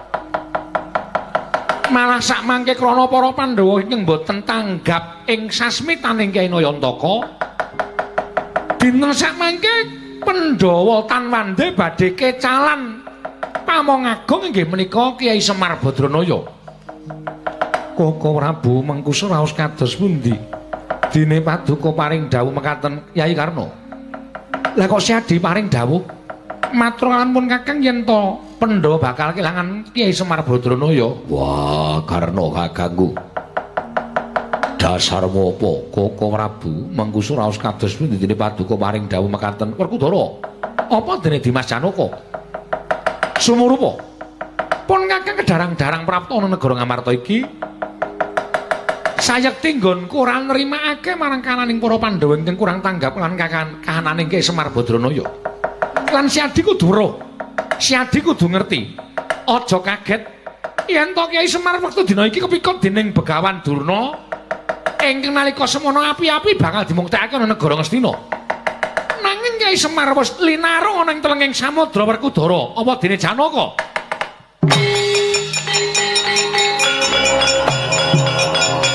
Malah sak mangke krana para Pandhawa ingkang boten tanggap ing sasmitaning Kyai Nayantaka dinten sak mangke Pandhawa Tanwande badhe kecalan pamong agung inggih menika Kyai Semar Badranaya. Koko Prabu mengku raos kados pundi dene paduka paring dawuh mekaten Kyai Karna. Lah kok siadi paring dawuh matur ampun Kakang yen to Pandhawa bakal kelangan Kyai Semar Badranaya. Wah, karena kakangku. Dasar apa Koko Prabu mengku raos kados pundi dene paduka paring dawuh mekaten Werkudara. Apa dene Dimas Janaka? Sumurupa. Pun Kakang kedarang-darang prapta ana negara Ngamarta iki. Sayekti nggonku ora nrimakake marang kananing para Pandhawa ingkang kurang tanggap lan kahananing Kyai Semar Badranaya. Lan siadi kudu weruh. Siadi kudu ngerti. Aja kaget yen to Kyai Semar wektu dina iki kepikut dening Begawan Durna ingkang nalika semono api-api bakal dimuktekake ana negara Ngastina. Nanging Kyai Semar wis linarung ana ing telenging Samudra Werkudara apa dene Janaka.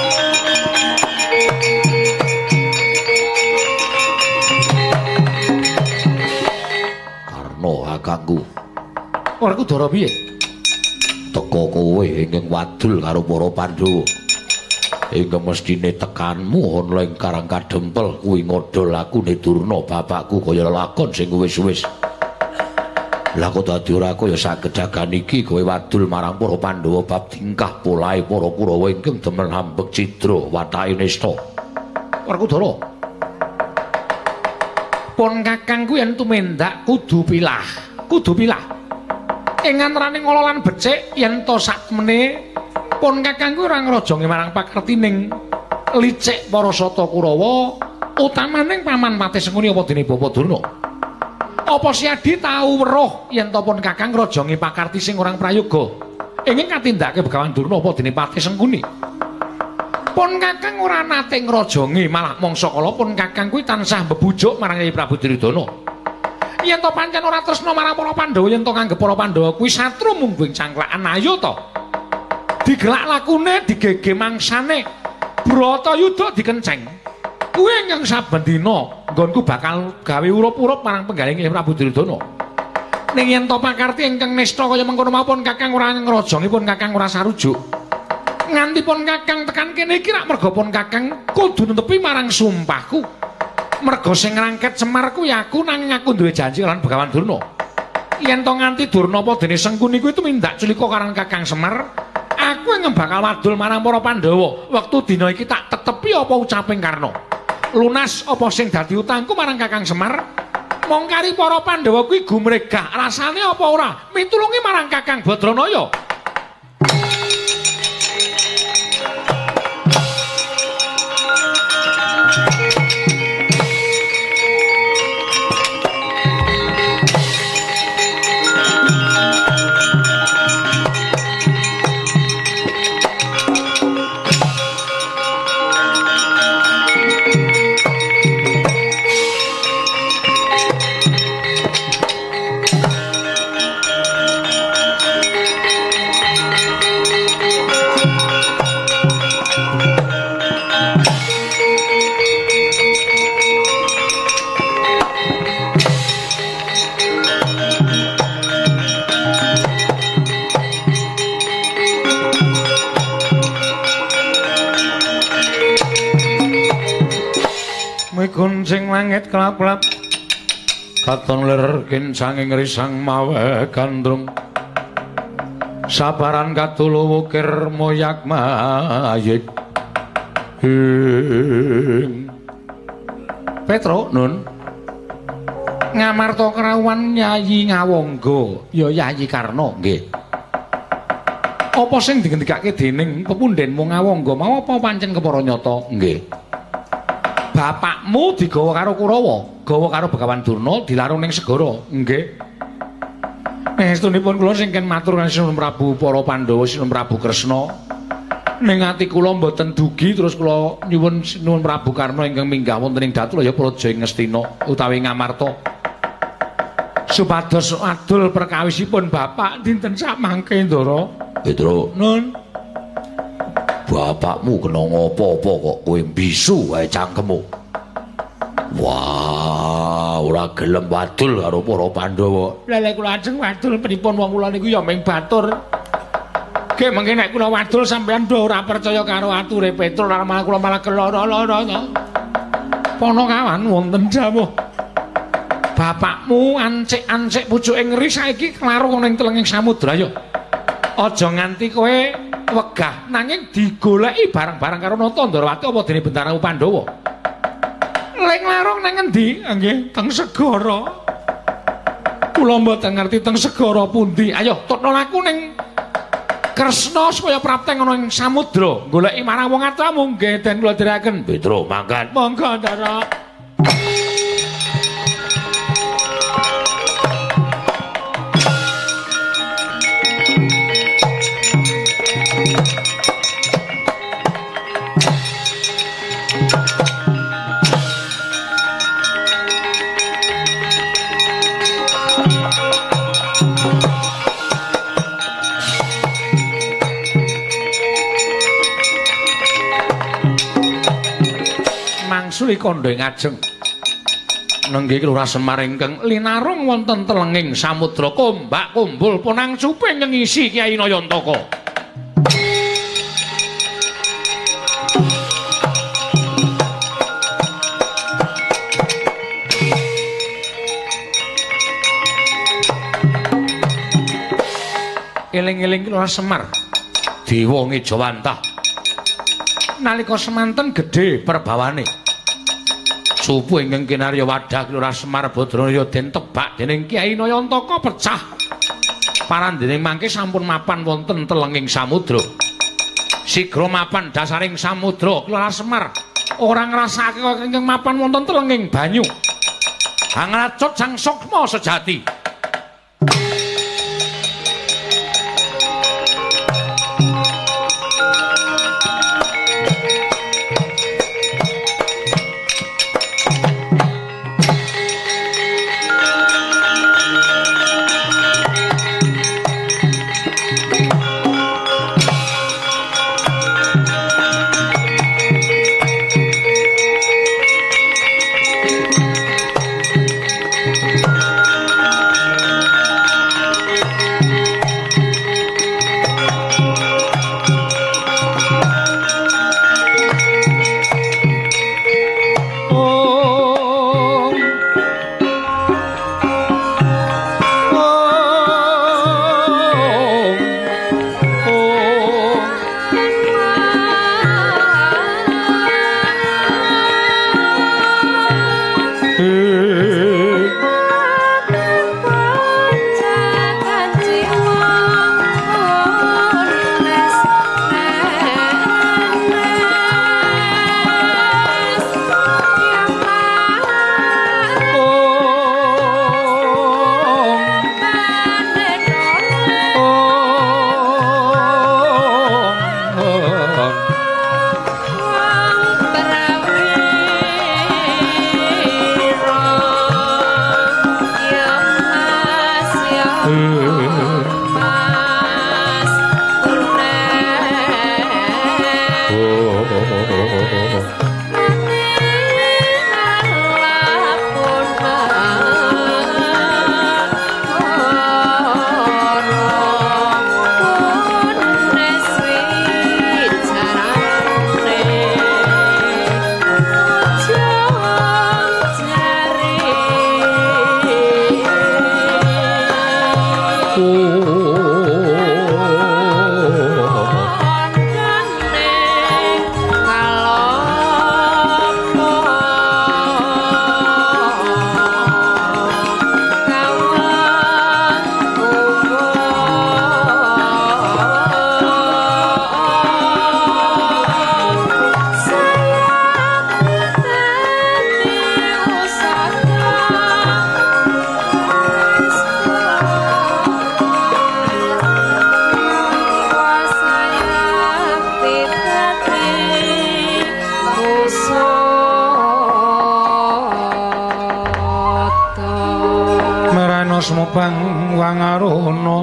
Werkudara piye? Teka kowe ingkang wadul karo para Pandhawa. Ingkang mestine tekanmu ana ing Karang Kadempel kuwi ngodol lakune Durna bapakku kaya lakon sing wis-wis. Lah kok dadi ora kaya saged jagan iki kowe wadul marang para Pandhawa bab tingkah polahe para Kurawa ingkang demel hambek cidra watake nista. Werkudara. Pun kakang kuwi yen tumendak kudu pilah, kudu pilah. Ing antaraning ngala lan becik yen to sakmene pun kakang kuwi ora ngrojongi marang pakartining licik para sata Kurawa, utamaning paman Patih Sengkuni apa dene Bapa Durna. Apa si Adi tau weruh yen to pun kakang ngrojongi pakarti sing orang prayoga ingin katindakake Begawan Durna apa dene Patih Sengkuni. Pun kakang ora nate ngrojongi, malah mangsa kala pun kakang kuwi tansah bebujuk marang Kyai Prabu Duryudana. Yen to pancen ora tresna marang para Pandhawa, yen to nganggep para Pandhawa kuwi satru mungguing cangklakan, ayo to. Digelak lakune, digege mangsane, Bratayuda dikenceng. Kuwi ingkang saben dina nggonku bakal gawe urup-urup marang penggaling Kyai Prabu Duryudana. Ning yen to pakarti ingkang nista kaya mengkono mawon kakang ora ngrojongi pun kakang ora sarujuk. Nganti pun kakang tekan kene iki rak merga pun kakang kudu netepi marang sumpahku. Merga sing ngrangket Semar kuwi aku nanging aku duwe janji lan Begawan Durna. Yen to nganti Durna apa dene Sengkuni kuwi tumindak culika karang Kakang Semar, aku ing bakal wadul marang para Pandhawa. Wektu dina iki tak tetepi apa ucaping Karna. Lunas apa sing dadi utangku marang Kakang Semar. Mong kari para Pandhawa kuwi gumregah, rasane apa ora mitulungi marang Kakang Badranaya. Kuncing langit kelap-kelap katon ler kincanging risang mawe gandrung sabaran katulu wukir moyak mayit Petro nun ngamarta kerawuhan Yayi Ngawangga ya Yayi Karna nggih apa sing dingendikake dening pepundhenmu Ngawangga mau apa pancen kepara nyata nggih bapakmu digawa karo Kurawa, gawa karo Begawan Durna dilarung ning segara. Nggih. Estunipun kula sing ken matur Sinuwun Prabu para Pandhawa, Sinuwun Prabu Kresna. Ning ati kula mboten dugi terus kula nyuwun Sinuwun Prabu Karna ingkang minggah wonten ing Datulaya Praja ing Ngastina utawi Ngamarta. Supados adul perkawisipun bapak dinten samangke Ndara. Petro, nun. Bapakmu kena ngopo-opo kok kowe bisu wae cangkemmu. Wah, ora gelem wadul karo para Pandhawa. Lah lek kula ajeng wadul pripun wong kula niku ya ming batur. Ge mengke nek kula wadul sampean do ora percaya karo ature Petro lan malah kula malah keloro-loro. Pono kawan wonten jawuh. Bapakmu ancik-ancik pucuke ngeri saiki klarung ning telenging samudra ya. Aja nganti kowe wegah nanging digoleki bareng-bareng karo Natandrawati apa dene Bentara Pandhawa. Lek larung nang endi? Nggih, teng segara. Kula mboten ngerti teng segara pundi. Ayo tutno laku ning Kresna supaya prapteng ana ing samudra. Goleki marang wong atamu nggih den kula dherekaken. Petro, mangkat. Monggo, Ndara. Mangsuli kandha ing ajeng Nenggih Lurah Semar ingkang linarung wonten telenging samudra kombak kumbul punang cuping ngisi Kyai Nayantaka. Eling-eling Lurah Semar Dewa Ngejawantah nalika semanten gedhe perbawane supu ingkang kinarya wadah Lurah Semar Badranaya den tebak dening Kyai Nayantaka pecah parandening mangke sampun mapan wonten telenging samudra sigra mapan dasaring samudra Lurah Semar ora ngrasake ingkang mapan wonten telenging banyu angracut sang sukma sejati. Semopang wangarono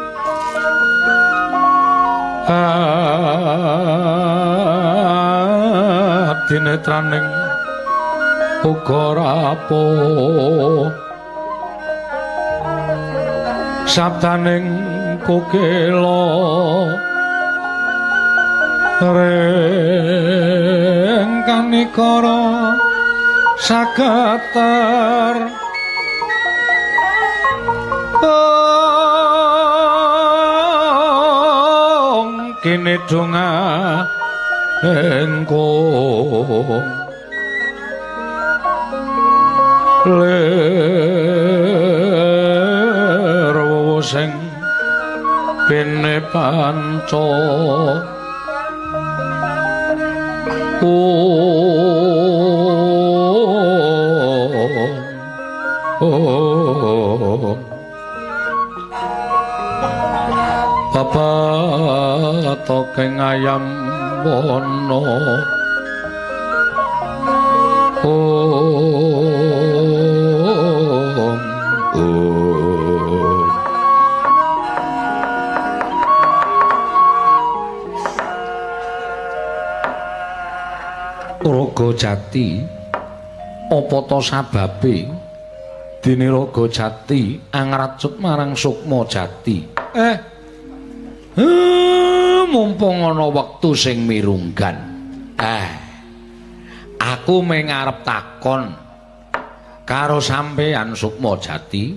abdinetraning uga rapo sabdaning kukela rengkanikara sagatar kene donga engkong ler sing bene panca oh oh Bapak tokeng ayam wono oh, oh. Raga Jati Apa to sababe dene Raga Jati angracut marang Sukma Jati? Eh. Uh, mumpung ana wektu sing mirunggan. Eh. Aku mung arep takon karo sampeyan Sukma Jati.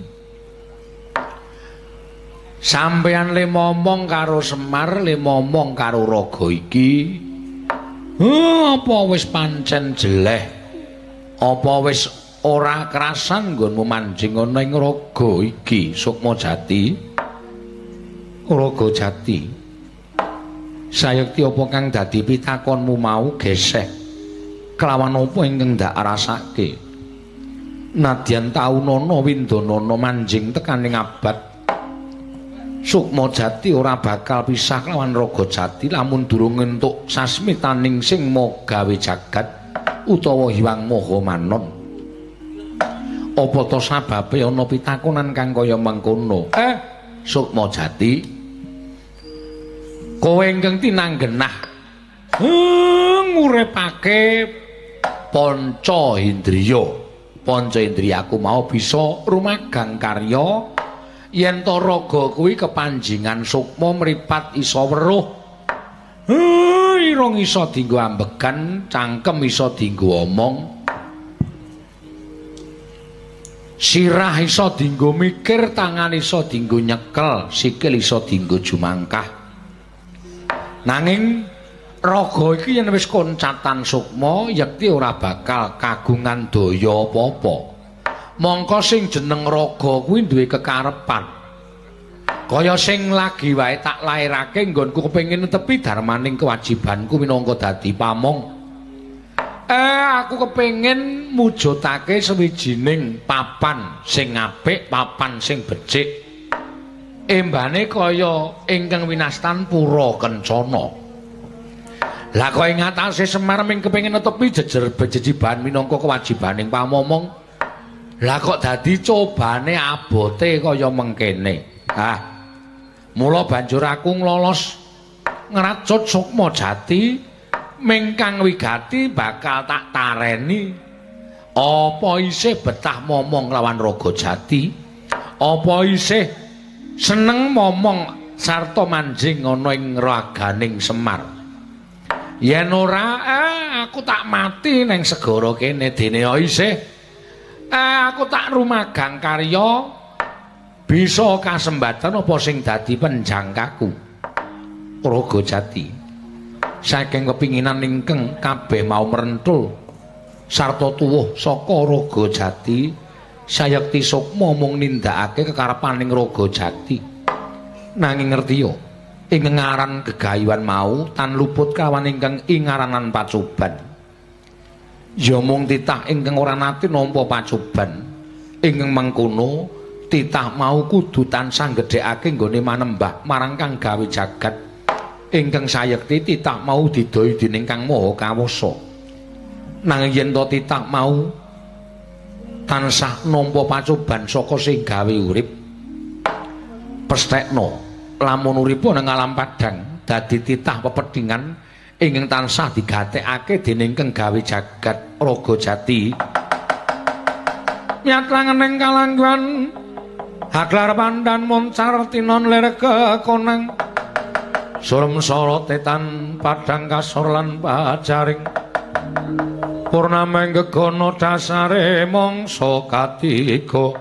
Sampeyan le momong karo Semar, le momong karo Raga iki. Uh, apa wis pancen jeleh? Apa wis ora kerasan nggonmu manjing ana ing raga iki Sukma Jati? Raga Jati. Sayekti apa kang dadi pitakonmu mau gesek? Kelawan apa ingkang ndak rasake? Nadyan taunana windanana manjing tekaning abad. Sukma Jati ora bakal pisah lawan Raga Jati lamun durung entuk sasmitaning sing magawe jagat utawa Hyang Maha Manon. Apa to sababe ana pitakonan kang kaya mengkono? Eh, Sukma Jati, kowe ingkang tinanggenah uh, nguripake panca indriya. Panca indriyaku mau bisa rumagang karya yen to raga kuwi kepanjingan Sukma mripat isa weruh. Uh, irung iso dienggo ambegan, cangkem iso dienggo omong. Sirah iso dienggo mikir, tangan iso dienggo nyekel, sikil iso dienggo jumangkah. Nanging raga iki yen wis koncatan Sukma, yekti ora bakal kagungan daya apa-apa. Mongko sing jeneng raga kuwi duwe kekarepan. Kaya sing lagi wae tak lairake nggonku kepengin netepi darmaning kewajibanku minangka dadi pamong. Eh aku kepengin mujudake sawijining papan sing apik, papan sing becik. Embane kaya ingkang winastan Pura Kencana. Lah kaya ing atase Semar ming kepengin netepi jejer bejejiban minangka kewajibaning pamomong. Lah kok dadi cobane abote kaya mengkene. Ah. Mula banjur aku nglolos ngracut Sukma Jati mingkang wigati bakal tak tareni. Apa isih betah momong lawan Raga Jati? Apa isih seneng momong sarta manjing ana ing raganing Semar? Yen ora, eh, aku tak mati ning segara kene dene isih. Eh, aku tak rumagang karya bisa kasembatan apa sing dadi penjangkaku. Raga Jati, saking kepinginan ingkang kabeh mau merentul sarta tuwuh saka Raga Jati, sayekti Sukma mung nindakake kekarepaning Raga Jati. Nanging ngertiya, ing ngaran gegayuhan mau tan luput kawan ingkang ingaranan pacoban. Ya mung titah ingkang ora nate nampa pacoban. Ingkang mengkono titah mau kudu tansah gedhekake nggone manembah marang kang gawe jagat. Ingkang sayekti titah mau didoi dening Kang Maha Kawasa. Nanging yen to titah mau tansah nampa pacoban saka sing gawe urip, pesthekna lamun uripa nang alam padhang dadi titah pepedhingan ingkang tansah digatekake dening kang gawe jagat Raga Jati. Nyatlangening kalangguan Haglar pandan moncar tinon lir kekonang Surem sorotetan padang kasor lan pajaring Purnama gegono dasare mongso katiga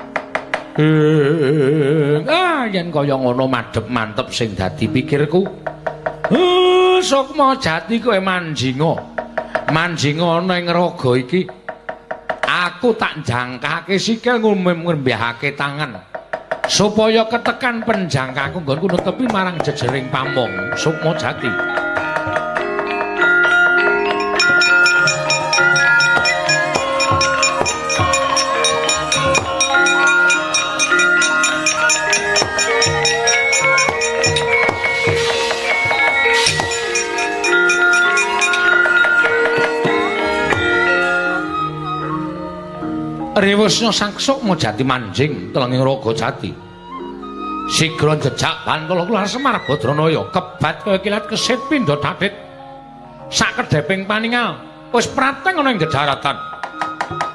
Ah yen kaya ngono madhep mantep sing dadi pikirku uh, Sukma Jati kowe manjinga manjinga ana ing raga iki aku tak jangkake sikil ngembahake tangan supaya ketekan penjangkaku nggonku nutupi marang jejering pamong Sukma Jati. Riwusnya sang Sukma Jati manjing telenging Raga Jati. Sigra jejak Bantala Kular Semar Badranaya kebat kaya kilat kesit pindha tatit. Sakedheping paningal wis prateng ana ing dedaratan.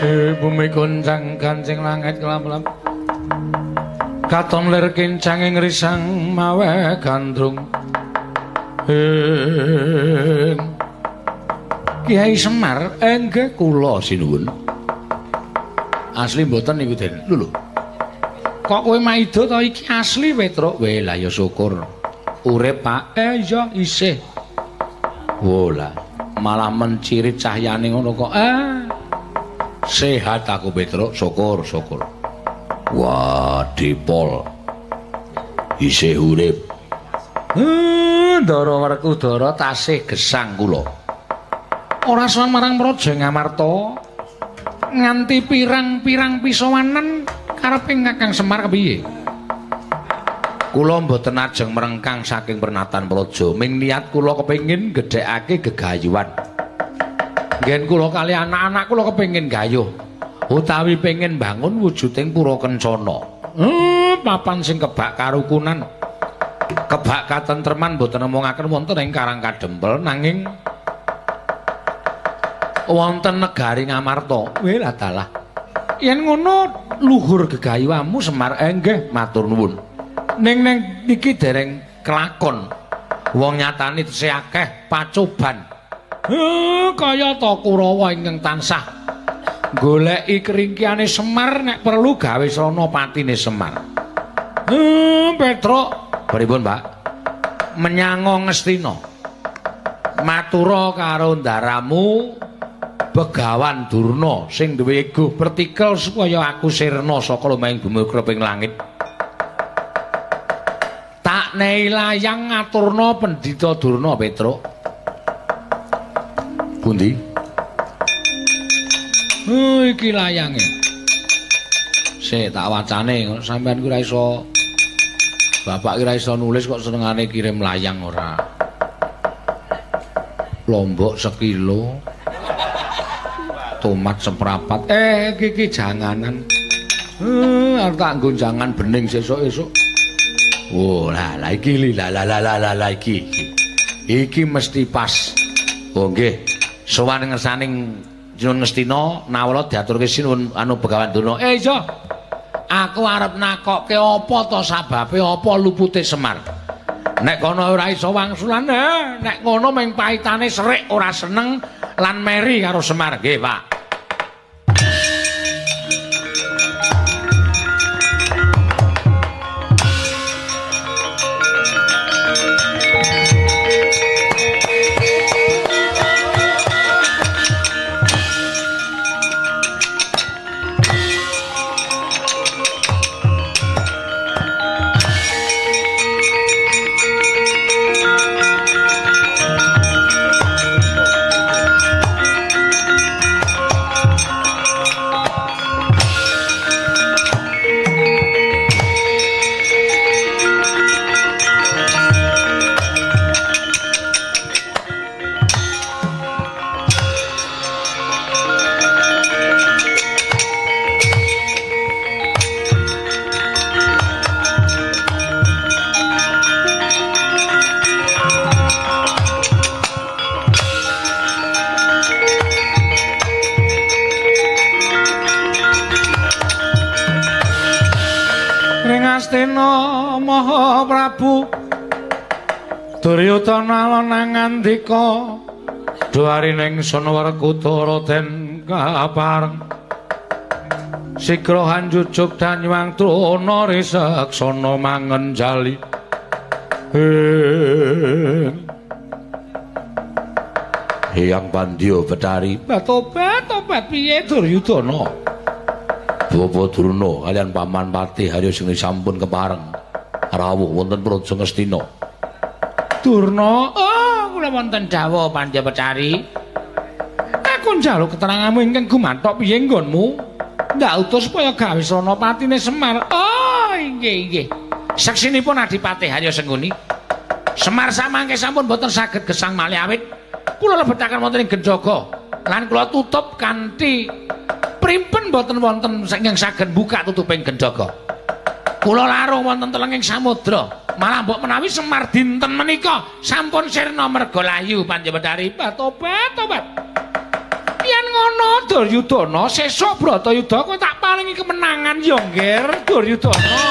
bumi goncang kancing langit kelam-kelam katon lir kincang ing risang mawe gandrung ing Kiai Semar enggak kula sinuwun asli mboten niku Den lho lho kok kowe maido to iki asli Petruk weh lah ya syukur urip Pak eh iya isih wola malah mencirit cahyane ngono kok eh sehat aku Petruk syukur syukur wah dipol isih urip eh ndara Werkudara tasih gesang kula ora sowan marang Praja Ngamarta nganti pirang-pirang pisowanan kareping Kakang Semar kepiye kula mboten ajeng merengkang saking pernatan Praja ming niat kula kepengin gedhekake gegayuhan ngen kula kali anak-anak kula kepengin gayuh utawi pengin bangun wujuding pura kencana eh papan sing kebak karukunan kebak katentreman mboten nemongaken wonten ing Karang Kadempel nanging wonten negari Ngamarta. Weh lah dalah. Yen ngono luhur gegayuhanmu Semar enggih matur nuwun. Ning ning iki dereng kelakon. Wong nyatane tesih akeh pacoban. Heh kaya ta Kurawa ingkang tansah goleki keringkiane Semar nek perlu gawe srana patine Semar. Heh Petruk, pripun, Pak? Menyango Ngastina. Matura karo ndaramu Begawan Durna sing duwe ego pertikel supaya aku sirna saka lumahing bumi kreping langit. Tak nehi layang ngaturna Pendhita Durna Petruk. Pundi? Oh iki layange. Sik tak wacane sampean ku ora iso Bapak ki ora iso nulis kok senengane kirim layang ora. Lombok sekilo. Tomat seprapat eh iki janganan eh arep tak nggo jangan bening sesuk-esuk oh lah la iki la la la la la iki iki mesti pas oh nggih sowan ngersaning Jinun Ngastina nawala diaturke sinuwun anu Begawan Durna eh iya aku arep nakokke apa to sababe apa lupute Semar nek kono ora iso wangsulan eh nek ngono ming paitane serik ora seneng lan meri karo Semar nggih Pak. Astina Maha Prabu Duryudana lanang ngandika duarining Suna Werkudara den kapareng sigra hanjujuk danyuang truna risaksana mangenjali Hyang Pandya Betari tobat tobat piye Duryudana Bapak Durna kalian Paman Pati Harya sing sampun kepareng rawuh wonten Praja Ngastina. Durna, oh kula wonten dawuh Pandya Betari. Aku njaluk keteranganmu ingkang gumanthok piye nggonmu? Ndak utus supaya gawe srana patine Semar. Oh, inggih inggih. Seksinipun Adipati Harya Sengkuni. Semar samangke sampun boten saged gesang malih awit kula lebetaken wonten ing Genjaga lan kula tutup kanthi primpen boten wonten ingkang saged buka tutuping Genjaga. Kula larung wonten telenging samudra. Malah mbok menawi Semar dinten menika sampun sirna merga layu Pandya Betari. Tobat, tobat. Yen ngono Ngono Duryudana, sesuk Bratayuda kowe tak paringi kemenangan ya, Nggir, Duryudana.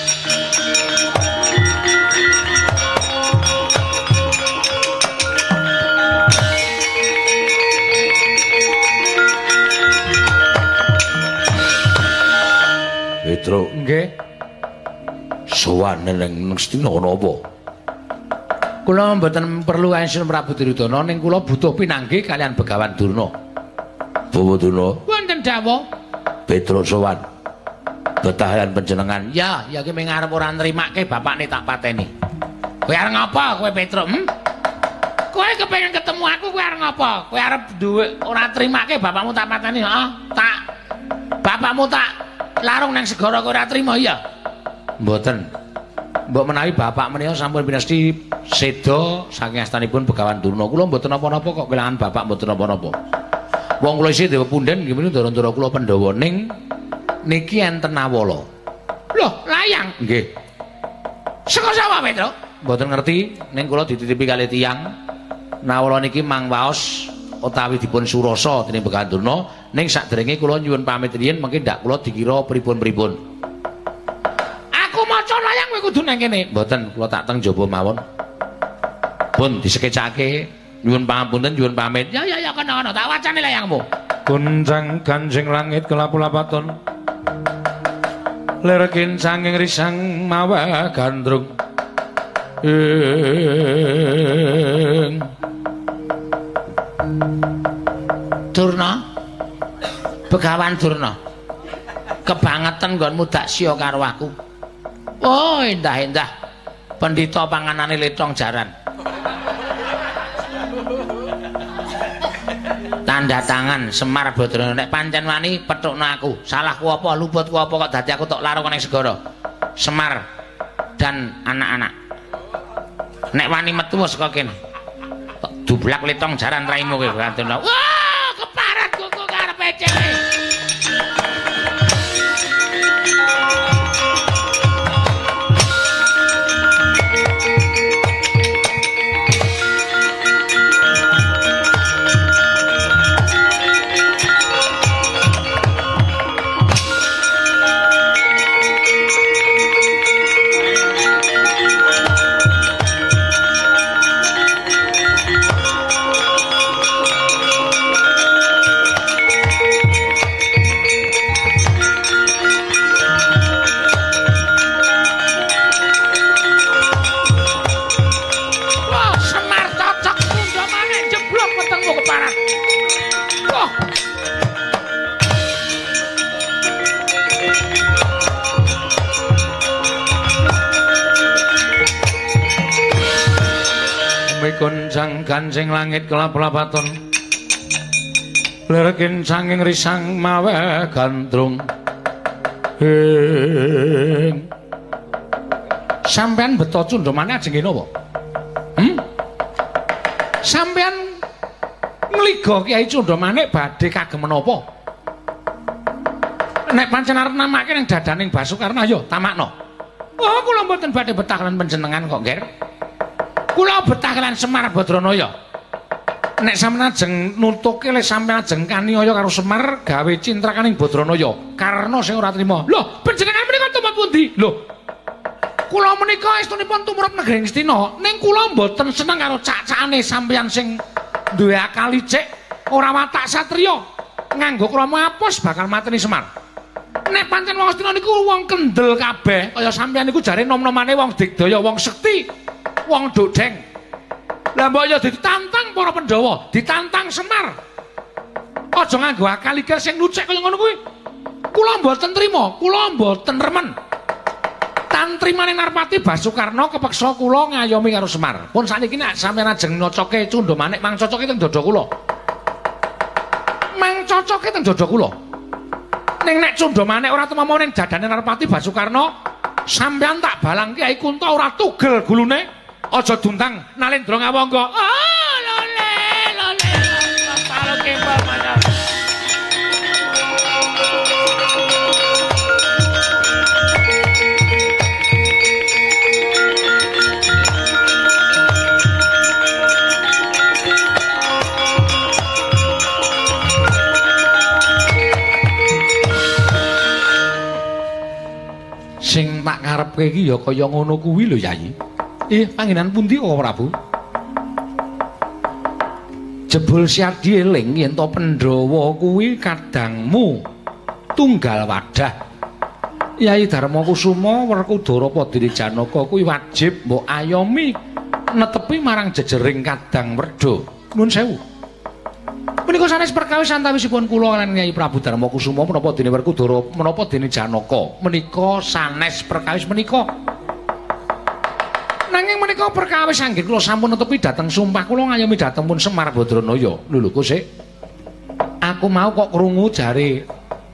Petro, nggih. Sowan ning Ngastina ana apa? Kula mboten perlu Kanjeng Prabu Duryudana ning kula butuh pinanggih kalian Begawan Durna. Bawa Durna. Wonten dawuh. Petro sowan. Betahan panjenengan. Ya, ya ki ngarep ora nrimake bapakne tak pateni. Kowe arep ngapa kowe Petro? Hm? Kowe kepengin ketemu aku kowe arep ngapa? Kowe arep duwe ora trimake bapakmu tak pateni, heeh? Tak bapakmu tak larung nang segara kowe ora trima iya? Mboten. Mbok menawi bapak menika sampun pinasti seda saking astanipun Begawan Durna. Kula mboten napa-napa kok kelangan bapak mboten napa-napa. Wong kula isih dewe punden nggih menika ndara-ndara kula Pandhawa ning niki enten Nawala. Loh, layang. Nggih. Saka sapa, Petro? Mboten ngerti ning kula dititipi kalih tiyang. Nawala niki mangwaos utawi dipun surasa dening Begawan Durna ning sakderenge kula nyuwun pamit riyin mengki ndak kula dikira pripun-pripun. Aku maca layang kowe kudu nang kene. Mboten, kula tak teng jaba mawon. Pun disekecake. Nyuwun pangapunten, nyuwun pamit. Ya ya ya kana-kana tak wacane layangmu. Gunjang Kanjeng langit kelap-lapaton. Lerkin sanging risang mawa gandrung. Ing Durna. Begawan Durna. Kebangetan nggonmu dak sia karo aku. Oh, endah-endah. Pendhita panganane letong jaran. Tanda tangan Semar Badrana nek pancen wani petukno aku. Salahku apa, luputku apa kok dadi aku tok larung ning segara. Semar dan anak-anak. Nek wani metu saka kene. Tok dublak letong jaran raimu kowe Badrana. Wah, keparat kuku karepe cewek. Gunjang Kanjeng langit kelap-lapaton. Lerkin sanging risang mawa gandrung. Ing sampean beto cundhomane ajeng kene apa? Hm? Sampean ngliga Kyai Cundhomane badhe kagem menapa? Nek pancen arep namake ning dadaning Basukarna ya tamakno. Oh, kula mboten badhe betah lan panjenengan kok, Nger. Kula betah kalian Semar Badranaya. Nek sampeyan ajeng nutuke le sampeyan ajeng kaniaya karo Semar gawe cintrakaning Badranaya. Karna sing ora trima. Lho, panjenengan menika tumut pundi? Lho. Kula menika estunipun tumurap negeri Ngastina, ning kula mboten seneng karo cacane sampeyan sing duwe akal licik, ora watak satriya. Nganggo krama apus bakal mateni Semar. Nek pancen wong Astina niku wong kendel kabeh, kaya sampeyan niku jare nom-nomane wong digdaya, wong sekti. Wong dodeng. Lah mbok ya ditantang para Pandhawa, ditantang Semar. Aja nganggo akal iki sing lucek kaya ngono kuwi. Kula mboten trima, kula mboten remen. Tantrimane Narpati Basukarna kepeksa kula ngayomi karo Semar. Pun saniki nek sampeyan ajeng nocoke Cundhomane mang cocoke teng dada kula. Mang cocoke teng dada kula. Ning nek Cundhomane ora temamo ning dadane Narpati Basukarna, sampeyan tak balang Kyai Kunta ora tugel gulune. Aja duntang Nalendra Ngawangga. Ah, lole, lole. Karo kembal mana. Sing tak karepke iki ya kaya ngono kuwi lho Yayi. Ih, panggenan pundi kok Prabu? Jebul Siadi eling yen to Pandhawa kuwi kadangmu tunggal wadah. Yayi Darmakusuma Werkudara Padine Janaka kuwi wajib mbok ayomi netepi marang jejering Kadang Werda. Nuwun sewu. Menika sanes perkawis antawisipun kula lan Nyai Prabu Darmakusuma menapa dene Werkudara menapa dene Janaka. Menika sanes perkawis menika. Nanging menika perkawis anggih kula sampun netepi dhateng sumpah kula ngayomi dhateng pun Semar Badranaya. Lho lho kok sik. Aku mau kok krungu jare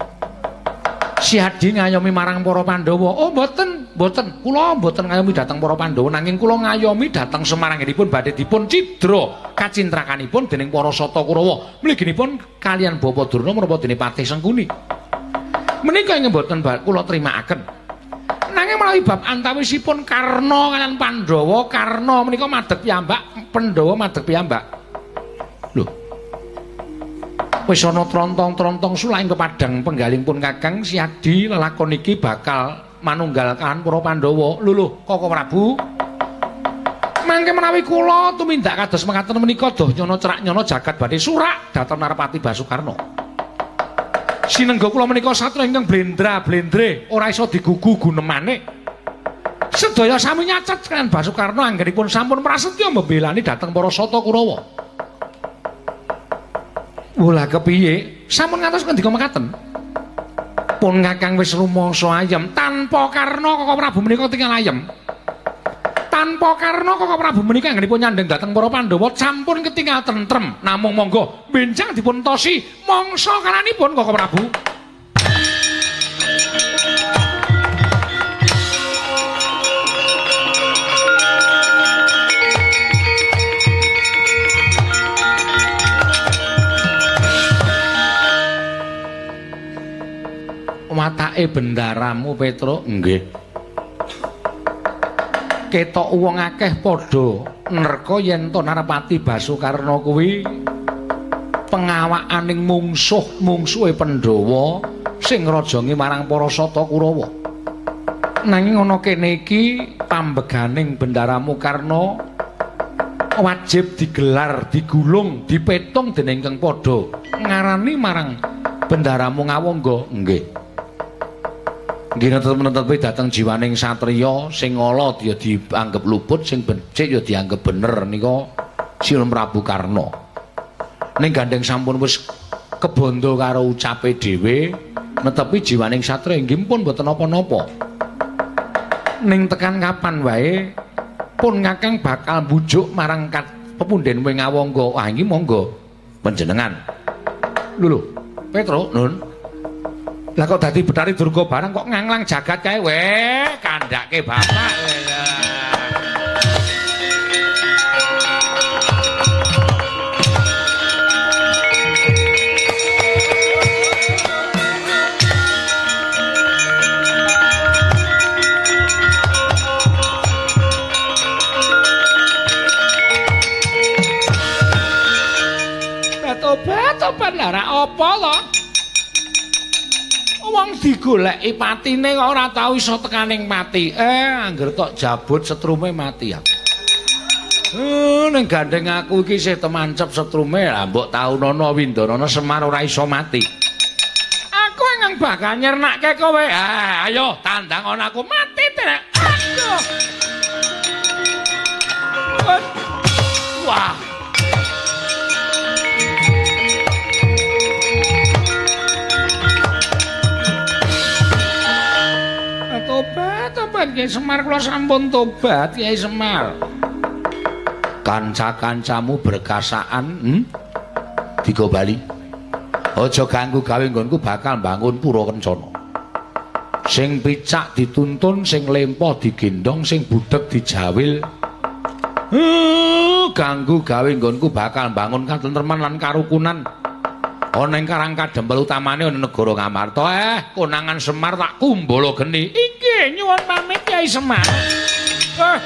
Siadi ngayomi marang para Pandhawa. Oh mboten, mboten. Kula mboten ngayomi dhateng para Pandhawa nanging kula ngayomi dhateng Semar anggenipun badhe dipun cidra kacintrakanipun dening para Sata Kurawa. Mliginipun kalian Bapa Durna menapa dene Patih Sengkuni. Menika ing mboten kula trimakaken. Nanging menawi bab antawisipun Karna kalian Pandhawa, Karna menika madheg piyambak, Pandhawa madheg piyambak. Lho. Wis ana trontong-trontong sulaing kepadang penggalingpun Kakang Siadi lelakon iki bakal manunggalkan para Pandhawa. Lho lho, Koko Prabu. Mangke menawi kula tumindak kados mekaten menika doh nyono cerak nyono jagat badhe surak dhateng Narpati Basukarna. Sinengga kula menika satra ingkang blendra-blendre ora iso digugu gunemane. Sedaya sami nyacet kan Basukarna anggenipun sampun prasetya mbelani dhateng para Sata Kurawa. Wula kepiye? Sampun ngantos ngendika mekaten. Pun Kakang wis rumangsa ayem tanpa Karna Koko Prabu menika tinggal ayem. Tanpa Karna Koko Prabu menika anggenipun nyandheng dhateng para Pandhawa sampun ketingal tentrem. Namung monggo benjang dipun tosi mangsa kalanipun Koko Prabu. Watake bendaramu Petruk nggih. Ketok wong akeh padha nerka yen to Narpati Basukarna kuwi pengawakaning mungsuh mungsuhe Pandhawa sing rajangi marang para Sata Kurawa. Nanging ana kene iki pambeganing bendaramu Karna wajib digelar, digulung, dipetung dening kang padha ngarani marang bendaramu Ngawangga nggih. Nggih netep-netepi dhateng jiwaning satriya sing ala ya dianggep luput, sing becik ya dianggep bener nika Silem Prabu Karna. Ning gandeng sampun wis kebondo karo ucape dhewe, netepi jiwaning satriya inggih pun mboten napa-napa. Ning tekan kapan wae pun Kakang bakal mbujuk marang pepundhen wing Ngawangga. Wah iki monggo panjenengan. Lho lho, Petruk nun. Lah kok dadi Betari Durga barang kok nganglang jagat kae weh, kandhake bapak. Tobat-tobat lara apa lho? Wong digoleki patine kok ora tau iso tekaning mati. Eh, angger tok jabut setrume mati ya. Eh, ning gandeng aku iki isih temancep setrume, lah mbok taunana Windanana Semar ora iso mati. Aku ingkang bakal nyernakke kowe. Ah, ayo tandang ana aku mati tenan. Aduh. Wah. Tobat, Kyai Semar kula sampun tobat, Kyai Semar. Kanca-kancamu berkasaan, hmm? Digo bali. Aja ganggu gawe nggonku bakal bangun pura kencana. Sing picak dituntun, sing lempo digendong, sing budheg dijawil. Uh, ganggu gawe nggonku bakal bangun katentreman lan karukunan. Ana ing Karang Kadempel utamane ana negara Ngamarta. Eh, konangan Semar tak kumbala geni. Iki nyuwun pamit Kyai Semar. Eh.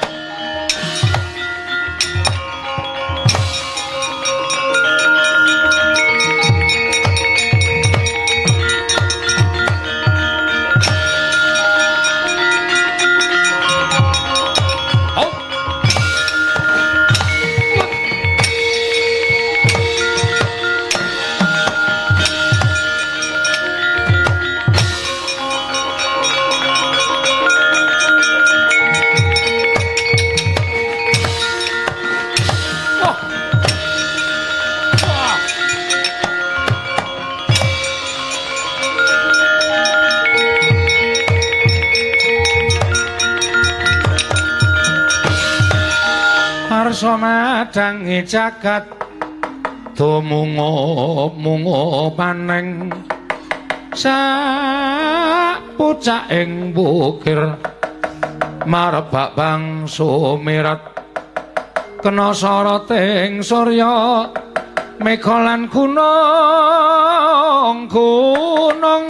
ngarsa madangi jagat tumungo mungo paneng sak pucak ing bukir marebak bang sumirat kena soroting surya mega lan gunung gunung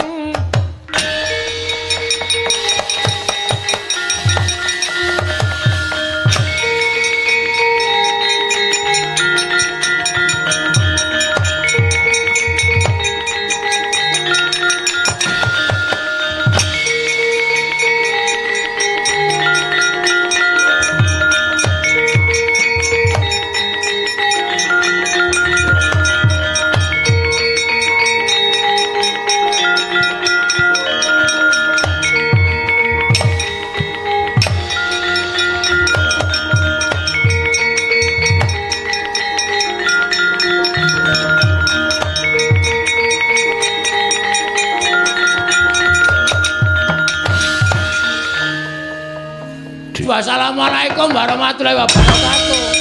Wassalamualaikum warahmatullahi wabarakatuh.